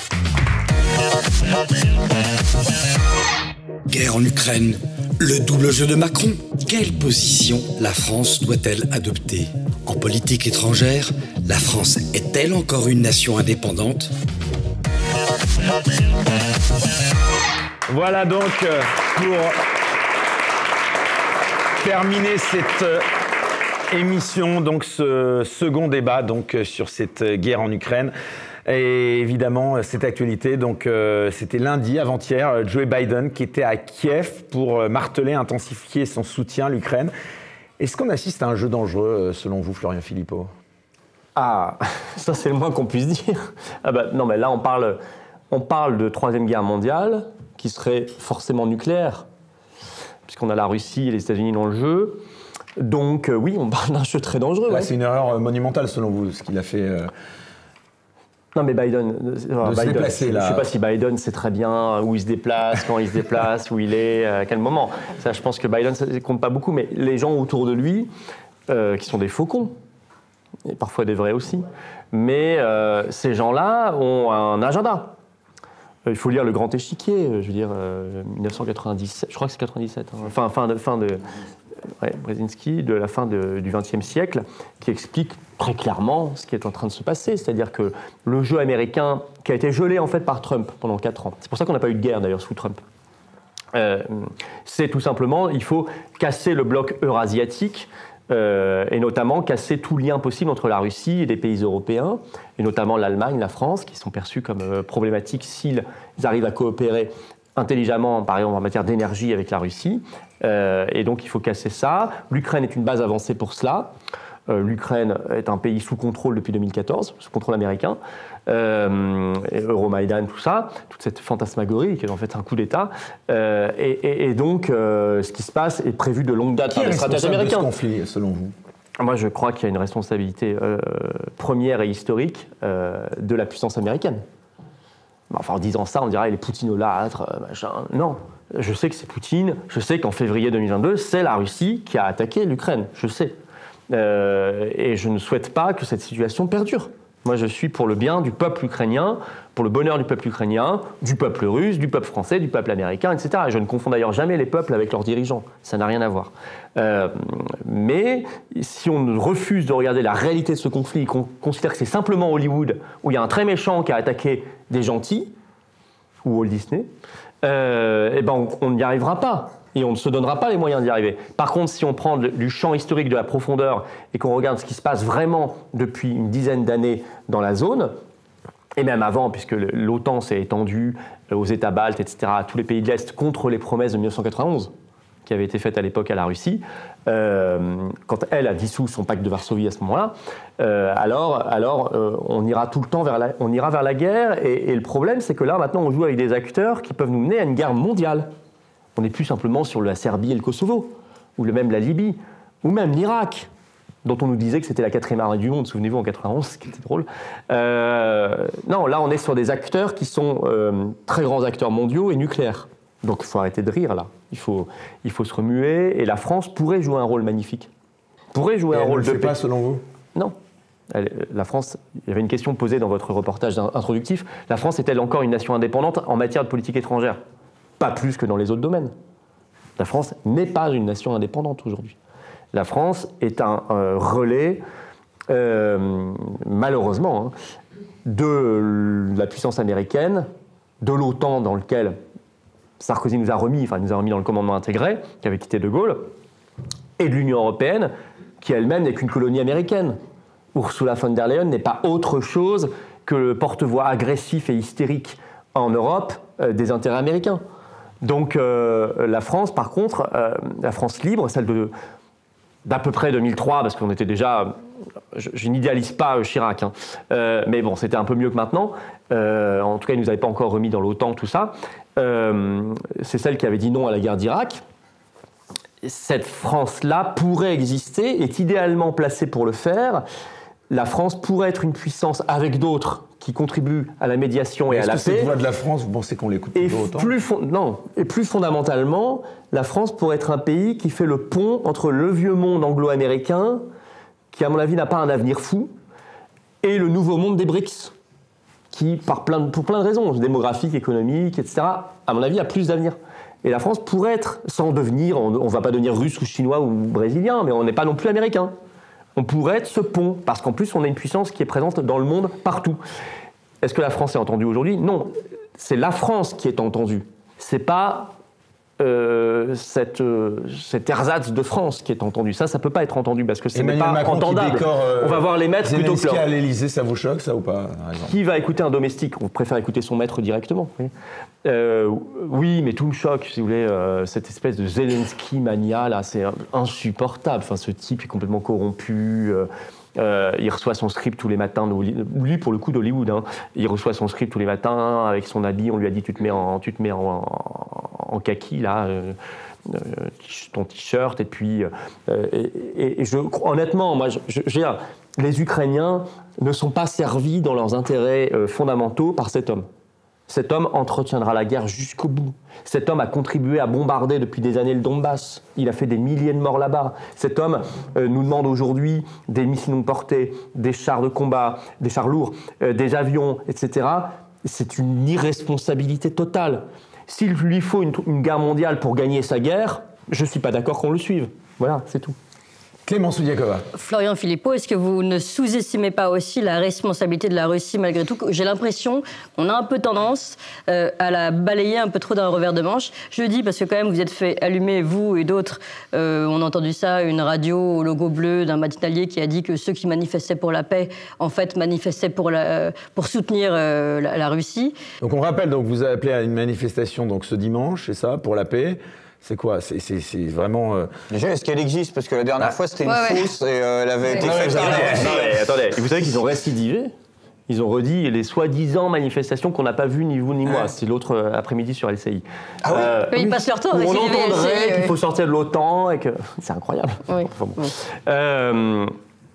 Guerre en Ukraine, le double jeu de Macron. Quelle position la France doit-elle adopter? En politique étrangère, la France est-elle encore une nation indépendante? Voilà donc pour terminer cette émission, donc ce second débat donc sur cette guerre en Ukraine. Et évidemment, cette actualité, donc euh, c'était lundi, avant-hier, Joe Biden qui était à Kiev pour marteler, intensifier son soutien à l'Ukraine. Est-ce qu'on assiste à un jeu dangereux, selon vous, Florian Philippot? Ah, ça c'est le moins qu'on puisse dire. Ah bah, non, mais là on parle, on parle de Troisième Guerre mondiale, qui serait forcément nucléaire, puisqu'on a la Russie et les États-Unis dans le jeu. Donc euh, oui, on parle d'un jeu très dangereux. Là, ouais. C'est une erreur monumentale, selon vous, ce qu'il a fait... Euh... Non, mais Biden, de Biden se déplacer, je là. ne sais pas si Biden sait très bien où il se déplace, quand il se déplace, où il est, à quel moment. Ça, je pense que Biden, ça ne compte pas beaucoup, mais les gens autour de lui, euh, qui sont des faucons, et parfois des vrais aussi, mais euh, ces gens-là ont un agenda. Euh, il faut lire Le Grand Échiquier, je veux dire, euh, mille neuf cent quatre-vingt-dix-sept, je crois que c'est quatre-vingt-dix-sept, hein, enfin, fin de... Fin de Ouais, Brzezinski, de la fin de, du vingtième siècle, qui explique très clairement ce qui est en train de se passer. C'est-à-dire que le jeu américain, qui a été gelé en fait par Trump pendant quatre ans, c'est pour ça qu'on n'a pas eu de guerre d'ailleurs sous Trump, euh, c'est tout simplement, il faut casser le bloc eurasiatique, euh, et notamment casser tout lien possible entre la Russie et des pays européens, et notamment l'Allemagne, la France, qui sont perçus comme euh, problématiques s'ils arrivent à coopérer intelligemment, par exemple en matière d'énergie avec la Russie. Euh, et donc il faut casser ça. L'Ukraine est une base avancée pour cela. Euh, L'Ukraine est un pays sous contrôle depuis deux mille quatorze, sous contrôle américain. Euh, Euromaïdan, tout ça, toute cette fantasmagorie qui est en fait un coup d'État. Euh, et, et, et donc euh, ce qui se passe est prévu de longue date Qui par est les stratèges responsable de ce américains. conflit, selon vous? Moi, je crois qu'il y a une responsabilité euh, première et historique euh, de la puissance américaine. Enfin, en disant ça, on dirait les poutinolâtres, machin. Non, je sais que c'est Poutine. Je sais qu'en février deux mille vingt-deux, c'est la Russie qui a attaqué l'Ukraine. Je sais. Euh, et je ne souhaite pas que cette situation perdure. Moi, je suis pour le bien du peuple ukrainien, pour le bonheur du peuple ukrainien, du peuple russe, du peuple français, du peuple américain, et cetera. Et je ne confonds d'ailleurs jamais les peuples avec leurs dirigeants. Ça n'a rien à voir. Euh, mais si on refuse de regarder la réalité de ce conflit, qu'on considère que c'est simplement Hollywood, où il y a un très méchant qui a attaqué des gentils, ou Walt Disney, euh, eh ben on n'y arrivera pas. Et on ne se donnera pas les moyens d'y arriver. Par contre, si on prend du champ historique, de la profondeur, et qu'on regarde ce qui se passe vraiment depuis une dizaine d'années dans la zone, et même avant, puisque l'OTAN s'est étendue aux États baltes, et cetera, à tous les pays de l'Est, contre les promesses de mille neuf cent quatre-vingt-onze, qui avaient été faites à l'époque à la Russie, euh, quand elle a dissous son pacte de Varsovie à ce moment-là, euh, alors, alors euh, on ira tout le temps vers la, on ira vers la guerre, et, et le problème, c'est que là, maintenant, on joue avec des acteurs qui peuvent nous mener à une guerre mondiale. On n'est plus simplement sur la Serbie et le Kosovo, ou même la Libye, ou même l'Irak, dont on nous disait que c'était la quatrième armée du monde, souvenez-vous, en quatre-vingt-onze, ce qui était drôle. Euh, non, là, on est sur des acteurs qui sont euh, très grands acteurs mondiaux et nucléaires. Donc, il faut arrêter de rire, là. Il faut, il faut se remuer, et la France pourrait jouer un rôle magnifique. Pourrait jouer et un elle rôle ne de le fait paix. pas, selon vous? Non. Elle, la France, il y avait une question posée dans votre reportage introductif. La France est-elle encore une nation indépendante en matière de politique étrangère? Pas plus que dans les autres domaines. La France n'est pas une nation indépendante aujourd'hui. La France est un, un relais, euh, malheureusement, hein, de la puissance américaine, de l'OTAN dans lequel Sarkozy nous a remis, enfin nous a remis dans le commandement intégré, qui avait quitté De Gaulle, et de l'Union européenne, qui elle-même n'est qu'une colonie américaine. Ursula von der Leyen n'est pas autre chose que le porte-voix agressif et hystérique en Europe euh, des intérêts américains. Donc euh, la France, par contre, euh, la France libre, celle de, d'à peu près deux mille trois, parce qu'on était déjà... Je, je n'idéalise pas Chirac, hein, euh, mais bon, c'était un peu mieux que maintenant. Euh, en tout cas, il ne nous avait pas encore remis dans l'OTAN, tout ça. Euh, c'est celle qui avait dit non à la guerre d'Irak. Cette France-là pourrait exister, est idéalement placée pour le faire. La France pourrait être une puissance avec d'autres qui contribuent à la médiation et à la paix. Est-ce que cette voix de la France, vous pensez qu'on l'écoute et toujours autant? plus fond- Non, et plus fondamentalement, la France pourrait être un pays qui fait le pont entre le vieux monde anglo-américain, qui à mon avis n'a pas un avenir fou, et le nouveau monde des BRICS, qui par plein de, pour plein de raisons, démographiques, économiques, et cetera, à mon avis a plus d'avenir. Et la France pourrait être, sans devenir, on ne va pas devenir russe ou chinois ou brésilien, mais on n'est pas non plus américain. On pourrait être ce pont, parce qu'en plus, on a une puissance qui est présente dans le monde partout. Est-ce que la France est entendue aujourd'hui? Non. C'est la France qui est entendue. C'est pas euh, cette, euh, cet ersatz de France qui est entendu. Ça, ça peut pas être entendu, parce que ce n'est Emmanuel pas Macron entendable. Qui décore, euh, on va voir les maîtres plutôt que Zelensky leur... à l'Élysée, ça vous choque, ça, ou pas, par exemple? Qui va écouter un domestique? On préfère écouter son maître directement. Oui, euh, oui, mais tout me choque, si vous voulez. Euh, cette espèce de Zelensky mania, là, c'est insupportable. Enfin, ce type est complètement corrompu. Euh, euh, il reçoit son script tous les matins. De, lui, pour le coup, d'Hollywood. Hein, il reçoit son script tous les matins avec son habit. On lui a dit, tu te mets en, tu te mets en, en, en kaki, là. Euh, euh, ton t-shirt, et puis... Euh, et, et, et je, honnêtement, moi, je, je, je veux dire, les Ukrainiens ne sont pas servis dans leurs intérêts euh, fondamentaux par cet homme. Cet homme entretiendra la guerre jusqu'au bout. Cet homme a contribué à bombarder depuis des années le Donbass. Il a fait des milliers de morts là-bas. Cet homme euh, nous demande aujourd'hui des missiles longue portée, des chars de combat, des chars lourds, euh, des avions, et cetera. C'est une irresponsabilité totale. S'il lui faut une, une guerre mondiale pour gagner sa guerre, je ne suis pas d'accord qu'on le suive. Voilà, c'est tout. Clémence Oudiakova. Florian Philippot, est-ce que vous ne sous-estimez pas aussi la responsabilité de la Russie malgré tout? J'ai l'impression qu'on a un peu tendance euh, à la balayer un peu trop d'un revers de manche. Je le dis parce que quand même vous êtes fait allumer, vous et d'autres, euh, on a entendu ça, une radio au logo bleu d'un matinalier qui a dit que ceux qui manifestaient pour la paix, en fait, manifestaient pour, la, pour soutenir euh, la, la Russie. Donc on rappelle, donc, vous avez appelé à une manifestation donc, ce dimanche, c'est ça, pour la paix. C'est quoi? C'est vraiment... Euh... Déjà, est-ce qu'elle existe? Parce que la dernière ah. fois, c'était une ouais, fausse ouais. et euh, elle avait ouais. été faite... Non, mais attendez, vous savez qu'ils ont récidivé? Ils ont redit les soi-disant manifestations qu'on n'a pas vues ni vous ni moi. Ouais. C'est l'autre après-midi sur L C I. Ah oui, euh, oui Ils passent leur temps à récidiver. On entendrait qu'il faut sortir de l'OTAN et que... C'est incroyable. Oui. Enfin, bon. oui. Euh...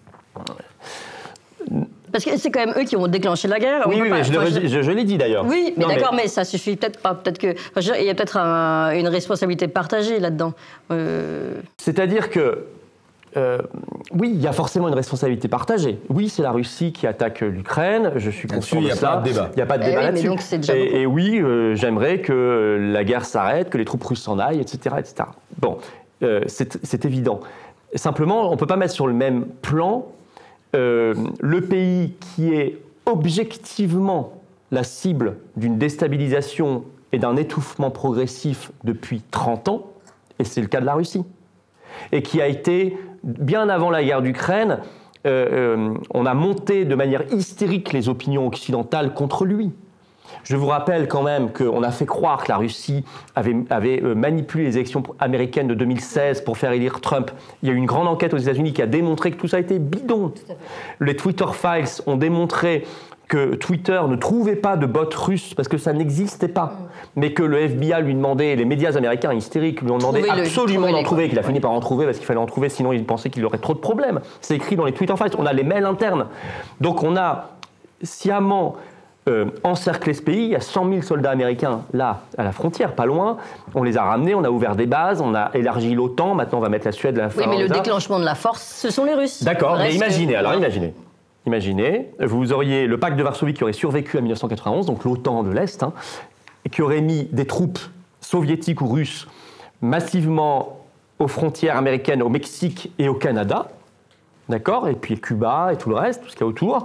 Parce que c'est quand même eux qui ont déclenché la guerre. Oui, oui, pas, mais je, je, je, je l'ai dit d'ailleurs. Oui, mais d'accord, mais... mais ça suffit peut-être pas. Peut-être que enfin, il y a peut-être un, une responsabilité partagée là-dedans. Euh... C'est-à-dire que euh, oui, il y a forcément une responsabilité partagée. Oui, c'est la Russie qui attaque l'Ukraine. Je suis conscient de ça. Il n'y a pas de débat eh là-dessus. Oui, et, et oui, euh, j'aimerais que la guerre s'arrête, que les troupes russes s'en aillent, et cetera, et cetera. Bon, euh, c'est évident. Simplement, on ne peut pas mettre sur le même plan Euh, le pays qui est objectivement la cible d'une déstabilisation et d'un étouffement progressif depuis trente ans, et c'est le cas de la Russie, et qui a été, bien avant la guerre d'Ukraine, euh, euh, on a monté de manière hystérique les opinions occidentales contre lui. Je vous rappelle quand même qu'on a fait croire que la Russie avait, avait manipulé les élections américaines de deux mille seize pour faire élire Trump. Il y a eu une grande enquête aux États-Unis qui a démontré que tout ça a été bidon. Les Twitter Files ont démontré que Twitter ne trouvait pas de bots russes parce que ça n'existait pas, mmh. mais que le F B I lui demandait, les médias américains hystériques lui ont demandé Trouvez absolument d'en trouver, qu'il a fini par en trouver parce qu'il fallait en trouver, sinon il pensait qu'il aurait trop de problèmes. C'est écrit dans les Twitter Files, on a les mails internes. Donc on a sciemment euh, encerclé ce pays, il y a cent mille soldats américains là, à la frontière, pas loin, on les a ramenés, on a ouvert des bases, on a élargi l'OTAN, maintenant on va mettre la Suède, la Finlande. Oui, mais le déclenchement de la force, ce sont les Russes. D'accord, mais imaginez, alors imaginez. Imaginez, vous auriez le pacte de Varsovie qui aurait survécu à mille neuf cent quatre-vingt-onze, donc l'OTAN de l'Est, hein, et qui aurait mis des troupes soviétiques ou russes massivement aux frontières américaines, au Mexique et au Canada, d'accord, et puis Cuba et tout le reste, tout ce qu'il y a autour.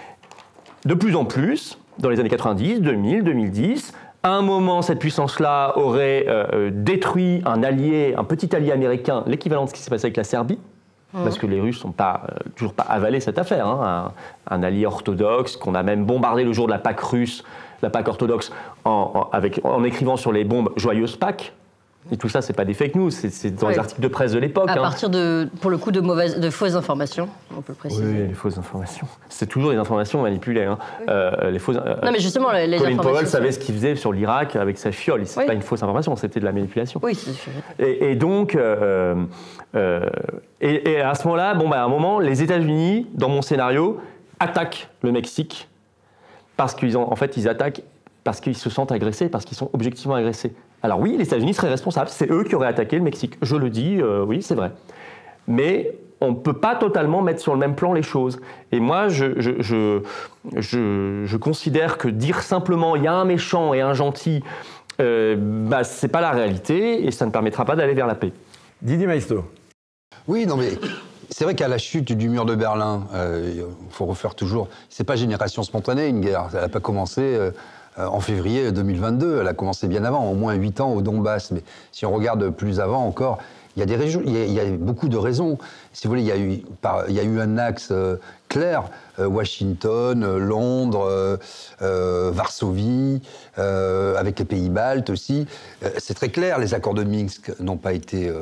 De plus en plus, dans les années quatre-vingt-dix, deux mille, deux mille dix, à un moment, cette puissance-là aurait euh, détruit un allié, un petit allié américain, l'équivalent de ce qui s'est passé avec la Serbie, parce que les Russes n'ont pas, euh, toujours pas avalé cette affaire. Hein. Un, un allié orthodoxe qu'on a même bombardé le jour de la Pâque russe, la Pâque orthodoxe, en, en, avec, en écrivant sur les bombes « Joyeuse Pâques ». Et tout ça, c'est pas des fake news, c'est dans oui. les articles de presse de l'époque. À hein. partir de, pour le coup, de, mauvaises, de fausses informations, on peut le préciser. Oui, les fausses informations. C'est toujours des informations manipulées. Hein. Oui. Euh, les fausses, euh, non, mais justement, les, les Colin informations... Powell savait ce qu'il faisait sur l'Irak avec sa fiole. C'est oui. pas une fausse information, c'était de la manipulation. Oui, c'est et, et donc, euh, euh, et, et à ce moment-là, bon, bah, à un moment, les États-Unis, dans mon scénario, attaquent le Mexique parce qu'ils ont, en fait, ils attaquent parce qu'ils se sentent agressés, parce qu'ils sont objectivement agressés. Alors oui, les États-Unis seraient responsables, c'est eux qui auraient attaqué le Mexique. Je le dis, euh, oui, c'est vrai. Mais on ne peut pas totalement mettre sur le même plan les choses. Et moi, je, je, je, je, je considère que dire simplement « il y a un méchant et un gentil euh, », bah, ce n'est pas la réalité et ça ne permettra pas d'aller vers la paix. Didier Maistre. Oui, non mais... C'est vrai qu'à la chute du mur de Berlin, il euh, faut refaire toujours... C'est pas génération spontanée, une guerre. Elle n'a pas commencé... Euh, en février deux mille vingt-deux, elle a commencé bien avant, au moins huit ans au Donbass. Mais si on regarde plus avant encore, il y a, des régions, il y a, il y a beaucoup de raisons. Si vous voulez, il y a eu, par, il y a eu un axe euh, clair, euh, Washington, euh, Londres, euh, euh, Varsovie, euh, avec les pays baltes aussi. Euh, c'est très clair, les accords de Minsk n'ont pas été... Euh,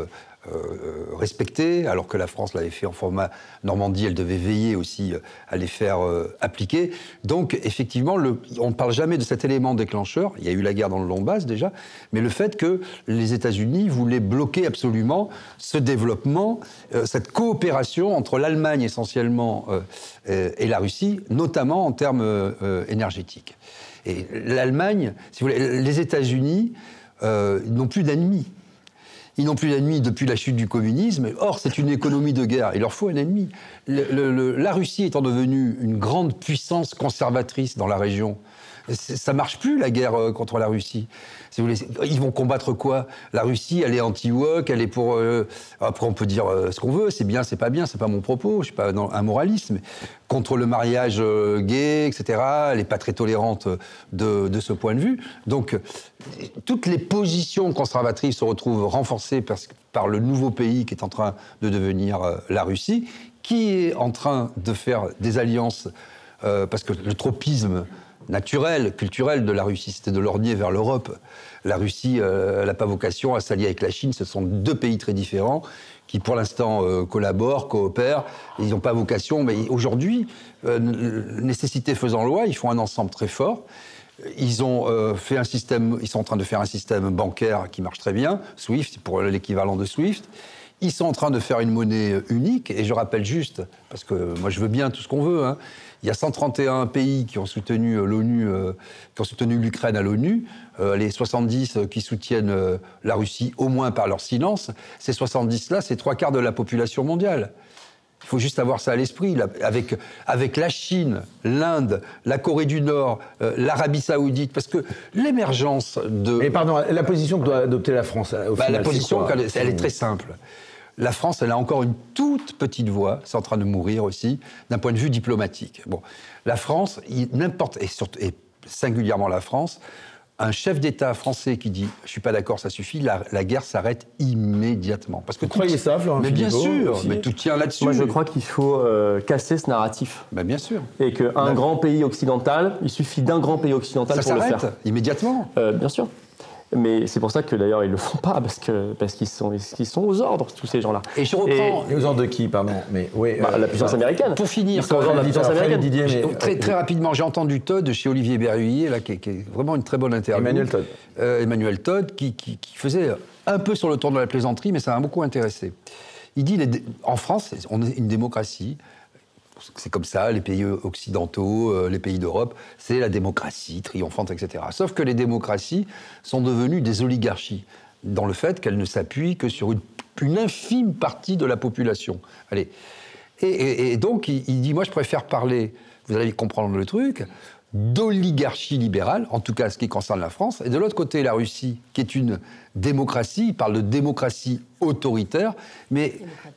euh, respectés, alors que la France l'avait fait en format Normandie, elle devait veiller aussi à les faire euh, appliquer. Donc, effectivement, le, on ne parle jamais de cet élément déclencheur. Il y a eu la guerre dans le Donbass déjà, mais le fait que les États-Unis voulaient bloquer absolument ce développement, euh, cette coopération entre l'Allemagne essentiellement euh, et la Russie, notamment en termes euh, énergétiques. Et l'Allemagne, si vous voulez, les États-Unis euh, n'ont plus d'ennemis. Ils n'ont plus d'ennemis depuis la chute du communisme. Or, c'est une économie de guerre. Il leur faut un ennemi. Le, le, le, la Russie étant devenue une grande puissance conservatrice dans la région, ça ne marche plus, la guerre contre la Russie. Si vous voulez, ils vont combattre quoi? La Russie, elle est anti-woke, elle est pour... Euh, après, on peut dire euh, ce qu'on veut, c'est bien, c'est pas bien, c'est pas mon propos, je ne suis pas dans un moraliste, mais contre le mariage euh, gay, et cetera, elle n'est pas très tolérante de, de ce point de vue. Donc, toutes les positions conservatrices se retrouvent renforcées par, par le nouveau pays qui est en train de devenir euh, la Russie, qui est en train de faire des alliances, euh, parce que le tropisme naturel, culturel de la Russie, c'était de lorgner vers l'Europe. La Russie, euh, elle n'a pas vocation à s'allier avec la Chine. Ce sont deux pays très différents qui, pour l'instant, euh, collaborent, coopèrent. Ils n'ont pas vocation, mais aujourd'hui, euh, nécessité faisant loi, ils font un ensemble très fort. Ils ont euh, fait un système, ils sont en train de faire un système bancaire qui marche très bien, SWIFT, pour l'équivalent de SWIFT. Ils sont en train de faire une monnaie unique, et je rappelle juste, parce que moi je veux bien tout ce qu'on veut, hein, il y a cent trente et un pays qui ont soutenu l'ONU, euh, qui ont soutenu l'Ukraine à l'ONU, euh, les soixante-dix qui soutiennent euh, la Russie au moins par leur silence. Ces soixante-dix-là, c'est trois quarts de la population mondiale. Il faut juste avoir ça à l'esprit. Là, avec, avec la Chine, l'Inde, la Corée du Nord, euh, l'Arabie Saoudite, parce que l'émergence de... Mais pardon, la position que doit adopter la France, au bah, final, la position, elle, elle est très simple. La France, elle a encore une toute petite voix, c'est en train de mourir aussi, d'un point de vue diplomatique. Bon, la France, n'importe, et, surtout, et singulièrement la France, un chef d'État français qui dit « je suis pas d'accord, ça suffit », la, la guerre s'arrête immédiatement. Parce que Vous croyez ça, Florent Mais bien Philippot, sûr, aussi. mais tout tient là-dessus. Moi, je crois qu'il faut euh, casser ce narratif. Ben, bien sûr. Et qu'un Ben, grand pays occidental, il suffit d'un grand pays occidental ça pour le faire. s'arrête immédiatement. Euh, bien sûr. Mais c'est pour ça que d'ailleurs ils le font pas, parce que parce qu'ils sont ils sont aux ordres, tous ces gens-là. Et je reprends. Et aux ordres de qui, pardon? Mais oui, bah, euh, la puissance américaine. Pour finir, ils sont aux ordres de la puissance américaine. Didier, mais... très, très rapidement, j'ai entendu Todd chez Olivier Berruyer, là, qui, est, qui est vraiment une très bonne interview. Emmanuel Todd. Euh, Emmanuel Todd, qui, qui, qui faisait un peu sur le tour de la plaisanterie, mais ça m'a beaucoup intéressé. Il dit, les, en France, on est une démocratie. C'est comme ça, les pays occidentaux, euh, les pays d'Europe, c'est la démocratie triomphante, et cetera. Sauf que les démocraties sont devenues des oligarchies, dans le fait qu'elles ne s'appuient que sur une, une infime partie de la population. Allez. Et, et, et donc, il, il dit, moi, je préfère parler, vous allez comprendre le truc, d'oligarchie libérale, en tout cas ce qui concerne la France, et de l'autre côté, la Russie, qui est une démocratie, il parle de démocratie autoritaire, mais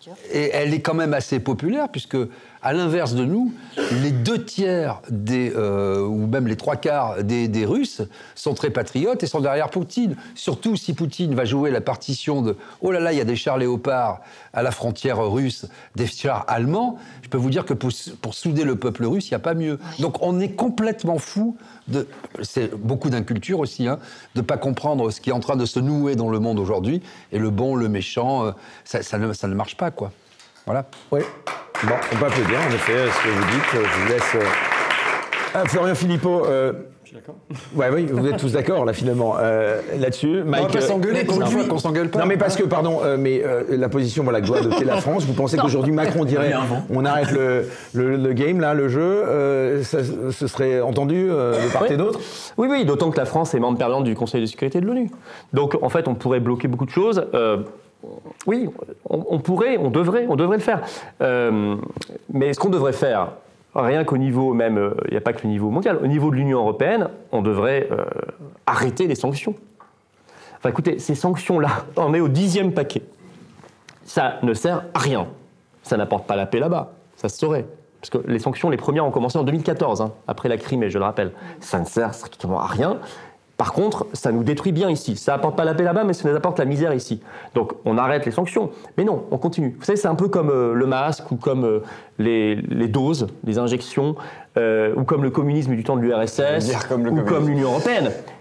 et elle est quand même assez populaire, puisque, à l'inverse de nous, les deux tiers, des, euh, ou même les trois quarts des, des Russes sont très patriotes et sont derrière Poutine. Surtout si Poutine va jouer la partition de « oh là là, il y a des chars léopards à la frontière russe, des chars allemands », je peux vous dire que pour, pour souder le peuple russe, il n'y a pas mieux. Donc on est complètement fou de... C'est beaucoup d'inculture aussi, hein, de ne pas comprendre ce qui est en train de se nouer dans le monde aujourd'hui, et le bon, le méchant, euh, ça, ça, ne, ça ne marche pas, quoi. Voilà. Oui. Bon, on peut applaudir, en effet, ce que vous dites. Je vous laisse... Euh... Ah, Florian Philippot... Euh... Je suis d'accord. Ouais, oui, vous êtes tous d'accord, là, finalement, euh, là-dessus. Mike, on va pas s'engueuler, pour une fois qu'on s'engueule pas. Non, mais parce que, pardon, euh, mais euh, la position voilà, que doit adopter la France, vous pensez qu'aujourd'hui, Macron dirait on arrête le, le, le game, là, le jeu, euh, ça, ce serait entendu euh, de part oui. et d'autre? Oui, oui, d'autant que la France est membre permanent du Conseil de sécurité de l'ONU. Donc, en fait, on pourrait bloquer beaucoup de choses. Euh, oui, on, on pourrait, on devrait, on devrait le faire. Euh, mais ce qu'on devrait faire, rien qu'au niveau même, il euh, n'y a pas que le niveau mondial, au niveau de l'Union européenne, on devrait euh, arrêter les sanctions. Enfin écoutez, ces sanctions-là, on est au dixième paquet. Ça ne sert à rien. Ça n'apporte pas la paix là-bas, ça se saurait. Parce que les sanctions, les premières ont commencé en deux mille quatorze, hein, après la Crimée, je le rappelle. Ça ne sert strictement à rien. Par contre, ça nous détruit bien ici. Ça n'apporte pas la paix là-bas, mais ça nous apporte la misère ici. Donc, on arrête les sanctions. Mais non, on continue. Vous savez, c'est un peu comme euh, le masque, ou comme euh, les, les doses, les injections, euh, ou comme le communisme du temps de l'U R S S, comme le ou communisme. comme l'Union européenne.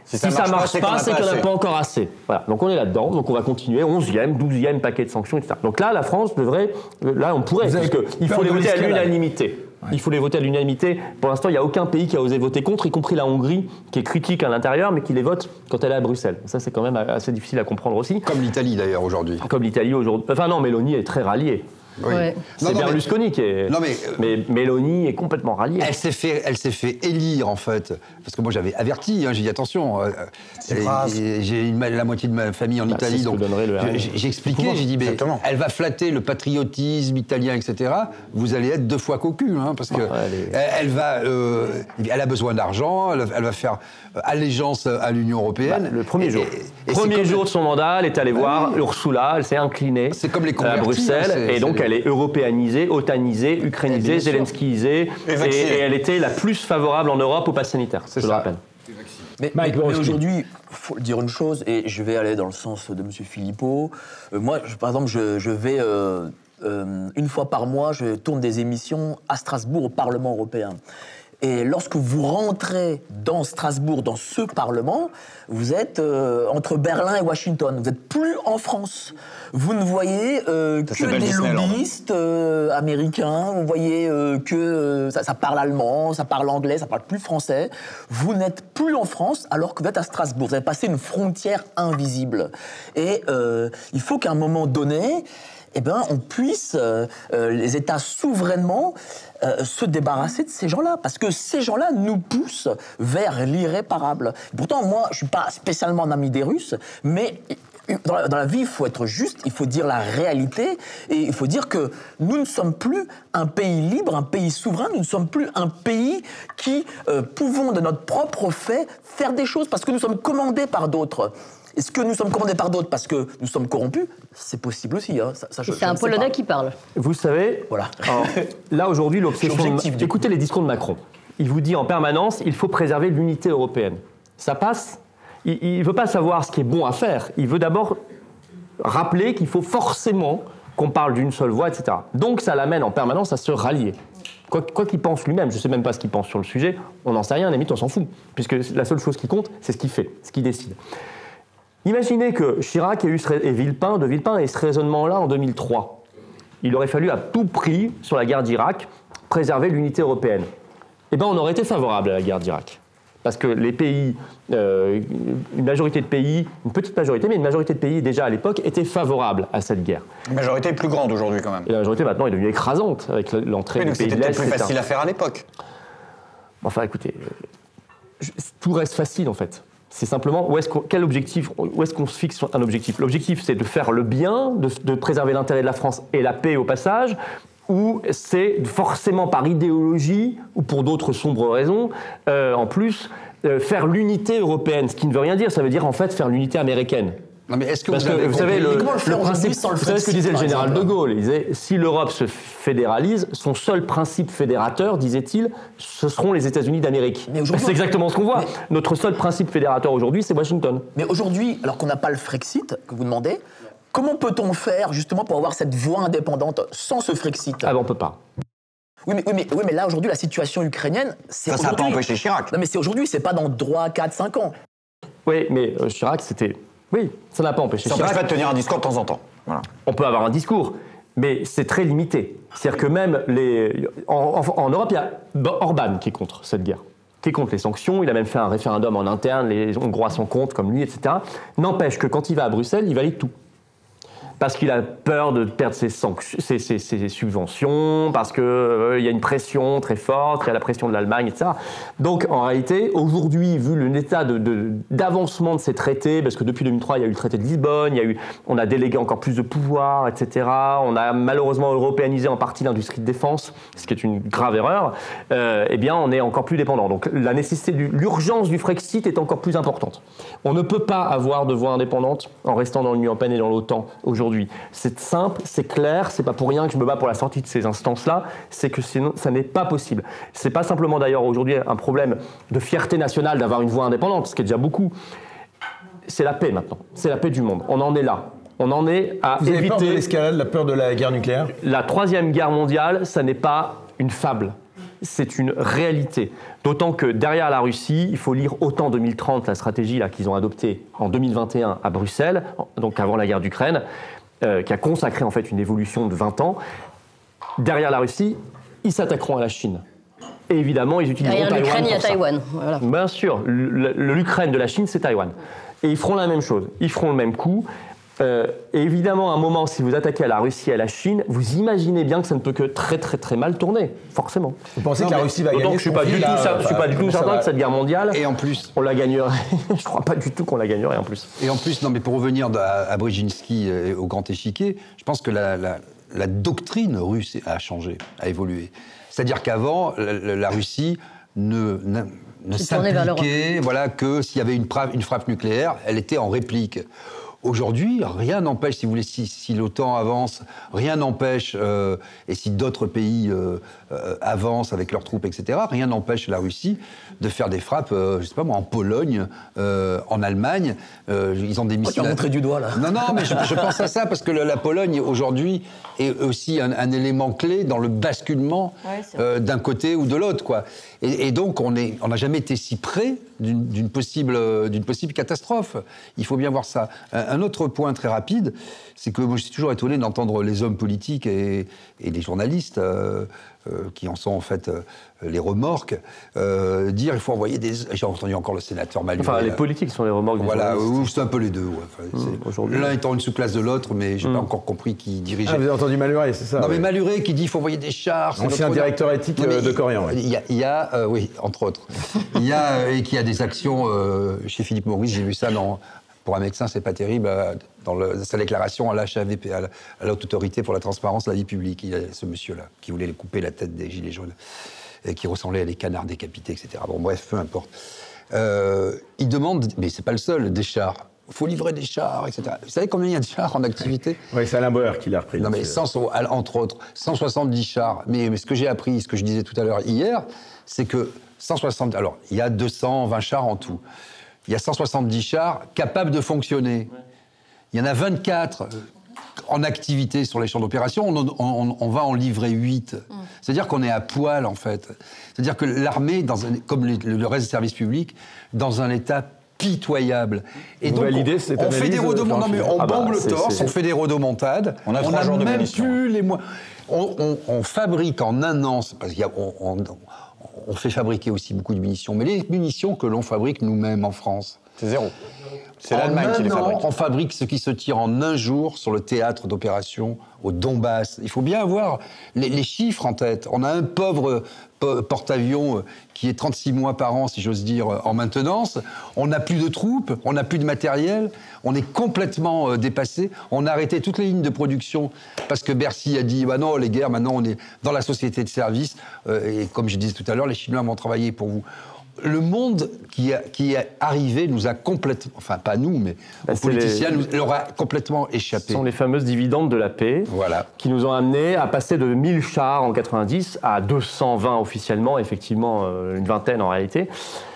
Si Si ça ça ne marche marche pas, pas, c'est c'est qu'il qu'on n'y en a a pas pas encore assez. Voilà. Donc on est là-dedans, donc on va continuer. onzième, douzième paquet de sanctions, et cetera. Donc là, la France devrait. Là, on pourrait, Vous avez parce qu'il faut peur les de voter à l'escalade. l'unanimité. Il faut les voter à l'unanimité. Pour l'instant, il n'y a aucun pays qui a osé voter contre, y compris la Hongrie, qui est critique à l'intérieur, mais qui les vote quand elle est à Bruxelles. Ça, c'est quand même assez difficile à comprendre aussi. Comme l'Italie d'ailleurs aujourd'hui. Comme l'Italie aujourd'hui. Enfin non, Mélanie est très ralliée. Oui. Ouais. C'est Non, non, mais- Berlusconi qui est. Non, mais, euh, mais Mélanie est complètement ralliée. Elle s'est fait, elle s'est fait élire en fait, parce que moi j'avais averti, hein, j'ai dit attention, euh, C'est et- grave. et j'ai une- la moitié de ma famille en Bah, Italie, c'est ce que donc donnerait le R N. j'ai- j'ai expliqué, j'ai dit mais Exactement. elle va flatter le patriotisme italien, et cetera. Vous allez être deux fois cocu, hein, parce que Ouais, elle est- elle, elle va, euh, elle a besoin d'argent, elle, elle va faire euh, allégeance à l'Union européenne. Bah, le premier Et- jour. et- et c'est premier comme- jour de son mandat, elle est allée voir oui. Ursula, elle s'est inclinée C'est comme les à convertis, Bruxelles, hein, c'est- et donc c'est- elle est européanisée, otanisée, Et bien ukrainisée, sûr. zelenskisée, Et et, vaccinée. et elle était la plus favorable en Europe au pass sanitaire, je C'est le ça. rappelle. Mais, Mike mais- mais Borowski. aujourd'hui, il faut dire une chose, et je vais aller dans le sens de M. Philippot. Euh, moi, je- par exemple, je, je vais, euh, euh, une fois par mois, je tourne des émissions à Strasbourg au Parlement européen. Et lorsque vous rentrez dans Strasbourg, dans ce Parlement, vous êtes euh, entre Berlin et Washington. Vous n'êtes plus en France. Vous ne voyez euh, Ça que s'appelle des Disneyland. lobbyistes euh, américains. Vous voyez euh, que euh, ça, ça parle allemand, ça parle anglais, ça parle plus français. Vous n'êtes plus en France alors que vous êtes à Strasbourg. Vous avez passé une frontière invisible. Et euh, il faut qu'à un moment donné, eh ben, on puisse, euh, euh, les États souverainement, euh, se débarrasser de ces gens-là. Parce que ces gens-là nous poussent vers l'irréparable. Pourtant, moi, je ne suis pas spécialement un ami des Russes, mais dans la, dans la vie, il faut être juste, il faut dire la réalité, et il faut dire que nous ne sommes plus un pays libre, un pays souverain, nous ne sommes plus un pays qui euh, pouvons, de notre propre fait, faire des choses, parce que nous sommes commandés par d'autres. Est-ce que nous sommes commandés par d'autres parce que nous sommes corrompus? C'est possible aussi. Hein. Ça, ça, je- C'est je un ne sais Polonais pas. qui parle. Vous savez, Voilà. alors, là aujourd'hui, l'obsession. Je suis objectif, de- du Écoutez les discours de Macron. Il vous dit en permanence, il faut préserver l'unité européenne. Ça passe. Il ne veut pas savoir ce qui est bon à faire. Il veut d'abord rappeler qu'il faut forcément qu'on parle d'une seule voix, et cetera. Donc ça l'amène en permanence à se rallier. Quoi quoi qu'il pense lui-même, je ne sais même pas ce qu'il pense sur le sujet, on n'en sait rien, limite on s'en fout. Puisque la seule chose qui compte, c'est ce qu'il fait, ce qu'il décide. Imaginez que Chirac ait eu ce rai- et Villepin, de Villepin ait ce raisonnement-là en deux mille trois. Il aurait fallu à tout prix, sur la guerre d'Irak, préserver l'unité européenne. Eh bien, on aurait été favorable à la guerre d'Irak. Parce que les pays, euh, une majorité de pays, une petite majorité, mais une majorité de pays déjà à l'époque étaient favorables à cette guerre. La majorité est plus grande aujourd'hui quand même. Et la majorité maintenant est devenue écrasante avec l'entrée Oui, des donc pays c'était de l'Est. peut-être plus et cetera. facile à faire à l'époque. Enfin, écoutez, euh, je- tout reste facile en fait. C'est simplement où est-ce qu'on, quel objectif, où est-ce qu'on se fixe un objectif. L'objectif, c'est de faire le bien, de, de préserver l'intérêt de la France et la paix au passage, ou c'est forcément par idéologie ou pour d'autres sombres raisons, euh, en plus, euh, faire l'unité européenne. Ce qui ne veut rien dire, ça veut dire en fait faire l'unité américaine. Non, mais est-ce que Parce vous que avez vous savez, compris- le, comment le faire le aujourd'hui principe, sans le vous savez ce que Frexit, disait le par général exemple de Gaulle. Il disait si l'Europe se fédéralise, son seul principe fédérateur, disait-il, ce seront les États-Unis d'Amérique. Mais aujourd'hui- C'est exactement ce qu'on voit. Mais- Notre seul principe fédérateur aujourd'hui, c'est Washington. Mais aujourd'hui, alors qu'on n'a pas le Frexit, que vous demandez, comment peut-on faire justement pour avoir cette voix indépendante sans ce Frexit? Ah ben on peut pas. Oui, mais, oui, mais, oui, mais là, aujourd'hui, la situation ukrainienne, c'est Ça, ça n'a pas aujourd'hui. empêché Chirac. Non, mais c'est aujourd'hui, c'est pas dans trois, quatre, cinq ans. Oui, mais euh, Chirac, c'était... Oui, ça n'a pas empêché Ça n'empêche Chirac. pas de tenir un discours de temps en temps. Voilà. On peut avoir un discours, mais c'est très limité. C'est-à-dire que même les... En, en- en Europe, il y a Orban qui est contre cette guerre, qui est contre les sanctions. Il a même fait un référendum en interne, les Hongrois sont contre, comme lui, et cetera. N'empêche que quand il va à Bruxelles, il valide tout. Parce qu'il a peur de perdre ses, sanctions, ses, ses- ses subventions, parce qu'il euh, y a une pression très forte, il y a la pression de l'Allemagne, et cetera. Donc en réalité, aujourd'hui, vu l'état de, de, d'avancement de ces traités, parce que depuis deux mille trois, il y a eu le traité de Lisbonne, il y a eu, on a délégué encore plus de pouvoir, et cetera. On a malheureusement européanisé en partie l'industrie de défense, ce qui est une grave erreur, euh, eh bien on est encore plus dépendant. Donc la nécessité, du, l'urgence du Frexit est encore plus importante. On ne peut pas avoir de voix indépendante en restant dans l'Union européenne et dans l'OTAN aujourd'hui. C'est simple, c'est clair, c'est pas pour rien que je me bats pour la sortie de ces instances-là, c'est que sinon, ça n'est pas possible. C'est pas simplement d'ailleurs aujourd'hui un problème de fierté nationale d'avoir une voix indépendante, ce qui est déjà beaucoup. C'est la paix maintenant, c'est la paix du monde. On en est là. On en est à Vous avez peur de éviter l'escalade, la peur de la guerre nucléaire? la troisième guerre mondiale, ça n'est pas une fable. c'est une réalité. D'autant que derrière la Russie, il faut lire autant deux mille trente, la stratégie là, qu'ils ont adoptée en deux mille vingt et un à Bruxelles, donc avant la guerre d'Ukraine, euh, qui a consacré en fait une évolution de vingt ans. Derrière la Russie, ils s'attaqueront à la Chine. Et évidemment, ils utiliseront Derrière Taïwan l'Ukraine, il y a pour ça. Taïwan. Voilà. Bien sûr, l'Ukraine de la Chine, c'est Taïwan. Et ils feront la même chose, ils feront le même coup. Euh, et évidemment, à un moment, si vous attaquez à la Russie et à la Chine, vous imaginez bien que ça ne peut que très très très mal tourner, forcément. Vous pensez Non, que la mais Russie va D'autant gagner que je ne suis ce pas du tout, conflit, ça- là, je suis enfin, pas du tout comment ça certain va que cette guerre mondiale, Et en plus, on la gagnerait. Je crois pas du tout qu'on la gagnerait en plus. Et en plus, non, mais pour revenir à, à Brzezinski et au grand échiquier, je pense que la, la, la doctrine russe a changé, a évolué. C'est-à-dire qu'avant, la, la- la Russie ne, ne, ne Se tournait vers l'Europe. s'impliquait, voilà, que s'il y avait une, pra- une frappe nucléaire, elle était en réplique. Aujourd'hui, rien n'empêche, si vous voulez, si, si l'OTAN avance, rien n'empêche, euh, et si d'autres pays euh, euh, avancent avec leurs troupes, et cetera, rien n'empêche la Russie de faire des frappes, euh, je sais pas moi, en Pologne, euh, en Allemagne. Euh, ils ont des Oh, missiles. tu as montré du doigt, là. Non, non, mais je, je pense à ça parce que la, la Pologne, aujourd'hui, est aussi un, un élément clé dans le basculement Ouais, c'est vrai. euh, d'un côté ou de l'autre, quoi. Et, et donc, on est- on n'a jamais été si près d'une d'une possible, euh, d'une possible catastrophe. Il faut bien voir ça. Un, un autre point très rapide, c'est que moi, je suis toujours étonné d'entendre les hommes politiques et, et les journalistes, euh, euh, qui en sont en fait euh, les remorques, euh, dire il faut envoyer des... J'ai entendu encore le sénateur Malhuret. Enfin, les là. politiques sont les remorques des Voilà, journalistes. ou c'est un peu les deux. Ouais. Enfin, Mmh, c'est- aujourd'hui. L'un étant une sous-classe de l'autre, mais j'ai pas encore compris qui dirigeait. Ah, vous avez entendu Malhuret, c'est ça non, mais ouais. Malhuret qui dit qu'il faut envoyer des chars. c'est Ancien notre- directeur éthique, Non, mais euh, de il- Corian, ouais. Il y a, il y a, euh, oui, entre autres. Il y a, euh, et qui a des actions euh, chez Philippe Maurice, j'ai vu ça dans. Pour un médecin, c'est pas terrible, euh, dans le- sa déclaration à l'H A V P, à la- à la Haute Autorité pour la Transparence de la Vie Publique. Il y a ce monsieur-là qui voulait couper la tête des Gilets jaunes, et qui ressemblait à des canards décapités, et cetera. Bon, bref, peu importe. Euh, il demande, mais c'est pas le seul, des chars. Il faut livrer des chars, et cetera. Vous savez combien il y a de chars en activité? Oui, c'est Alain Bauer qui l'a repris. Non, mais C'est- cent, entre autres, cent soixante-dix chars. Mais, mais ce que j'ai appris, ce que je disais tout à l'heure hier, c'est que cent soixante. Alors, il y a deux cent vingt chars en tout. Il y a cent soixante-dix chars capables de fonctionner. Il y en a vingt-quatre en activité sur les champs d'opération. On, on- on- on va en livrer huit. C'est-à-dire qu'on est à poil, en fait. C'est-à-dire que l'armée, dans un- comme les- le reste des services publics, dans un état pitoyable. Et Vous donc, validez on, cette on fait analyse, des rodomontades. Non, mais on Ah bah, bombe le c'est- torse, c'est- on fait des rodomontades. On a trois n'a jours de même munitions. plus les moyens. On, on- on fabrique en un an, c'est parce qu'il y a- on, on- on fait fabriquer aussi beaucoup de munitions, mais les munitions que l'on fabrique nous-mêmes en France. C'est zéro. C'est En l'Allemagne qui les un an, fabrique. on fabrique ce qui se tire en un jour sur le théâtre d'opération au Donbass. Il faut bien avoir les, les chiffres en tête. On a un pauvre po- porte-avions euh, qui est trente-six mois par an, si j'ose dire, euh, en maintenance. On n'a plus de troupes, on n'a plus de matériel. On est complètement euh, dépassé. On a arrêté toutes les lignes de production parce que Bercy a dit bah non, les guerres, maintenant on est dans la société de service. Euh, et comme je disais tout à l'heure, les Chinois vont travailler pour vous. Le monde qui, a- qui est arrivé nous a complètement, enfin pas nous, mais Bah, aux c'est politiciens, les- nous leur a complètement Ce échappé. sont les fameuses dividendes de la paix Voilà. qui nous ont amenés à passer de mille chars en quatre-vingt-dix à deux cent vingt officiellement, effectivement euh, une vingtaine en réalité.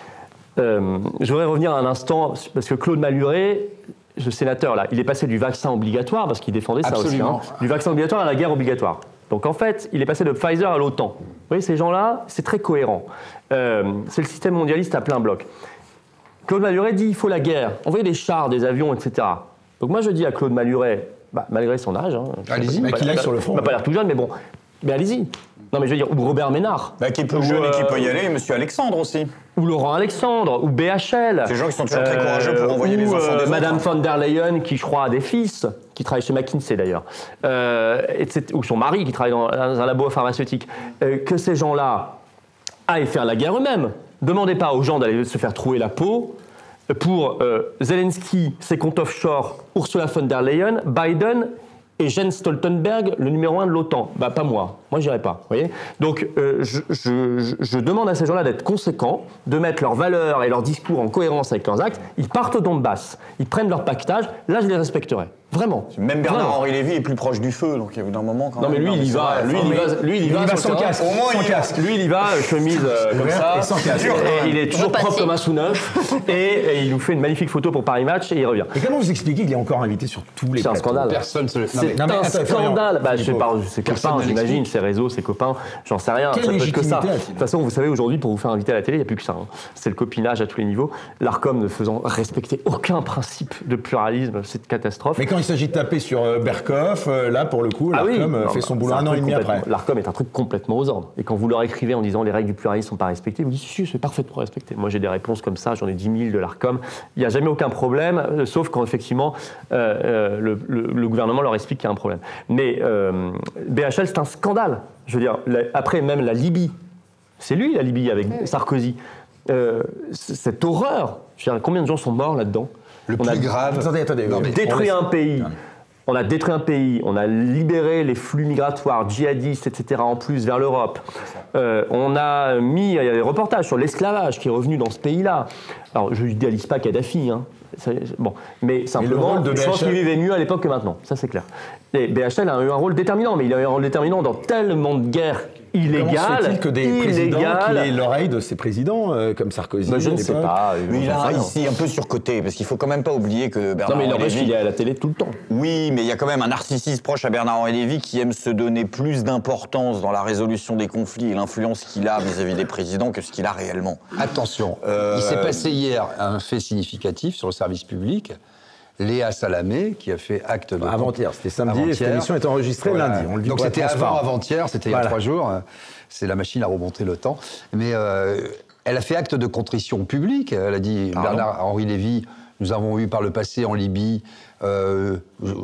Euh, je voudrais revenir un instant, parce que Claude Malhuret, ce sénateur là, il est passé du vaccin obligatoire, parce qu'il défendait Absolument. ça aussi, hein, du vaccin obligatoire à la guerre obligatoire. Donc en fait, il est passé de Pfizer à l'OTAN. Vous voyez, ces gens-là, c'est très cohérent. Euh, c'est le système mondialiste à plein bloc. Claude Malhuret dit il faut la guerre, envoyer des chars, des avions, et cetera. Donc moi je dis à Claude Malhuret, bah, malgré son âge, hein, Allez-y. il Bah, n'a qu'il aille sur le front. pas l'air tout jeune, mais bon, mais allez-y. Non mais je veux dire, ou Robert Ménard, Bah, qui est plus Ou, jeune et qui euh, peut y aller, monsieur Alexandre aussi. ou Laurent Alexandre, ou B H L. Ces gens qui sont toujours très courageux pour envoyer ou, les enfants des autres, Madame hein. von der Leyen, qui je crois a des fils, qui travaille chez McKinsey d'ailleurs, euh, et cetera, ou son mari qui travaille dans, dans un labo pharmaceutique, euh, que ces gens-là aillent faire la guerre eux-mêmes. Demandez pas aux gens d'aller se faire trouer la peau. Pour euh, Zelensky, ses comptes offshore, Ursula von der Leyen, Biden et Jens Stoltenberg, le numéro un de l'OTAN. Bah, pas moi. Moi, j'irai pas. Vous voyez. Donc, euh, je, je- je- je demande à ces gens-là d'être conséquents, de mettre leurs valeurs et leurs discours en cohérence avec leurs actes. Ils partent au Donbass, ils prennent leur pactage. Là, je les respecterai. Vraiment. Même Vraiment. Bernard-Henri Lévy est plus proche du feu, donc il y a d'un moment quand Non mais même. lui il y c'est va, vrai. lui Non, il y mais- va, lui il y Il va, y va sur sans le terrain. casque. Au moins, sans il- casque. Lui, il y va, chemise euh, comme ça, et sans casque. et il est toujours Repassé. propre comme un sous-neuf, et, et il nous fait une magnifique photo pour Paris Match et il revient. Et comment vous expliquez qu'il est encore invité sur tous les C'est un plateaux scandale. Personne se le... Non, C'est mais- Non, mais un attends, Florian, scandale. Bah, je sais Philippot. pas, c'est Personne quelqu'un, ne j'imagine, l'explique. c'est réseaux, ses copains, j'en sais rien. Quelle ça peut être que ça. légitimité De a-t-il ? toute façon, vous savez, aujourd'hui, pour vous faire inviter à la télé, il n'y a plus que ça. Hein. C'est le copinage à tous les niveaux. L'Arcom ne faisant respecter aucun principe de pluralisme, c'est une catastrophe. Mais quand il s'agit de taper sur euh, Berkoff, euh, là, pour le coup, Ah oui, l'Arcom euh, non, fait bah, son boulot c'est un an et truc demi complètement- après. L'Arcom est un truc complètement aux ordres. Et quand vous leur écrivez en disant les règles du pluralisme sont pas respectées, vous dites si, c'est parfaitement respecté. Moi, j'ai des réponses comme ça, j'en ai dix mille de l'Arcom. Il n'y a jamais aucun problème, euh, sauf quand effectivement euh, euh, le, le- le gouvernement leur explique qu'il y a un problème. Mais euh, B H L, c'est un scandale. Je veux dire, la- après même la Libye, c'est lui la Libye avec Sarkozy. Euh, c- cette horreur, je veux dire, combien de gens sont morts là-dedans? Le On plus a grave. Attendez, attendez. Non, euh, mais- détruit on laisse- un pays. Non, On a détruit un pays, on a libéré les flux migratoires, djihadistes, et cetera en plus vers l'Europe. Euh, on a mis, il y a des reportages sur l'esclavage qui est revenu dans ce pays-là. Alors je n'idéalise pas Kadhafi, hein. Ça, bon, mais simplement, rôle de je pense B H L qu'il vivait mieux à l'époque que maintenant, ça c'est clair. Et B H L a eu un rôle déterminant, mais il a eu un rôle déterminant dans tellement de guerres Comment se illégales, fait-il que des présidents illégales. qu'il ait l'oreille de ces présidents, euh, comme Sarkozy Ben, je à ne sais l'époque. pas. Mais il j'en a sais rien. ici un peu surcoté, parce qu'il faut quand même pas oublier que Bernard Non mais il Henri empêche Lévy- qu'il est à la télé tout le temps. Oui, mais il y a quand même un narcissisme proche à Bernard-Henri Lévy qui aime se donner plus d'importance dans la résolution des conflits et l'influence qu'il a vis-à-vis des présidents que ce qu'il a réellement. Attention, Euh, il s'est passé hier un fait significatif sur le service public. Léa Salamé, qui a fait acte de... Avant-hier, c'était samedi, et cette Avant-hier. émission est enregistrée Voilà. lundi. On le dit Donc pour être c'était avant transparent. avant-hier, c'était il y a Voilà. trois jours. euh, C'est la machine à remonter le temps. Mais euh, elle a fait acte de contrition publique. Elle a dit, Pardon Bernard-Henri Lévy, nous avons eu par le passé en Libye euh,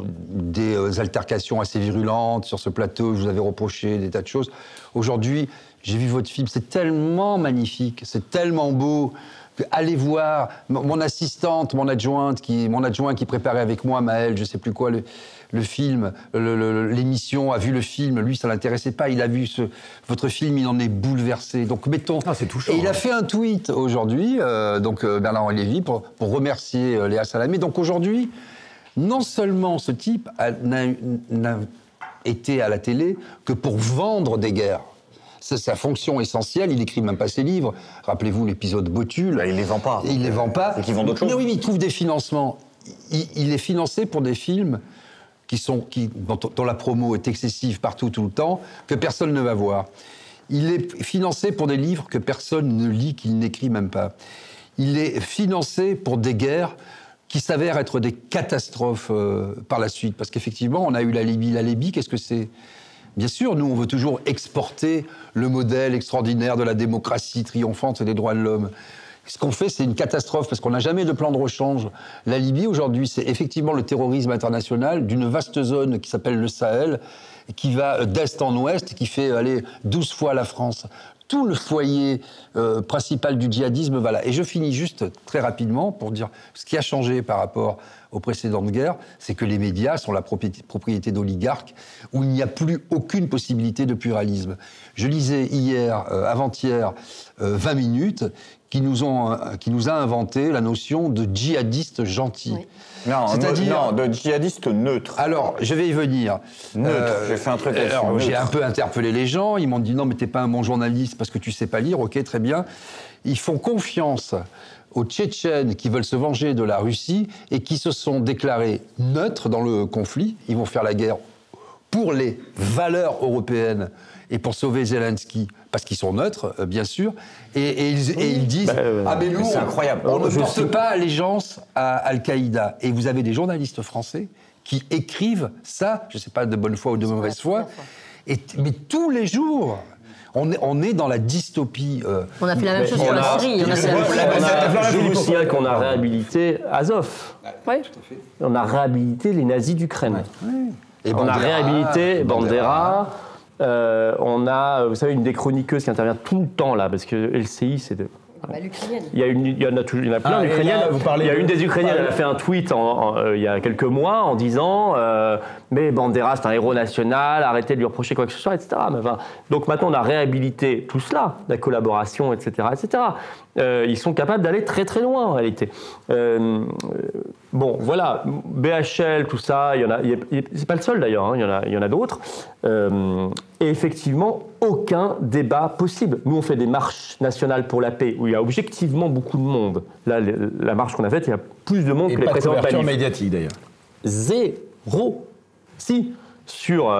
des euh, altercations assez virulentes sur ce plateau, je vous avais reproché des tas de choses. Aujourd'hui, j'ai vu votre film, c'est tellement magnifique, c'est tellement beau. Allez voir mon mon assistante, mon adjointe, qui, mon adjoint qui préparait avec moi, Maël, je sais plus quoi, le, le film, le- le- l'émission, a vu le film. Lui, ça l'intéressait pas. Il a vu ce, votre film, il en est bouleversé. Donc mettons. Ah, c'est touchant, Et il a hein. fait un tweet aujourd'hui, euh, donc euh, Bernard-Henri Lévy, pour, pour remercier euh, Léa Salamé. Donc aujourd'hui, non seulement ce type a- n'a n'a été à la télé que pour vendre des guerres. C'est sa fonction essentielle. Il écrit même pas ses livres. Rappelez-vous l'épisode Botul. Bah, il les vend pas. Et il les vend pas. C'est qu'ils vendent d'autres Mais choses. oui, mais il trouve des financements. Il, il est financé pour des films qui sont, qui, dont, dont la promo est excessive partout, tout le temps, que personne ne va voir. Il est financé pour des livres que personne ne lit, qu'il n'écrit même pas. Il est financé pour des guerres qui s'avèrent être des catastrophes euh, par la suite. Parce qu'effectivement, on a eu la Libye. La Libye, qu'est-ce que c'est ? Bien sûr, nous, on veut toujours exporter le modèle extraordinaire de la démocratie triomphante et des droits de l'homme. Ce qu'on fait, c'est une catastrophe, parce qu'on n'a jamais de plan de rechange. La Libye, aujourd'hui, c'est effectivement le terrorisme international d'une vaste zone qui s'appelle le Sahel, qui va d'est en ouest, qui fait aller douze fois la France. Tout le foyer euh, principal du djihadisme va là. Et je finis juste très rapidement pour dire ce qui a changé par rapport aux précédentes guerres, c'est que les médias sont la propriété, propriété d'oligarques où il n'y a plus aucune possibilité de pluralisme. Je lisais hier, euh, avant-hier, euh, vingt minutes, qui nous, ont, euh, qui nous a inventé la notion de djihadiste gentil. Oui. Non, C'est-à-dire- non, de djihadiste neutre. Alors, je vais y venir. Neutre, j'ai fait un truc là-dessus, alors, neutre. J'ai un peu interpellé les gens, ils m'ont dit non, mais t'es pas un bon journaliste parce que tu sais pas lire, ok, très bien. Ils font confiance aux Tchétchènes qui veulent se venger de la Russie et qui se sont déclarés neutres dans le conflit. Ils vont faire la guerre pour les valeurs européennes et pour sauver Zelensky, parce qu'ils sont neutres, euh, bien sûr, et, et ils, et ils disent Bah, euh, ah mais nous, c'est on- incroyable. on ne Je porte sais- pas allégeance à Al-Qaïda. Et vous avez des journalistes français qui écrivent ça, je ne sais pas de bonne foi ou de mauvaise foi, et, mais tous les jours. On est, on est dans la dystopie. euh, On a fait la même chose sur la Syrie. On a fait la même chose. On a- Florent, je vous vous dites signale qu'on a réhabilité Azov. Ouais. On a réhabilité les nazis d'Ukraine. et On a Bandera, réhabilité Bandera. Bandera. Euh, on a, vous savez, une des chroniqueuses qui intervient tout le temps là, parce que L C I, c'est de. Bah, l'Ukrainienne. Il y, a une, il y en a, toujours- il y en a plein Ah, et d'Ukrainiennes. là, vous parlez Il y a de- une des Ukrainiennes, vous elle a fait un tweet en- en, euh, il y a quelques mois en disant euh, mais Bandera c'est un héros national, arrêtez de lui reprocher quoi que ce soit, et cetera. Mais, enfin, donc maintenant on a réhabilité tout cela, la collaboration, et cetera, et cetera. Euh, ils sont capables d'aller très très loin en réalité. Euh, bon, voilà, B H L, tout ça, il y en a. il y a- il y a- c'est pas le seul d'ailleurs, hein, il y en a, il y en a d'autres. Euh, et effectivement, aucun débat possible. Nous, on fait des marches nationales pour la paix où il y a objectivement beaucoup de monde. Là, le- la marche qu'on a faite, il y a plus de monde Et que les pas de précédentes couverture manifs. médiatique, d'ailleurs. Zéro. Si, sur euh,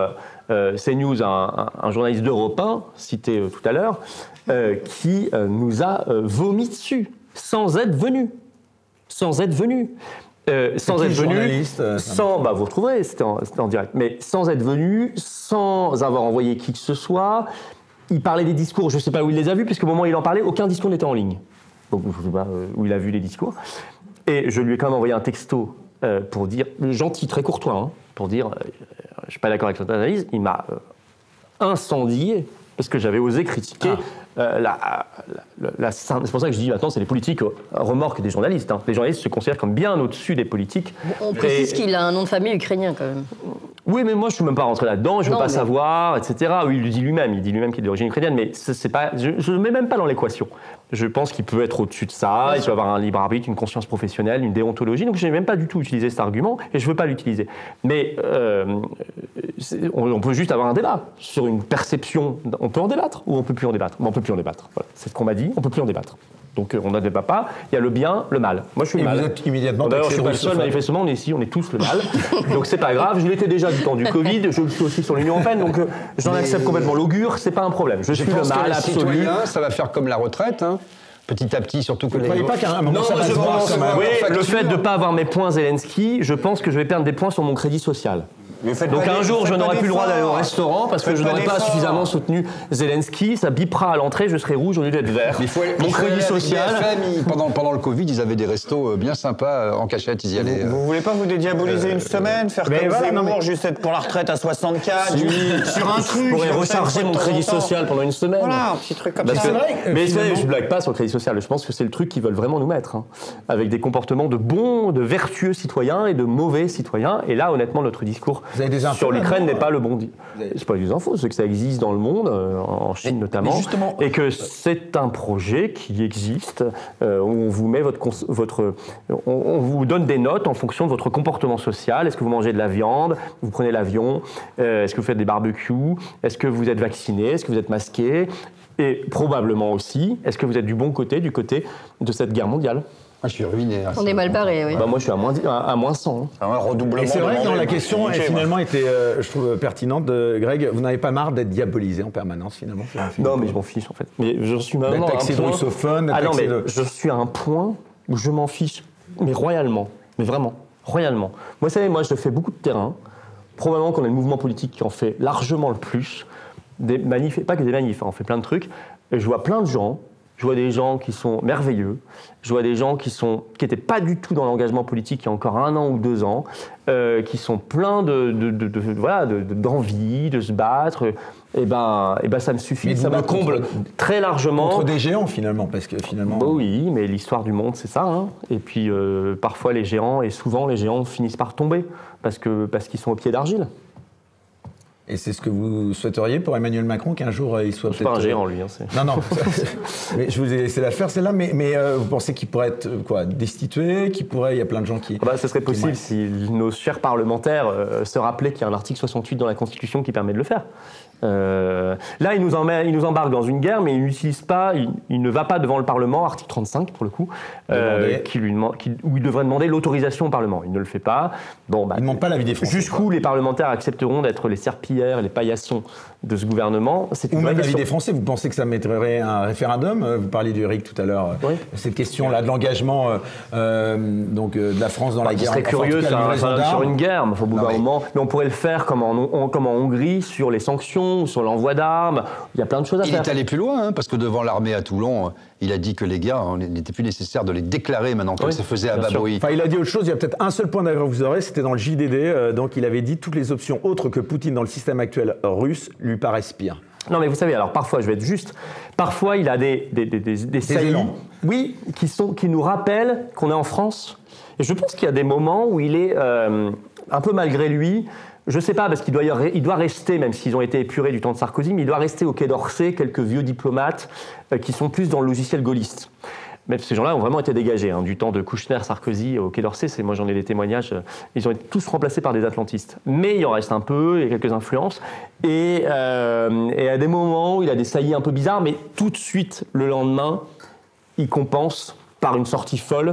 euh, CNews, un, un, un journaliste d'Europe un, cité euh, tout à l'heure, euh, qui euh, nous a euh, vomi dessus, sans être venu. Sans être venu. Euh, sans être venu, euh, sans, bah vous retrouverez, c'était en, c'était en direct, mais sans être venu, sans avoir envoyé qui que ce soit. Il parlait des discours, je ne sais pas où il les a vus, puisqu'au moment où il en parlait, aucun discours n'était en ligne. Donc je ne sais pas où il a vu les discours. Et je lui ai quand même envoyé un texto euh, pour dire, gentil, très courtois, hein, pour dire, euh, je ne suis pas d'accord avec cette analyse. Il m'a euh, incendié, parce que j'avais osé critiquer ah. euh, la, la, la, la... C'est pour ça que je dis maintenant, c'est les politiques euh, remorquent des journalistes. Hein. Les journalistes se considèrent comme bien au-dessus des politiques. Bon, on précise et... qu'il a un nom de famille ukrainien, quand même. Oui, mais moi, je ne suis même pas rentré là-dedans, je ne veux pas mais... savoir, et cetera. Oui, il le dit lui-même, il dit lui-même qu'il est d'origine ukrainienne, mais c'est pas, je ne le mets même pas dans l'équation. Je pense qu'il peut être au-dessus de ça, il peut avoir un libre arbitre, une conscience professionnelle, une déontologie, donc je n'ai même pas du tout utilisé cet argument, et je ne veux pas l'utiliser. Mais euh, on, on peut juste avoir un débat sur une perception, on peut en débattre, ou on ne peut plus en débattre. On ne peut plus en débattre, voilà. C'est ce qu'on m'a dit, on ne peut plus en débattre. Donc on ne débat pas, il y a le bien, le mal. Moi je suis et le mal. Vous êtes immédiatement D'ailleurs je suis pas le seul, manifestement on est ici, on est tous le mal. Donc c'est pas grave, je l'étais déjà du temps du Covid, je le suis aussi sur l'Union Européenne, donc euh, j'en mais... accepte complètement l'augure, c'est pas un problème. Je, je suis le mal absolu. Ça va faire comme la retraite, hein. Petit à petit, surtout que vous les... ne croyez pas qu'à un moment non, ça va je se voir comme un... Oui, le fait de ne pas avoir mes points Zelensky, je pense que je vais perdre des points sur mon crédit social. Donc un jour, je n'aurai plus le droit d'aller au restaurant parce que je n'aurai pas suffisamment soutenu Zelensky. Ça bipera à l'entrée, je serai rouge au lieu d'être vert. Mais faut, Mon crédit social. B F M, ils, pendant, pendant le Covid, ils avaient des restos bien sympas en cachette. Ils y allaient. Vous, vous voulez pas vous dédiaboliser euh, une semaine, faire comme voilà, Zemmour, mais... juste être pour la retraite à soixante-quatre, si, sur un truc. Je pourrais recharger mon crédit social pendant une semaine. Voilà, un petit truc comme parce ça. Que, vrai, mais finalement... je blague pas sur le crédit social. Je pense que c'est le truc qu'ils veulent vraiment nous mettre, hein, avec des comportements de bons, de vertueux citoyens et de mauvais citoyens. Et là, honnêtement, notre discours sur l'Ukraine n'est pas le bon dit. C'est pas des infos, c'est que ça existe dans le monde, euh, en Chine mais, notamment, mais justement, et que c'est un projet qui existe euh, où on vous met votre, votre on, on vous donne des notes en fonction de votre comportement social. Est-ce que vous mangez de la viande, vous prenez l'avion, euh, est-ce que vous faites des barbecues, est-ce que vous êtes vacciné, est-ce que vous êtes masqué, et probablement aussi, est-ce que vous êtes du bon côté, du côté de cette guerre mondiale. Ah, je suis ruiné. On est mal barré, oui. Bah moi, je suis à moins, à, à moins cent. Hein. Un redoublement. Et c'est vrai que la question a finalement était, euh, je trouve, pertinente. De, Greg, vous n'avez pas marre d'être diabolisé en permanence, finalement? Non, mais je m'en fiche, en fait. Mais je suis maintenant à un taxé de point... russophone, ah non, mais de... je suis à un point où je m'en fiche, mais royalement. Mais vraiment, royalement. Moi, vous savez, moi, je fais beaucoup de terrain. Probablement qu'on a le mouvement politique qui en fait largement le plus. Des manifs, pas que des manifs, hein, on fait plein de trucs. Et je vois plein de gens... Je vois des gens qui sont merveilleux, je vois des gens qui sont qui n'étaient pas du tout dans l'engagement politique il y a encore un an ou deux ans, euh, qui sont pleins de, de, de, de, voilà, de, de, d'envie, de se battre. Et ben, et ben ça me suffit, ça me comble contre, très largement. Contre des géants finalement, parce que finalement... Bah oui, mais l'histoire du monde c'est ça. Hein. Et puis euh, parfois les géants, et souvent les géants finissent par tomber, parce, que, parce qu'ils sont au pied d'argile. Et c'est ce que vous souhaiteriez pour Emmanuel Macron, qu'un jour il soit peut-être... C'est pas un géant, lui. Hein, c'est... Non, non. Mais je vous ai laissé la faire, celle-là. Mais, mais euh, vous pensez qu'il pourrait être quoi, destitué, qu'il pourrait... Il y a plein de gens qui... Ah bah, ça serait possible si nos chers parlementaires euh, se rappelaient qu'il y a un article soixante-huit dans la Constitution qui permet de le faire. Euh, là, il nous, emmène, il nous embarque dans une guerre, mais il n'utilise pas, il, il ne va pas devant le Parlement, article trente-cinq pour le coup, euh, qui lui demande, qui, où il devrait demander l'autorisation au Parlement. Il ne le fait pas. Bon, bah, il ne demande pas l'avis des Français. Jusqu'où quoi. Les parlementaires accepteront d'être les serpillères, les paillassons de ce gouvernement, c'est une Ou vraie même question. l'avis des Français, vous pensez que ça mettrait un référendum? Vous parliez du R I C tout à l'heure. Oui. Cette question-là de l'engagement euh, donc, euh, de la France dans bah, la guerre. C'est curieux, c'est un, sur une guerre, mais, au bout d'un moment, mais on pourrait le faire comme en, en, comme en Hongrie sur les sanctions, sur l'envoi d'armes. Il y a plein de choses à il faire. Il est allé plus loin, hein, parce que devant l'armée à Toulon, il a dit que les guerres, il n'était plus nécessaire de les déclarer maintenant, comme oui, ça faisait à Baboï. Enfin, il a dit autre chose, il y a peut-être un seul point d'accord que vous aurez, c'était dans le J D D, euh, donc il avait dit toutes les options autres que Poutine dans le système actuel russe lui paraissent pires. Non, mais vous savez, alors parfois, je vais être juste, parfois il a des, des, des, des, des saillies oui, qui, sont, qui nous rappellent qu'on est en France. Et je pense qu'il y a des moments où il est euh, un peu malgré lui. Je ne sais pas, parce qu'il doit, il doit rester, même s'ils ont été épurés du temps de Sarkozy, mais il doit rester au Quai d'Orsay quelques vieux diplomates euh, qui sont plus dans le logiciel gaulliste. Mais ces gens-là ont vraiment été dégagés, hein, du temps de Kouchner, Sarkozy au Quai d'Orsay. C'est, moi, j'en ai des témoignages. Euh, ils ont été tous remplacés par des atlantistes. Mais il en reste un peu, il y a quelques influences. Et, euh, et à des moments où il a des saillies un peu bizarres, mais tout de suite, le lendemain, il compense par une sortie folle.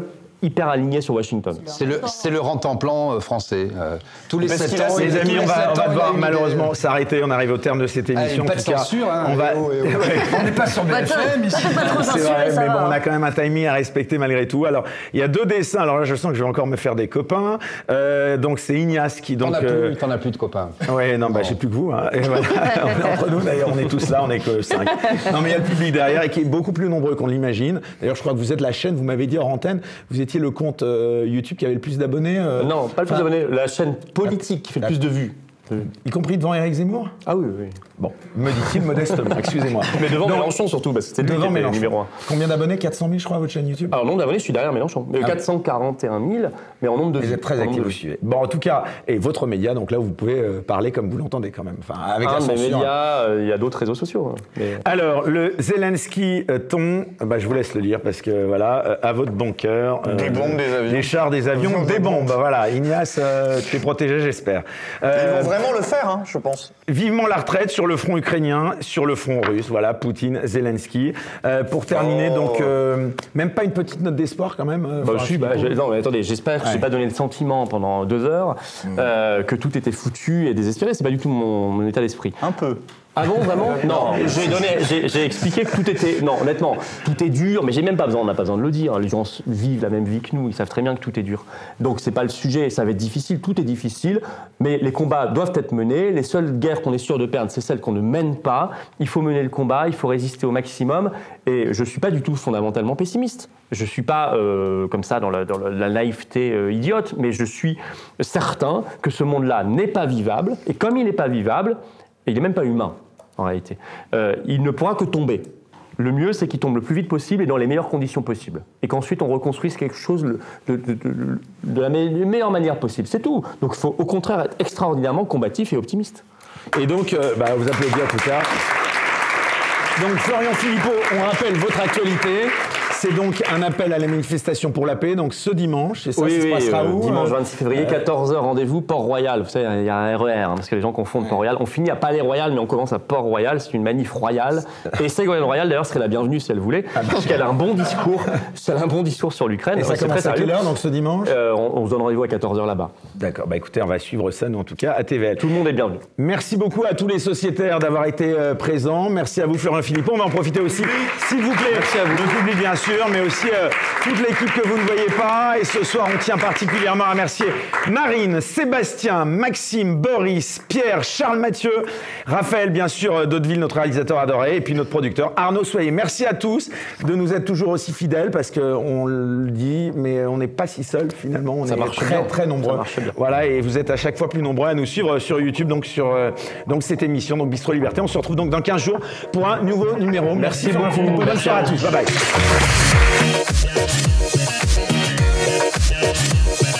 hyper alignés sur Washington. C'est le, c'est le rent-en-plan français. Euh, tous les sept ans, les amis, on va, on va devoir malheureusement des... s'arrêter. On arrive au terme de cette émission. Ah, pas de censure, hein, on va. oh, oh, oh. On n'est pas sur B F M ici. C'est vrai, mais bon, on a quand même un timing à respecter malgré tout. Alors, il y a deux dessins. Alors là, je sens que je vais encore me faire des copains. Euh, donc, c'est Ignace qui donc. T'en as plus, euh... t'en as plus de copains. Oui, non, bah, j'ai plus que vous. Hein. Et voilà. On est entre nous. D'ailleurs, on est tous là. On est que cinq. Non, mais il y a le public derrière et qui est beaucoup plus nombreux qu'on l'imagine. D'ailleurs, je crois que vous êtes la chaîne. Vous m'avez dit hors antenne, vous étiez le compte euh, YouTube qui avait le plus d'abonnés. Euh... Non, pas le plus enfin, d'abonnés. La chaîne politique qui fait le plus de vues. Y compris devant Éric Zemmour? Ah oui, oui. Bon, me dit-il modestement, excusez-moi. Mais devant Donc, Mélenchon surtout, parce que c'était lui devant qui était Mélenchon. numéro un. Combien d'abonnés? quatre cent mille, je crois, à votre chaîne YouTube? Alors, nombre d'abonnés, je suis derrière Mélenchon. Mais Ah. quatre cent quarante et un mille, mais en nombre de vues. Vous êtes très En actif, nombre de vous vues. suivez. Bon, en tout cas, et votre média, donc là, vous pouvez euh, parler comme vous l'entendez quand même. Enfin, avec Ah, la mais censure. médias, euh, il y a d'autres réseaux sociaux. hein. Mais- Alors, le Zelensky euh, ton, bah, je vous laisse le lire parce que voilà, euh, à votre bon cœur. euh, Des bombes, des avions. Des chars, des avions, des bombes. Voilà, Ignace, euh, tu es protégé, j'espère. Ils Euh, vont vraiment le faire, hein, je pense. Vivement la retraite sur le front ukrainien, sur le front russe. Voilà, Poutine, Zelensky. Euh, pour terminer, Oh. donc, euh, même pas une petite note d'espoir quand même. euh, Bah, enfin, si, bah, Philippot je- non, mais attendez, j'espère que Ouais. je n'ai pas donné le sentiment pendant deux heures euh, que tout était foutu et désespéré. C'est pas du tout mon, mon état d'esprit. Un peu. Ah bon, vraiment? Non, j'ai donné, j'ai, j'ai expliqué que tout était. Non, honnêtement, tout est dur, mais j'ai même pas besoin, on n'a pas besoin de le dire. Les gens vivent la même vie que nous, ils savent très bien que tout est dur. Donc c'est pas le sujet, ça va être difficile, tout est difficile, mais les combats doivent être menés. Les seules guerres qu'on est sûr de perdre, c'est celles qu'on ne mène pas. Il faut mener le combat, il faut résister au maximum, et je suis pas du tout fondamentalement pessimiste. Je suis pas euh, comme ça dans la, dans la, la naïveté euh, idiote, mais je suis certain que ce monde-là n'est pas vivable, et comme il n'est pas vivable, et il n'est même pas humain. En réalité, euh, il ne pourra que tomber. Le mieux, c'est qu'il tombe le plus vite possible et dans les meilleures conditions possibles. Et qu'ensuite, on reconstruise quelque chose de, de, de, de, de la me- meilleure manière possible. C'est tout. Donc, il faut au contraire être extraordinairement combatif et optimiste. Et donc, euh, bah, vous applaudissez en tout cas. Donc, Florian Philippot, on rappelle votre actualité. C'est donc un appel à la manifestation pour la paix, donc ce dimanche. Et ça, ça se passera euh, où dimanche euh, vingt-six février, quatorze heures, rendez-vous, Port-Royal. Vous savez, il y a un R E R, hein, parce que les gens confondent Port-Royal. On finit à Palais-Royal, mais on commence à Port-Royal. C'est une manif royale. Et Ségolène Royal, d'ailleurs, serait la bienvenue si elle voulait, parce qu'elle a un bon discours. Elle a un bon discours sur l'Ukraine. Et ça C'est commence très à quelle sérieux. heure, donc ce dimanche Euh, on, on se donne rendez-vous à quatorze heures là-bas. D'accord, bah écoutez, on va suivre ça, nous en tout cas, à T V L. Tout le monde est bienvenu. Merci beaucoup à tous les sociétaires d'avoir été euh, présents. Merci à vous, Florian Philippot. On va en profiter aussi, s'il vous plaît, Merci à vous. le public bien sûr, mais aussi euh, toute l'équipe que vous ne voyez pas. Et ce soir, on tient particulièrement à remercier Marine, Sébastien, Maxime, Boris, Pierre, Charles Mathieu, Raphaël, bien sûr, d'Hauteville, notre réalisateur adoré, et puis notre producteur Arnaud Soyer. Merci à tous de nous être toujours aussi fidèles, parce qu'on le dit, mais on n'est pas si seuls finalement. On Ça est marche très, bien. très nombreux. Ça marche bien. Voilà, et vous êtes à chaque fois plus nombreux à nous suivre sur YouTube, donc sur euh, donc cette émission, donc Bistro Liberté. On se retrouve donc dans quinze jours pour un nouveau numéro. Merci, beaucoup. Bonne soirée à tous. Bye bye.